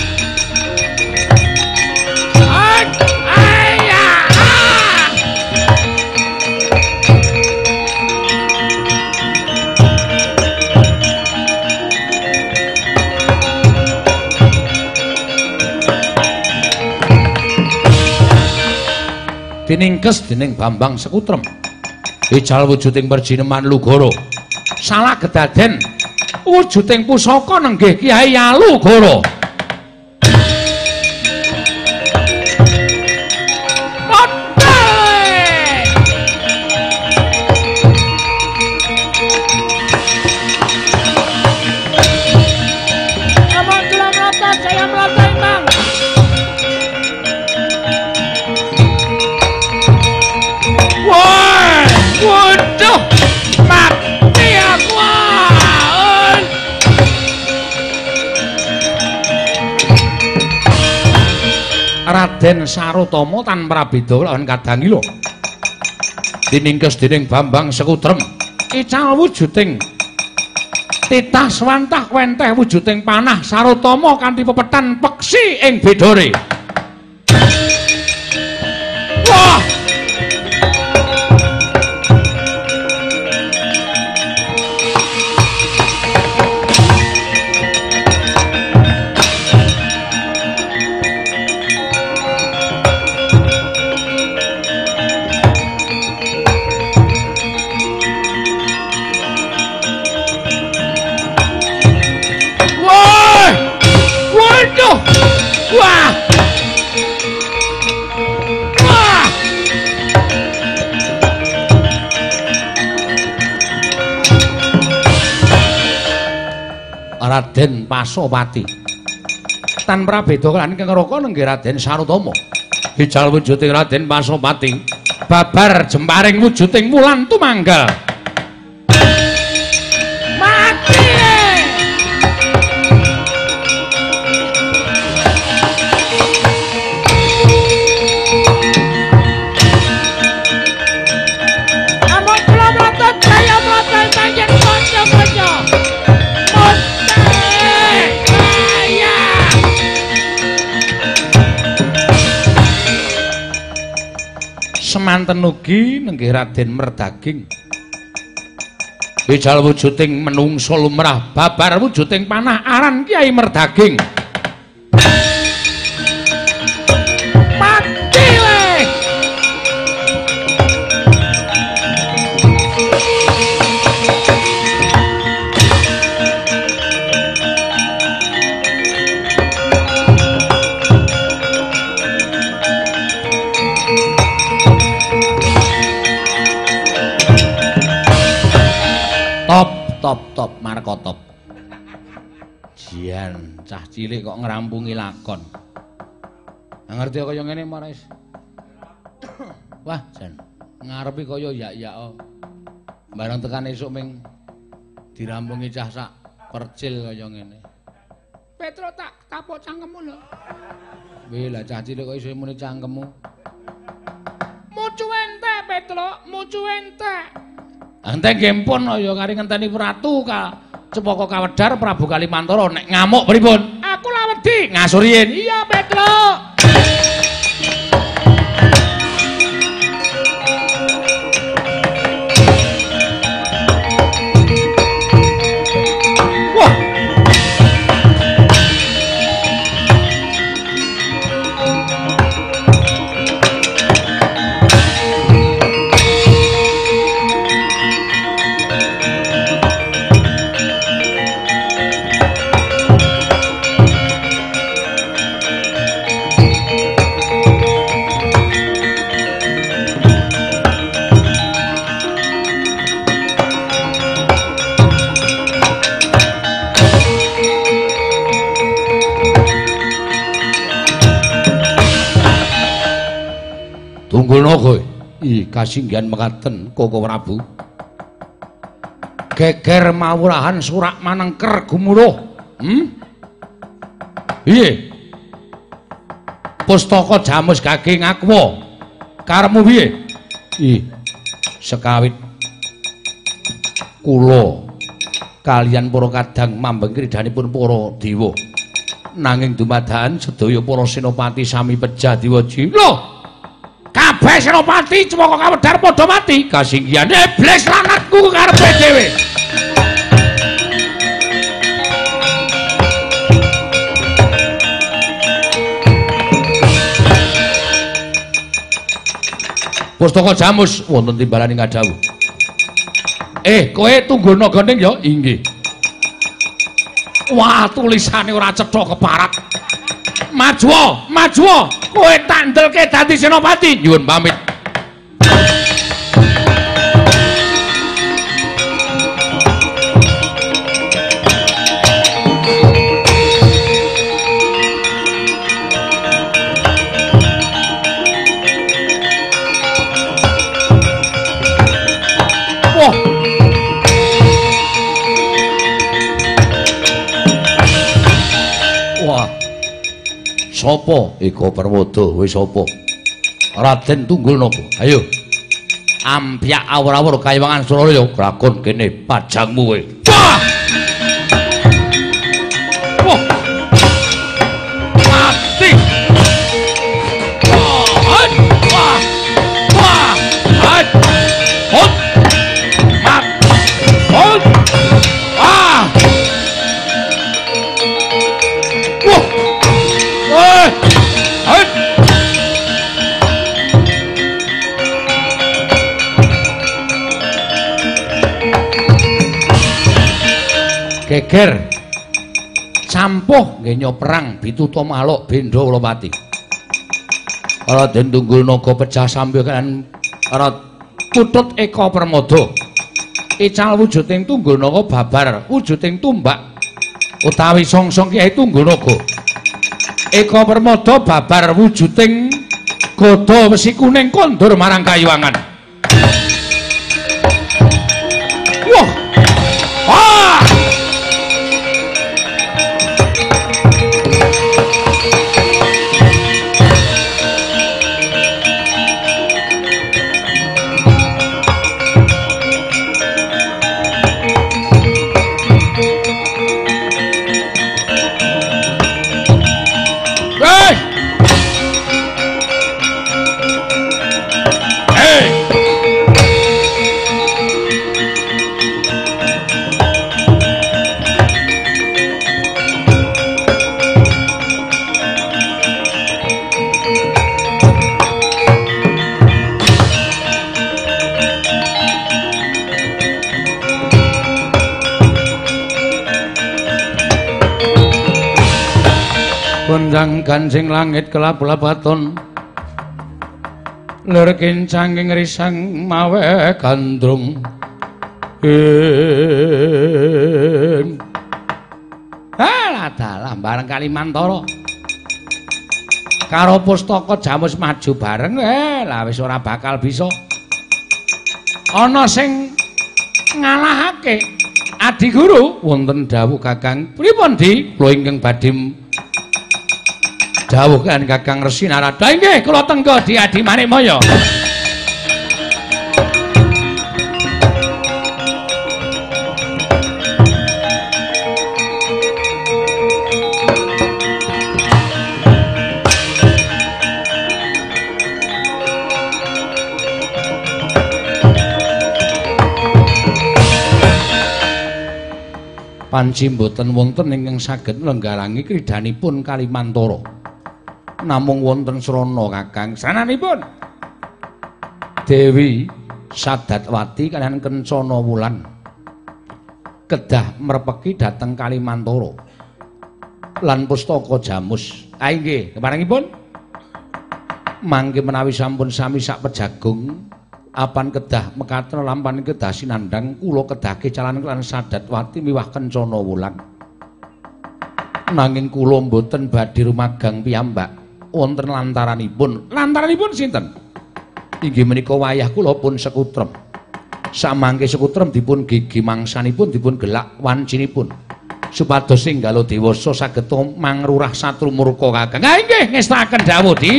Tiningkes dening Bambang Sekutrem. Ical wujuding perjineman Lugara. Salah kedaden wujuding pusaka nenggih Kyai Alugara. Modal. Raden Sarotama tanpa beda lawan kadangi lho. Diningkes dening Bambang Sekutrem ical wujuding titah swantah wenteh wujuding panah Sarotama kanthi pepetan peksi ing bedore. Wah! Wah! Wah! Raden Pasopati tan prabeda kan ingkang raka nenggih Raden Sarotama. Hijal wujuding Raden Pasopati babar jemparing wujuding wulan tumanggal. Semanten ugi nenggih Raden Merdaging. Wijal wujuding menungsa lumrah babar wujuding panah aran Kyai Merdaging. Mati weh. Top marko top. Jian cah cilik kok ngrampungi lakon. Ngerti kaya ngene Marais. Wah, Jan. Ngarepi kaya yak-yak. Bareng tekan esuk ming dirampungi cah sak percil kaya ngene. Petro tak tapuk cangkemmu lho. Weh lah cah cilik kok iso muni cangkemmu. Mucu entek Petro, mucu entek. Ente gempon ya kari ngenteni Ratu Cepaka Kawedhar Prabu Kalimantara nek ngamuk pripun? Aku la wedi ngasuriin. Iya, Petro. Wah. Tunggulna kowe. Ih, kasinggihan mekaten Koko Prabu. Geger mawurahan surak manengker gumuruh. Piye? Pustaka Jamus Gaging Akwa. Karemu piye? Ih, sekawit kula kaliyan para kadang mambeng kridanipun para dewa. Nanging dumadakan sedaya para senopati sami pejah diwaji. Lho, kabeh senopati Cepaka Kawedhar padha mati. Kasinggihan iblis lanatku karepe dhewe. Pustaka Jamus wonten timbalaning kadhawuh. Kowe tunggulna gandeng ya? Inggih. Wah, tulisane ora cetha keparat. Majuwa, majuwa. Kowe tak ndelke dadi senopati. Nyuwun pamit. Sapa? Eka Permada. Wis sapa? Raden Tunggulnaka. Ayo. Ampyak awur-awur Kayiwangan Suralaya. Krakon kene pajangmu kowe. Wah! Wah! Mati. Wah! Wah! Wah! Hai! Hot! Mat! Hot! Ah! Wah! Wah! Hai! Geger campuh nggih perang Bituta Maluk Bendra Kulapati. Raden Tunggulnaka pecah sambil kan Putut Eka Permada. Ical wujuding Tunggulnaka babar wujuding tumbak utawi songsong Kyai Tunggulnaka. Eka Permada babar wujuding gada wesi kuning kondur marang Kayiwangan. Wah! Wah! Gonjang gancing langit kelap-lapaton lir kincanging risang mawe gandrung dalah bareng Kalimantara karo Pustaka Jamus maju bareng lah wis ora bakal bisa ana sing ngalahake Adi Guru wonten dawuh Kakang pripun Di kula ingkang badhe dawuh kan Kakang Resi Narada nggih kula tenggo Di Adi Manikmaya. Panci mboten wonten ingkang saged nglenggarangi kridanipun Kalimantara. Namung wonten srana Kakang sananipun Dewi Sadatwati kaliyan Kencana Wulan kedah merpeki dhateng Kalimantara lan Pustaka Jamus. Nggih, keparengipun mangke menawi sampun sami sak pejagung apan kedah mekaten lampan kedah sinandhang kula kedahke calan lan Sadatwati miwah Kencana Wulan. Nanging kula mboten badhe rumagang piyambak wonten lantaranipun sinten? Inggih menika wayah kula pun sekutrem. Samangke sekutrem dipun gigi mangsanipun dipun gelak wancinipun supados enggal dewasa saged mangrurah satru murka Kakang. Nggih ngestaken dawuh Di.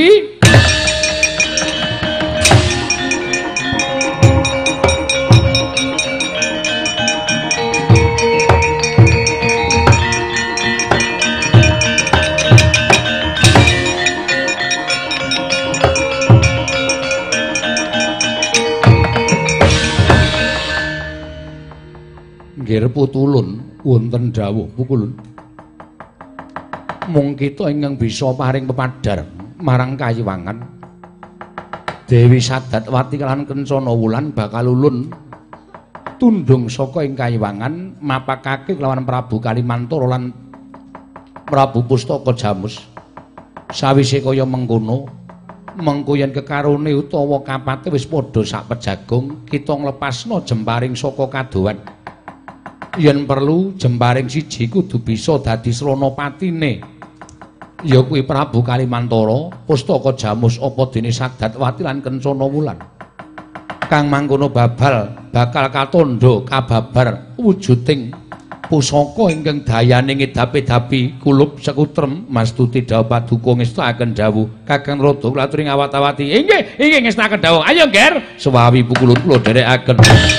Repu tulun wonten dawuh pukulun mung kita ingkang bisa paring pepadar marang Kayiwangan Dewi Sadatwati kaliyan Kencana Wulan bakal ulun tundung saka ing Kayiwangan mapakake kelawan Prabu Kalimantara lan Prabu Pustaka Jamus. Sawise kaya mengkono mengko yen kekarone utawa kapate wis padha sak pejagung kita nglepasna jemparing saka kadowan. Yen perlu jemparing siji kudu bisa dadi sranapatine ya kuwi Prabu Kalimantara, Pustaka Jamus apa dene Sadatwati lan Kencana Wulan. Kang mangkono bakal katandha kababar wujuding pusaka ingkang dayane ngedapi-dapi kulup sekutrem mastuti dawuh paduka ngestakaken dawuh Kakang Rada kula aturi ngawat-awati inggih ngestakaken dawuh ayo Nger sewawi pukulun kula dherekaken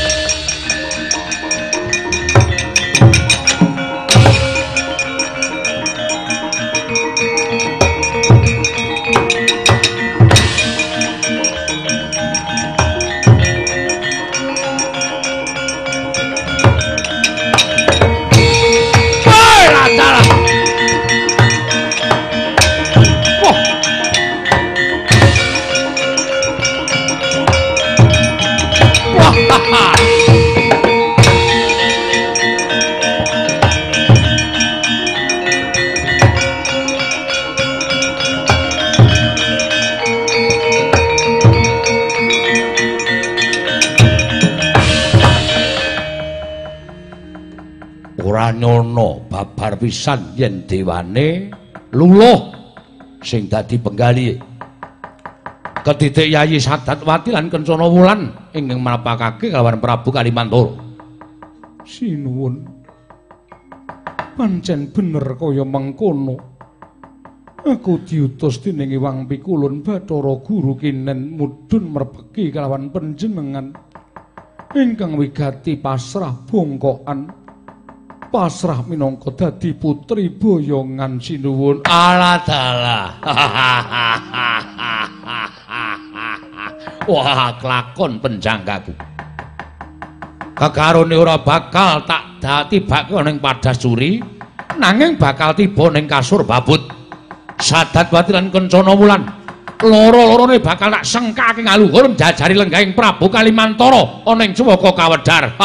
nyono babar pisan yen dewane luluh sing dadi penggali ketitik Yayi Sadatwati lan Kencana Wulan ingkang marapakake kalawan Prabu Kalimantara sinuwun pancen bener kaya mengkono aku diutus dening Iwang Pikulun Bathara Guru Kinen mudhun merpeki kalawan panjenengan ingkang wigati pasrah bongkokan pasrah minangka dadi putri boyongan sinuwun ala dalah wah kelakon penjanggaku kekarone ora bakal tak tibake ning Padasuri nanging bakal tiba ning kasur babut Sadatwati lan Kencana Wulan loro-lorone bakal tak sengkake ngaluhur jajari lenggahing Prabu Kalimantara ana ing Cewaka Kawedar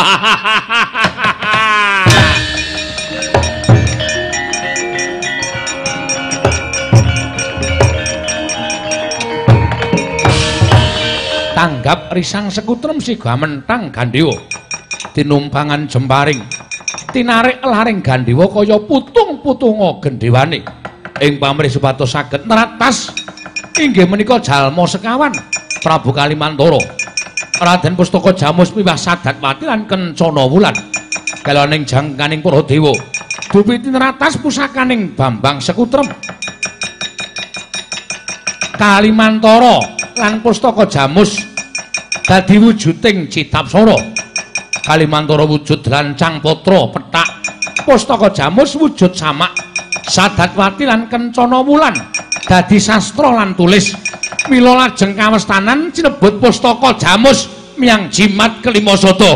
tanggap risang sekutrem siga mentang Gandewa tinumpangan jemparing tinarik laring Gandewa kaya putung-putunga gendhewane ing pamrih supados saged neratas inggih menika jalma sekawan Prabu Kalimantara Raden Pustaka Jamus miwah Sadatwati lan Kencana Wulan kalaning jangkaning para dewa dupi tineratas pusakaning Bambang Sekutrem Kalimantara lan Pustaka Jamus dadi wujuding Citapsara Kalimantara wujud lancang patra pethak Pustaka Jamus wujud samak Sadatwati lan Kencana Wulan dadi sastra lan tulis mila lajeng kawestanan cinebut Pustaka Jamus miyang jimat kelima sada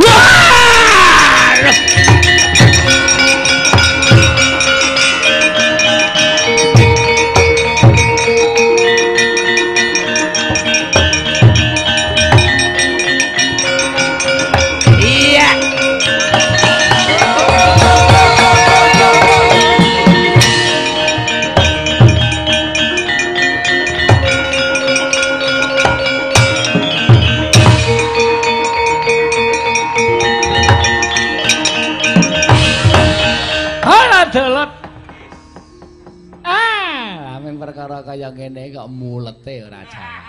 perkara kaya ngene kok mulete ora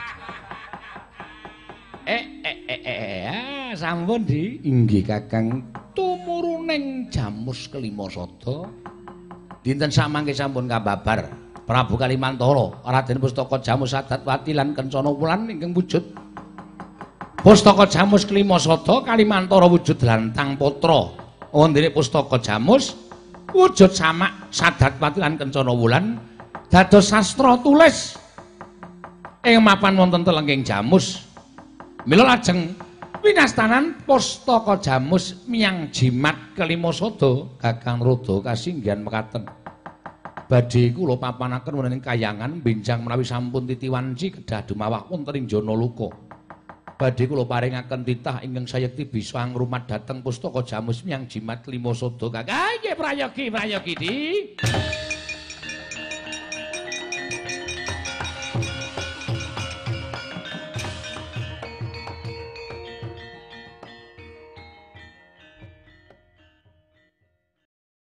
jalan. Sampun Di. Inggih Kakang, tumuruning Jamus kelima sada. Dinten samangke sampun kababar Prabu Kalimantara, Raden Pustaka Jamus Sadatwati lan Kencana Wulan ingkang wujud Pustaka Jamus kelima sada Kalimantara wujud lantang putra. Wondene Pustaka Jamus wujud samak Sadatwati lan Kencana Wulan dados sastra tulis ing mapan wonten telenging Jamus mila lajeng winastanan Pustaka Jamus miyang jimat kelima sada Kakang Rada kasinggihan mekaten badhe kula papanaken wonten ing Kayangan benjang menawi sampun titiwanci kedah dumawah wonten ing Janaluka badhe kula paringaken titah ingkang sayekti bisa ngrumat dhateng Pustaka Jamus miyang jimat kelima sada Kakang nggih prayogi Di